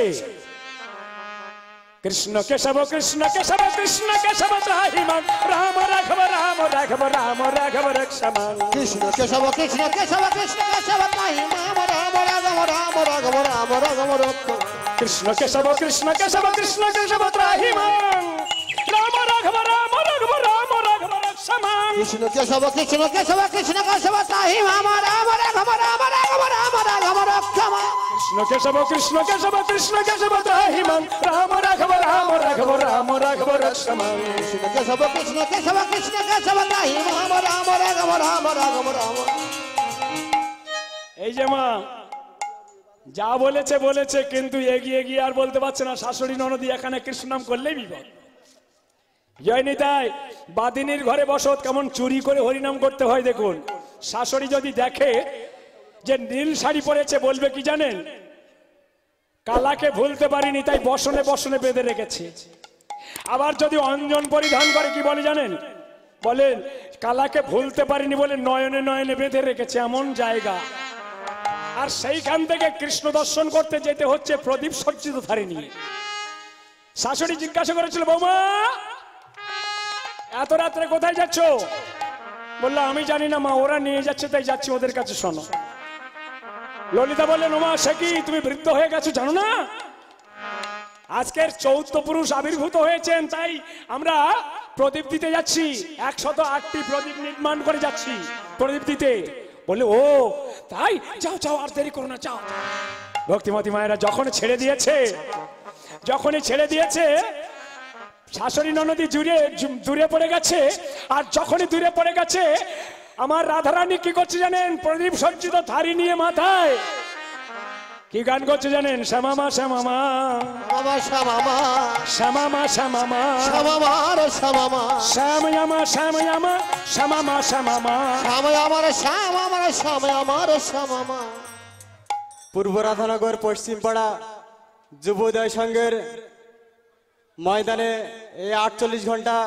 কৃষ্ণ কেশব কৃষ্ণ কেশব কৃষ্ণ কেশব ত্রাহিমাং রাম রাঘব রাম রাঘব রাম রাঘব রক্ষমাং। কৃষ্ণ কেশব কৃষ্ণ কেশব কৃষ্ণ কেশব ত্রাহিমাং রাম রাঘব রাম রাঘব রাম রাঘব রক্ষমাং। কৃষ্ণ কেশব কৃষ্ণ কেশব কৃষ্ণ কেশব ত্রাহিমাং রাম রাঘব রাম রাঘব রাম রাঘব রক্ষমাং। কৃষ্ণ কেশব কৃষ্ণ কেশব কৃষ্ণ কেশব ত্রাহিমাং রাম রাঘব রাম রাঘব রাম রাঘব রক্ষমাং। কৃষ্ণ কেশব কৃষ্ণ কেশব কৃষ্ণ কেশব ত্রাহিমাং রাম রাঘব রাম রাঘব রাম রাঘব রক্ষমাং। কৃষ্ণ কেশব কৃষ্ণ কেশব কৃষ্ণ কেশব ত্রাহিমাং রাম রাঘব রাম রাঘব রাম। এই যে মা যা বলেছে বলেছে, কিন্তু এগিয়ে গিয়ে আর বলতে পারছে না। শাশুড়ি ননদি এখানে কৃষ্ণ নাম করলেই বিপদ। জয়নিতাই, বাদিনীর ঘরে বসত কেমন চুরি করে হরিনাম করতে হয় দেখুন। শাশুড়ি যদি দেখে যে নীল শাড়ি পরেছে, বলবে কি জানেন? কালাকে ভুলতে পারিনি, তাই বসনে বসনে বেঁধে রেখেছে। আবার যদি অঞ্জন পরিধান করে, কি বলে জানেন? বলেন কালাকে ভুলতে পারিনি বলে নয়নে নয়নে বেঁধে রেখেছে, এমন জায়গা। আর সেইখান থেকে কৃষ্ণ দর্শন করতে যেতে হচ্ছে প্রদীপ সজ্জিত থারি নিয়ে। শাশুড়ি জিজ্ঞাসা করেছিল, বৌমা এত রাত্রে কোথায় যাচ্ছ? বললো আমি জানি না মা, ওরা নিয়ে যাচ্ছে তাই যাচ্ছি ওদের কাছে, শোনো। ললিতা বললেন, ওমা সে কি, তুমি বৃদ্ধ হয়ে গেছো জানো না? আজকের 14 পুরুষ আবির্ভূত হয়েছেন, তাই আমরা প্রদীপ দিতে যাচ্ছি। 108টি প্রদীপ নির্মাণ করে যাচ্ছি প্রদীপ দিতে। বলে ও তাই, যাও যাও, আর দেরি করো না, যাও। ভক্তিমতী মায়েরা যখনই ছেড়ে দিয়েছে শাশুড়ি ননদি দূরে পড়ে গেছে। আর যখনই দূরে পড়ে গেছে, আমার রাধারানী কি করছে জানেন? প্রদীপ সজ্জিত থারি নিয়ে মাথায় কি গান করছে জানেন? শ্যামামা শ্যামামা শ্যামামা শ্যামামা শ্যামামা শ্যামামা শ্যামামা শ্যাময়ামা শ্যাময়ামা শ্যামামা শ্যামামা শ্যামামা শ্যামামা শ্যামামা শ্যামামা। পূর্ব রাধানগর পশ্চিম পাড়া যুবোদয় সংঘের ময়দানে এই 48 ঘন্টা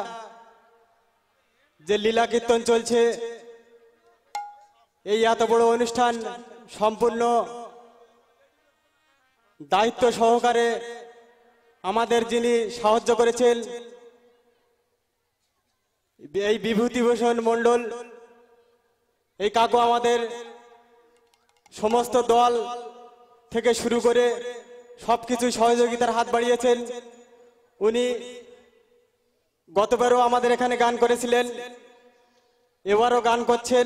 যে লীলা কীর্তন চলছে, এই এত বড় অনুষ্ঠান সম্পূর্ণ দায়িত্ব সহকারে আমাদের যিনি সাহায্য করেছেন, এই বিভূতিভূষণ মণ্ডল, এই কাকু আমাদের সমস্ত দল থেকে শুরু করে সবকিছু সহযোগিতার হাত বাড়িয়েছেন। উনি গতবারও আমাদের এখানে গান করেছিলেন, এবারও গান করছেন।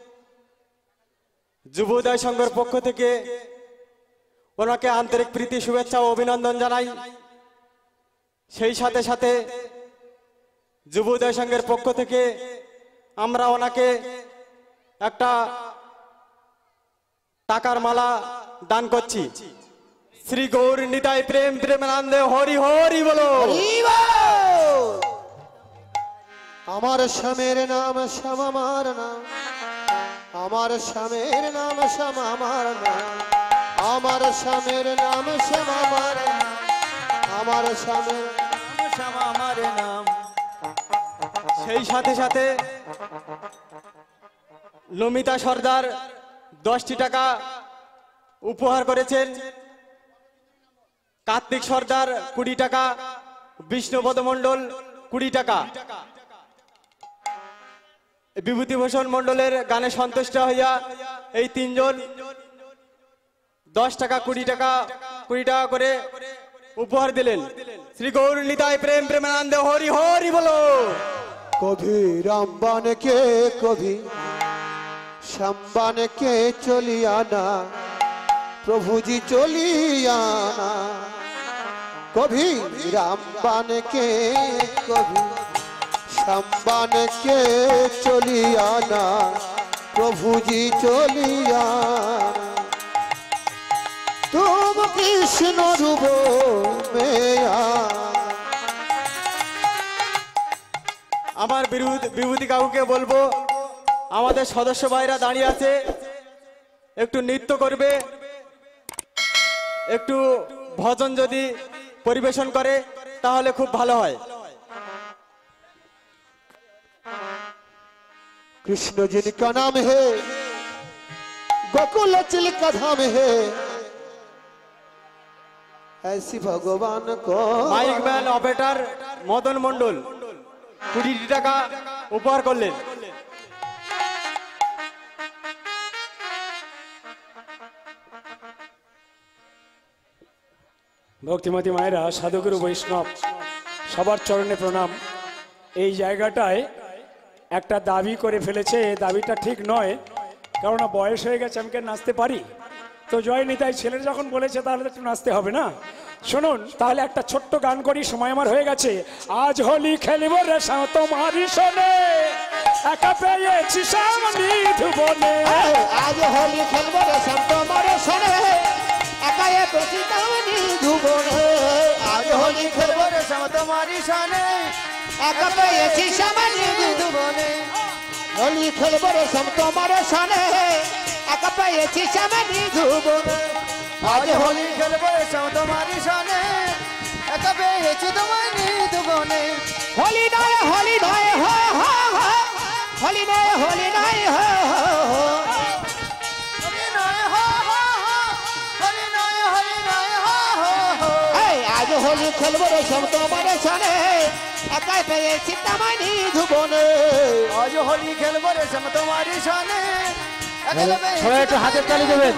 যুবোদয় সংঘের পক্ষ থেকে ওনাকে আন্তরিক প্রীতি শুভেচ্ছা ও অভিনন্দন জানাই। সেই সাথে সাথে যুবোদয় সংঘের পক্ষ থেকে আমরা ওনাকে একটা টাকার মালা দান করছি। শ্রী গৌর নিতাই প্রেম প্রেমানন্দে হরি হরি বলো। আমার স্বামীর নাম শ্যামামার নাম, আমার স্বামীর নাম শ্যামামার নাম, আমার স্বামীর নাম শ্যামামার নাম, আমার স্বামীর নাম শ্যামামার নাম। সেই সাথে সাথে নমিতা সর্দার 10টি টাকা উপহার করেছেন, কার্তিক সর্দার 20 টাকা, বিষ্ণুপদ মণ্ডল 20 টাকা। বিভূতিভূষণ মণ্ডলের গানে সন্তুষ্ট হইয়া এই 3 জন 10 টাকা 20 টাকা করে উপহার দিলেন। শ্রী গৌর নিতাই প্রেম প্রেমানন্দে হরি হরি বলো। কভি রামবান কে কভি শ্যামবান কে চলিয়ানা, প্রভুজি চলিয়ানা। কভি রামবান কে কভি সম্বানকে চলিয়া না প্রভুজি চলিয়া তুম কৃষ্ণ রূপ মেয়া। আমার বিভূতি কাকুকে বলবো আমাদের সদস্য ভাইরা দাঁড়িয়ে আছে, একটু নৃত্য করবে, একটু ভজন যদি পরিবেশন করে তাহলে খুব ভালো হয়। कृष्ण जिनका नाम है गोकुल चिल्का धाम है ऐसी भगवान को। Mike man operator Madan Mondal 20 টাকা উপহার করলেন। ভক্তিমতী মায়েরা, সাধুগুরু বৈষ্ণব সবার চরণে প্রণাম। এই জায়গাটায় একটা দাবি করে ফেলেছে, দাবিটা ঠিক নয়, কারণ বয়স হয়ে গেছে, আমি নাচতে পারি তো জয় নিতাই ছেলের যখন বলেছে তাহলে একটু নাচতে হবে না। শুনুন তাহলে একটা ছোট্ট গান করি, সময় আমার হয়ে গেছে। আজ হোলি খেলবো রে তোমারই শোনে, একা পেয়েছি সামনি ধুবনে। আজ হোলি খেলবো রে তোমার শোনে, একা পেয়েছি সামনি ধুবনে। আজ হোলি খেলবো রে তোমারই শোনে, একা পেয়েছি সামনি ধুবনে। হোলি খেলবো রে তোমার শোনে, একা পেয়েছি সামনি ধুবনে। আজ হোলি খেলবো রে তোমারই শোনে, একা পেয়েছি তোমারই ধুবনে। হোলি নয় হো হো হো, হোলি নয় হো হো হো, হোলি নয় হো হো হো, হোলি নয় হো হো হো। এই আজ হোলি খেলবো রে তোমার শোনে, একা পেয়েছি তোমারই ধুবনে। আজ হোলি খেলবো রে তোমারই শোনে, সবাই একটু হাতের তালি দেবেন।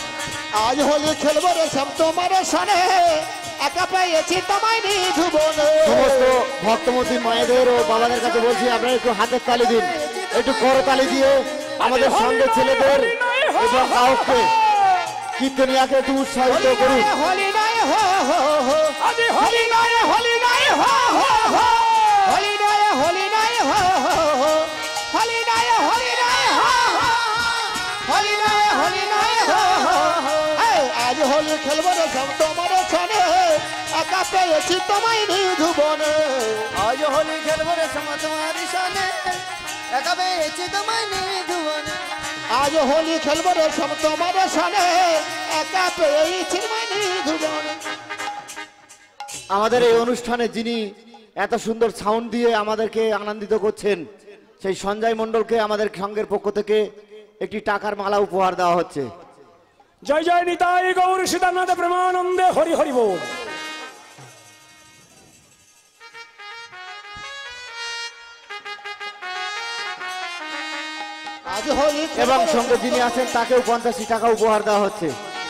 আজ হোলি খেলবো রে তোমার শোনে, একা পেয়েছি তোমারই ধুবনে। সমস্ত ভক্তমতী মায়েদের ও বাবাদের কাছে বলছি আপনারা একটু হাতের তালি দিন, একটু করতালি দিয়ে আমাদের সঙ্গে ছেলেদের এবং কাউকে কীর্তনিয়াকে একটু উৎসাহিত করুন। হোলি নয় হো হো হো, হোলি নয় হো হো হো, হোলি নয় হো হো হো, হোলি নয় হো হো, হোলি নয় হো হো। আজ হোলি খেলবো রে তোমার শোনে, একা পেয়েছি তোমারই ধুবনে। আজ হোলি খেলবো রে তোমারই শোনে, একা পেয়েছি তোমারই ধুবনে। আজ হোলি খেলবো রে তোমার শোনে, একা পেয়েছি তোমারই ধুবনে। আমাদের এই অনুষ্ঠানে যিনি এত সুন্দর সাউন্ড দিয়ে আমাদেরকে আনন্দিত করছেন, সেই সঞ্জয় মণ্ডলকে আমাদের সংঘের পক্ষ থেকে একটি টাকার মালা উপহার দেওয়া হচ্ছে। জয় জয় নিতাই গৌর সীতানাথ প্রেমানন্দে হরি হরি বল। আজ হোলি এবং সঙ্গে যিনি আছেন তাকেও 50 টাকা উপহার দেওয়া হচ্ছে।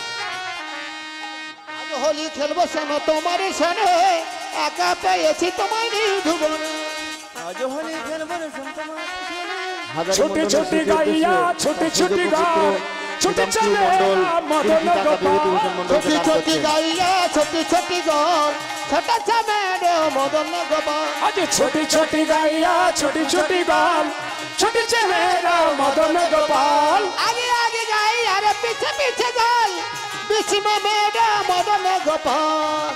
আজ হোলি খেলবো তোমার শোনে, একা পেয়েছি তোমারই ধুবনে। আজ হোলি খেলবো তোমার শোনে, ছোটি ছোটি গাইয়া ছোটি ছোটি গান, ছোটি চলে মদন গোপাল। ছোটি ছোটি গাইয়া ছোটি ছোটি গান, ছোট চামের মদন গোপাল। আজ ছোটি ছোটি গাইয়া ছোটি ছোটি গান, ছোটি চেহারা মদন গোপাল। আগে আগে গাই আর পিছে পিছে গাল, বিচ में मेरा मदन गोपाल।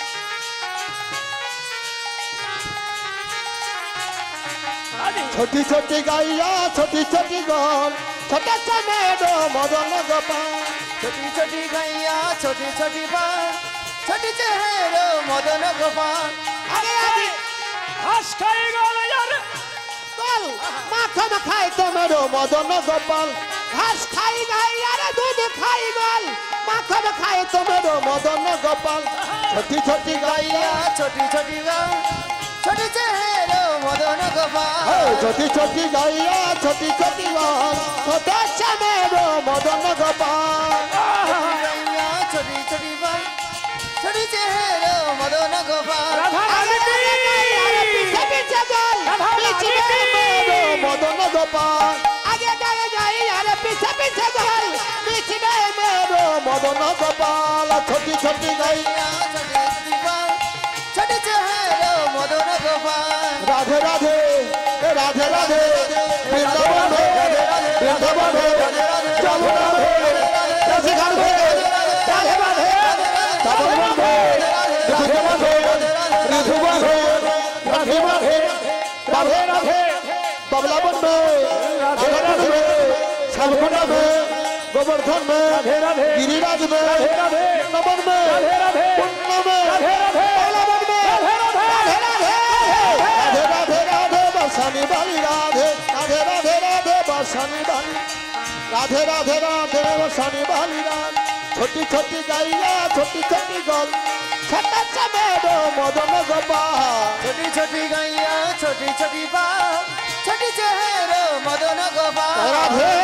छोटी छोटी गाइया छोटी छोटी गाल, छोटा सा मेरा मदन गोपाल। छोटी छोटी गाइया छोटी छोटी बाल, छोटी चेहरा मदन गोपाल। आगे आगे ঘাস খাই গেল यार गोल माखन खाई तो मेरो मदन गोपाल। घास खाई गाई यार दूध खाई गोल, माखन खाई तो मेरो मदन गोपाल। छोटी छोटी गाइया छोटी छोटी गाल, छोटी चेहरा मदन गोपाल। छोटी छोटी गाइया छोटी छोटी गाल, छोटा सा मेरो मदन गोपाल। गाइया छोटी छोटी गाल, छोटी चेहरा मदन गोपाल। राधा रानी पीछे पीछे गाल, पीछे मेरो मदन गोपाल। आगे आगे गाई यार पीछे पीछे गाल, पीछे मेरो मदन गोपाल। छोटी छोटी गाइया छोटी छोटी गाल, छोटी चेहरा मदन गोपाल। राधे राधे। রাধে রাধে বৃন্দাবনে বৃন্দাবনে যমুনাবে রাধিকাবে রাধে রাধে তবলবন্ধে রাধে রাধে ঋতুবন্ধে রাধে রাধে রাধে রাধে তবলাবন্ধে রাধে রাধে শালখণ্ড में गोवर्धन में राधे राधे गिरिराज में राधे राधे नमन में राधे राधे पुण्य में राधे राधे पहलवन में राधे राधे राधे राधे राधे बरसाने वाली राधे राधे राधे राधे बरसाने वाली राधे राधे राधे बरसाने वाली राधे छोटी छोटी गाइया छोटी छोटी गोल छोटा चमेलो मदन गोपाल छोटी छोटी गाइया छोटी छोटी बाल छोटी चेहरो मदन गोपाल राधे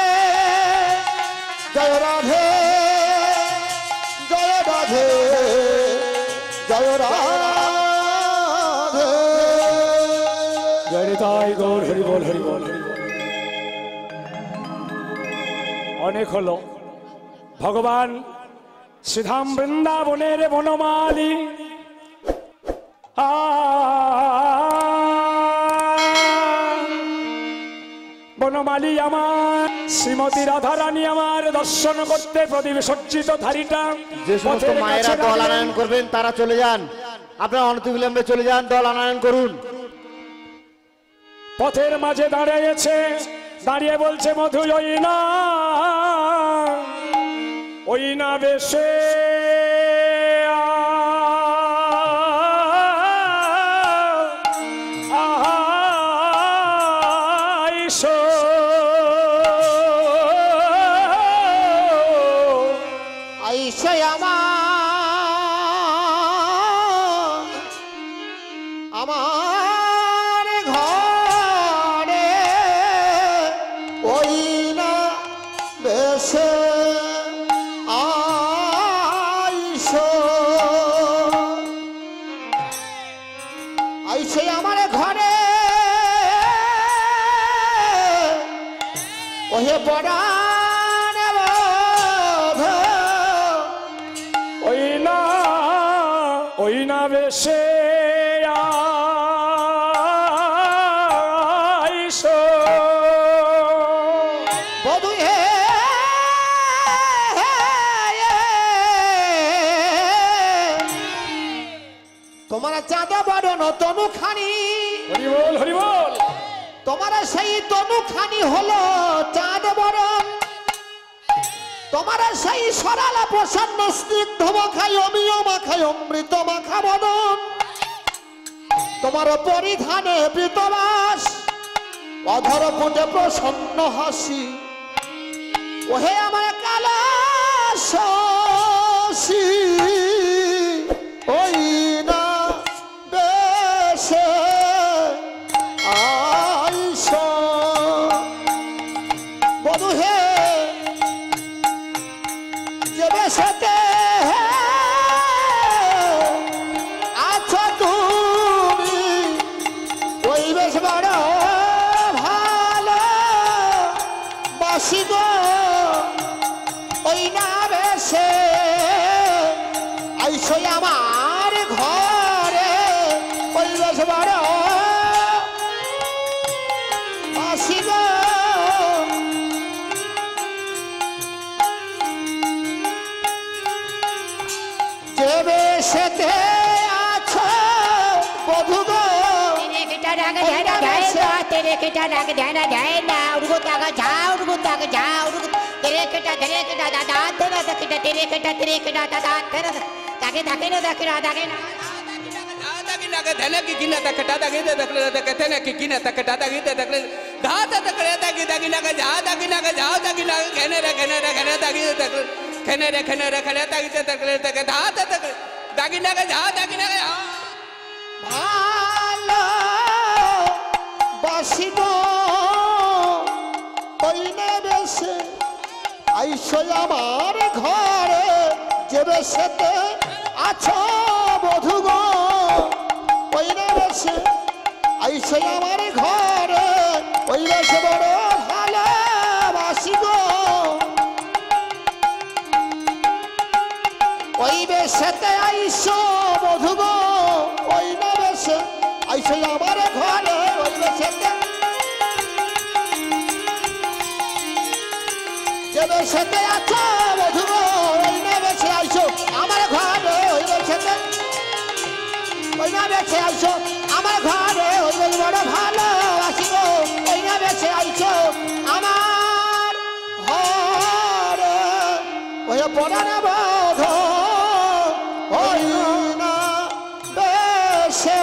जय राधे जय राधे जय राधे जय निताई गौर हरि बोल हरि बोल हरि बोल। অনেক হলো ভগবান শ্রীধাম বৃন্দাবনের বনমালী বনমালী আমার শ্রীমতী রাধারানী আমার দর্শন করতে প্রদীপ সজ্জিত ধারীটা যে সমস্ত মায়েরা দল আনয়ন করবেন তারা চলে যান, আপনারা অনতিবিলম্বে চলে যান, দল আনয়ন করুন। পথের মাঝে দাঁড়িয়েছে, দাঁড়িয়ে বলছে মধু ওই না বেশে আমার ঘরে ওই না বেশে আইসো আইসে আমার ঘরে ওহে পরাণ ওই না বেশে তোমার চাঁদা বাড়ানো তনুখানি হরিবল হরিবল তোমার সেই তনুখানি হলো চাঁদ বরণ তোমার সেই সরালা প্রসন্ন স্নিগ্ধ মাখায় অমিয় মাখায় অমৃত মাখা বদন তোমার পরিধানে বৃতবাস অধর পুটে প্রসন্ন হাসি ওহে আমার কালা শশী ওই না বেশে আইসো বধু হে যে বেশেতে আছো তুমি ওই বেশ বড় ভালো বাসি গো ওই না বেশে আইসো আমার ঘরে ওই বেশ বড় বাসি গো যে বেশেতে আছো বধু গো तेरे केटा डाक ध्याना जाए ना उड़गो तागा जा उड़गो तागा जा उड़गो तेरे केटा दादा तेरा केटा तेरे केटा दादा तेरा ताके ताके ना ताके ना ताके ना दागी नागे धने की गिना तकटा दागी दे दकले तके धने की गिना तकटा दागी दे दकले धात तकले दागी दागी नागे जा दागी नागे खेने रे दागी दे दकले खेने रे दागी दे दकले तके धात तकले दागी नागे जा ভালো বাসিব ওই না বেশে আইসো আমার ঘরে যে বেশেতে আছো বধু গো ওই না বেশে আইসো আমার ঘরে ওই বেশে বড় ভালো বাসিব ওই বেশেতে আইসো বধু গো ওই না বেশে আইসো আমার ঘরে ওই বেশেতে বেশেতে আছো বধু গো, ওই না বেশে আইছো আমার ঘরে, ওই বেশেতে ওই না বেশে আইছো আমার ঘরে, ওই বড় ভালো আসিব, ওই না বেশে আইছো আমার ঘরে, ওই পড়া না বোধ, ওই না বেশে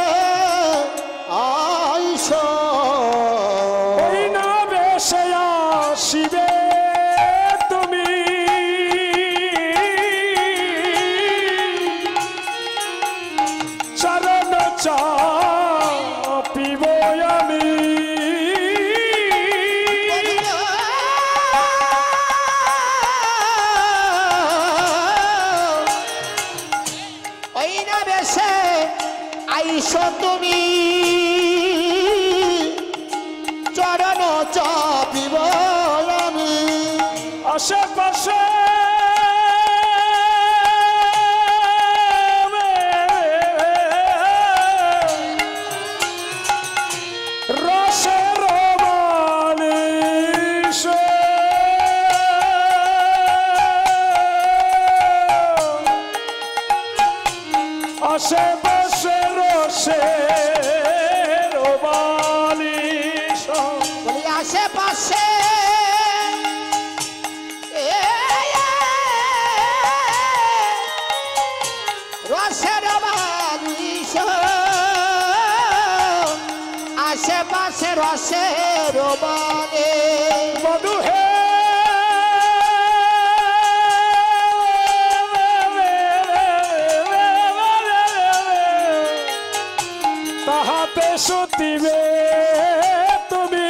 আইছো, ওই না বেশে আসিবে তুমি, চরণ চাপিব আমি, ওই না বেশে আইসো তুমি, চরণ চাপিব আমি, আশেপাশে রসের বালিশ, আশেপাশে রসের বালিশ, বলি আশেপাশে রসের বালিশ, আশেপাশে রসের বালিশ, মধু হে তাহাতে সতিবে তুমি,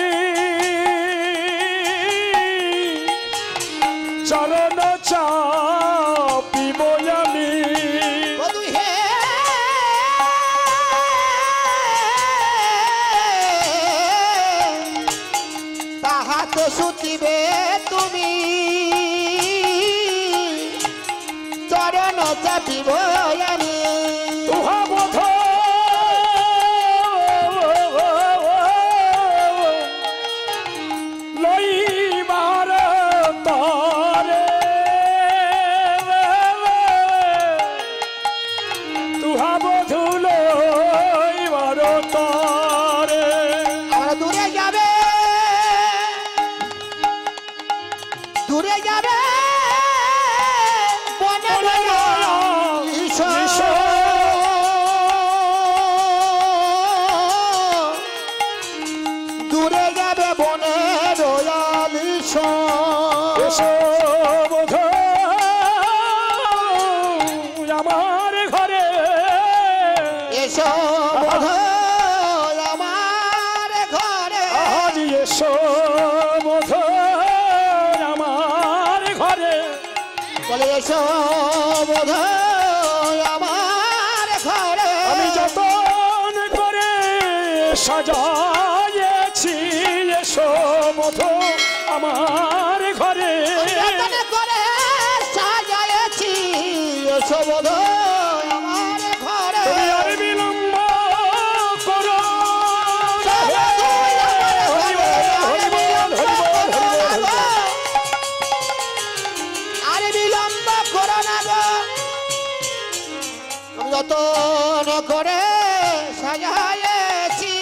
চরণ চাপিব আমি, বধু হে তাহাতে সুতিবে তুমি, চরণ চাপিব আমি, উহা বোধ লইবার তরে, তুহা বোধ লইবার তরে, আমরা দূরে যাবে, দূরে যাবে বনে দূরে যাবে বনে রয়ালিশ, এসো বোধ আমার ঘরে, এসো বোধ আমার ঘরে, আজ এসো বোধ আমার ঘরে, বলে এসো বোধ আমার ঘরে, আমি যতন করে সাজাইছি, এসো বোধ আমার ঘরে, যতন করে সাজাইছি, এসো বোধ আমার ঘরে, তুমি আর বিলম্ব করো না, আরে বিলম্ব করো না গো, আমি যতন করে সাজাইছি,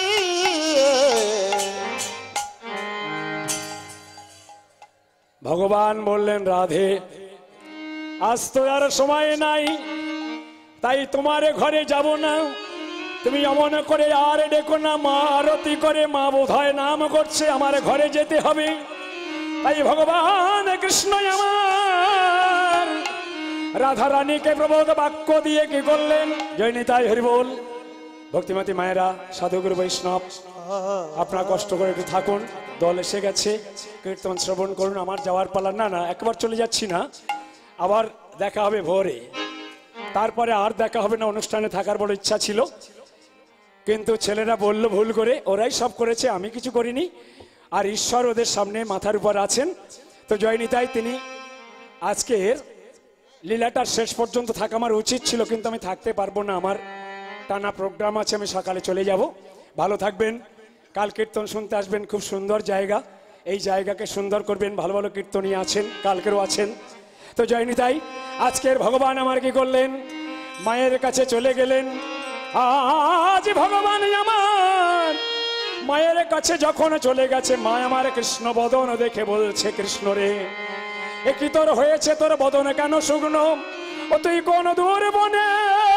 ভগবান বললেন রাধে আজ তো আর সময় নাই, তাই তোমার ঘরে যাব না, তুমি অমন করে আর ডেকো না, মা আরতি করে, মা বোধহয় নাম করছে, আমার ঘরে যেতে হবে। তাই ভগবান কৃষ্ণ আমার রাধা রানীকে প্রবোধ বাক্য দিয়ে কি করলেন, জয় নিতাই হরি বল। ভক্তিমতী মায়েরা, সাধুগুরু বৈষ্ণব, আপনারা কষ্ট করে একটু থাকুন, দল এসে গেছে, কীর্তন শ্রবণ করুন, আমার যাওয়ার পালা। না না, একবার চলে যাচ্ছি না, আবার দেখা হবে ভোরে, তারপরে আর দেখা হবে না। অনুষ্ঠানে থাকার বড় ইচ্ছা ছিল, কিন্তু ছেলেরা বলল ভুল করে, ওরাই সব করেছে, আমি কিছু করিনি, আর ঈশ্বর ওদের সামনে মাথার উপর আছেন। তো জয় নিতাই, তিনি আজকের লীলাটার শেষ পর্যন্ত থাকা আমার উচিত ছিল, কিন্তু আমি থাকতে পারবো না, আমার টানা প্রোগ্রাম আছে, আমি সকালে চলে যাব। ভালো থাকবেন, কাল কীর্তন শুনতে আসবেন, খুব সুন্দর জায়গা, এই জায়গাকে সুন্দর করবেন। ভালো ভালো কীর্তনী আছেন, কালকেরও আছেন। তো জয় নিতাই। আজকের ভগবান আমার কি করলেন, মায়ের কাছে চলে গেলেন। আজ ভগবান আমার মায়ের কাছে যখন চলে গেছে, মা আমার কৃষ্ণ বদন দেখে বলছে, কৃষ্ণ রে এ কি তোর হয়েছে, তোর বদন কেন শুকনো? ও তুই কোন দূর বনে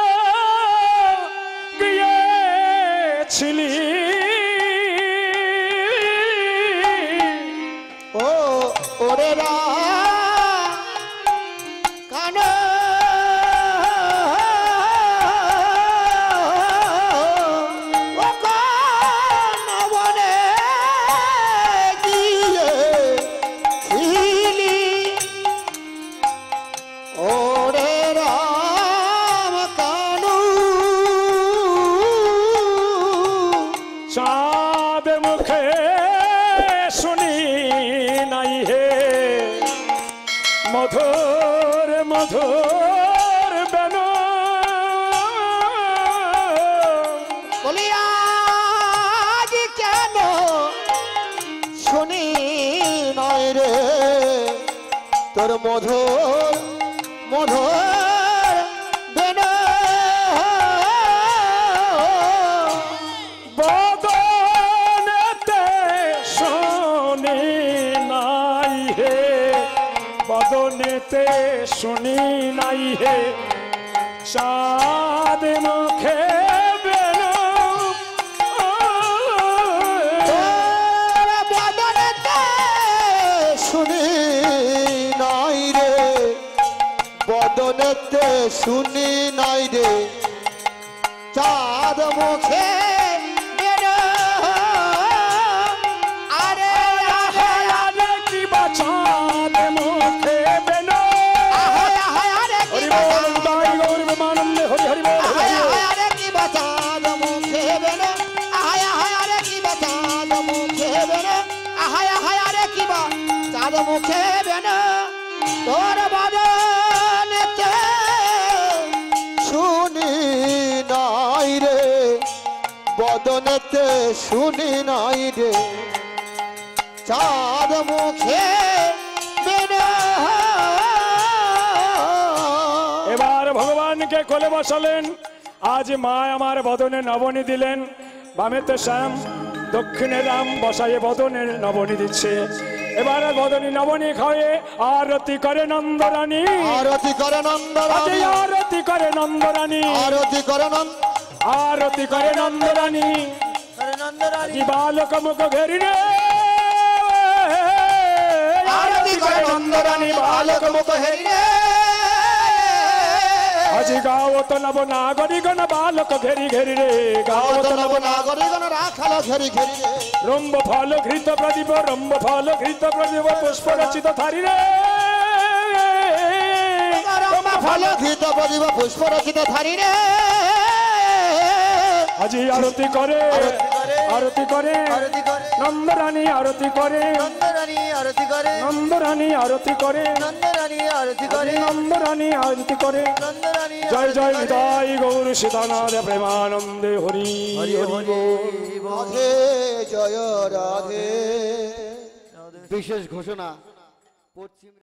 গিয়েছিলি? ও ওরে রা কানো ও কোন বনে গিয়েছিলি? ওরে রাম কানু চাঁদ মুখে শুনি নাই হে মধুর মধুর বেন। বলি আজ কেন শুনি নয় রে তোর মধুর মধুর বেন। বদনেতে শুনি নাই হে, বদনেতে শুনি নাই হে চাঁদ মুখে বেন। তোর বদনেতে শুনি নাই রে, বদনেতে শুনি নাই রে চাঁদ মুখে বেন। আরে আহে আরে কি বা চাঁদ মুখে বেন। আহে আহে আরে কি হরি বল তাই গৌর ব্রহ্মানন্দে হরি হরি বল হরি আহে বল। আহে আরে কি বাচাদ মুখে বেন। আহে আহে আরে কি বাচাদ মুখে বেন। আহে আহে আরে কি বাচাদ মুখে বেন। তোর বদনেতে শুনি নাই রে, বদনেতে শুনি নাই রে চাঁদ মুখে বেন। এবার ভগবানকে কোলে বসালেন। আজ মা আমার বদনে নবনী দিলেন। বামেতে শ্যাম, দক্ষিণে রাম বসায়ে বদনে নবনী দিচ্ছে। এবার বদনী নবনী খাওয়ে আরতি করে নন্দরানী। আরতি করে আজ নন্দরানী, আরতি করে নন্দরানী, আরতি করে নন্দ আরতি করে নন্দরানী। নন্দরানী, বালক মুখ ঘেরি রে আরতি করে নন্দরানী বালক মুখ হেরি রে। আজি গাওত নব নাগরিকন বালক ঘেরি ঘেরি রে, গাওত নব নাগরিকন রাখাল ঘেরি ঘেরি রে। রম্ব ফল ঘৃত প্রদীপ, রম্ব ফল ঘৃত প্রদীপ পুষ্প রচিত থারি রে। রম্বা ফল ঘৃত প্রদীপ পুষ্প রচিত থারি রে। আজি আরতি করে, আরতি করে আরতি করে নন্দরানী, আরতি করে নন্দরানী, আরতি করে নন্দরানী, আরতি করে নন্দরানী, আরতি করে নন্দরানী, আরতি করে। নন্দরানী। জয় জয় নিতাই গৌর সীতানাথ প্রেমানন্দে হরি হরি বল। রাধে জয় রাধে। বিশেষ ঘোষণা পশ্চিম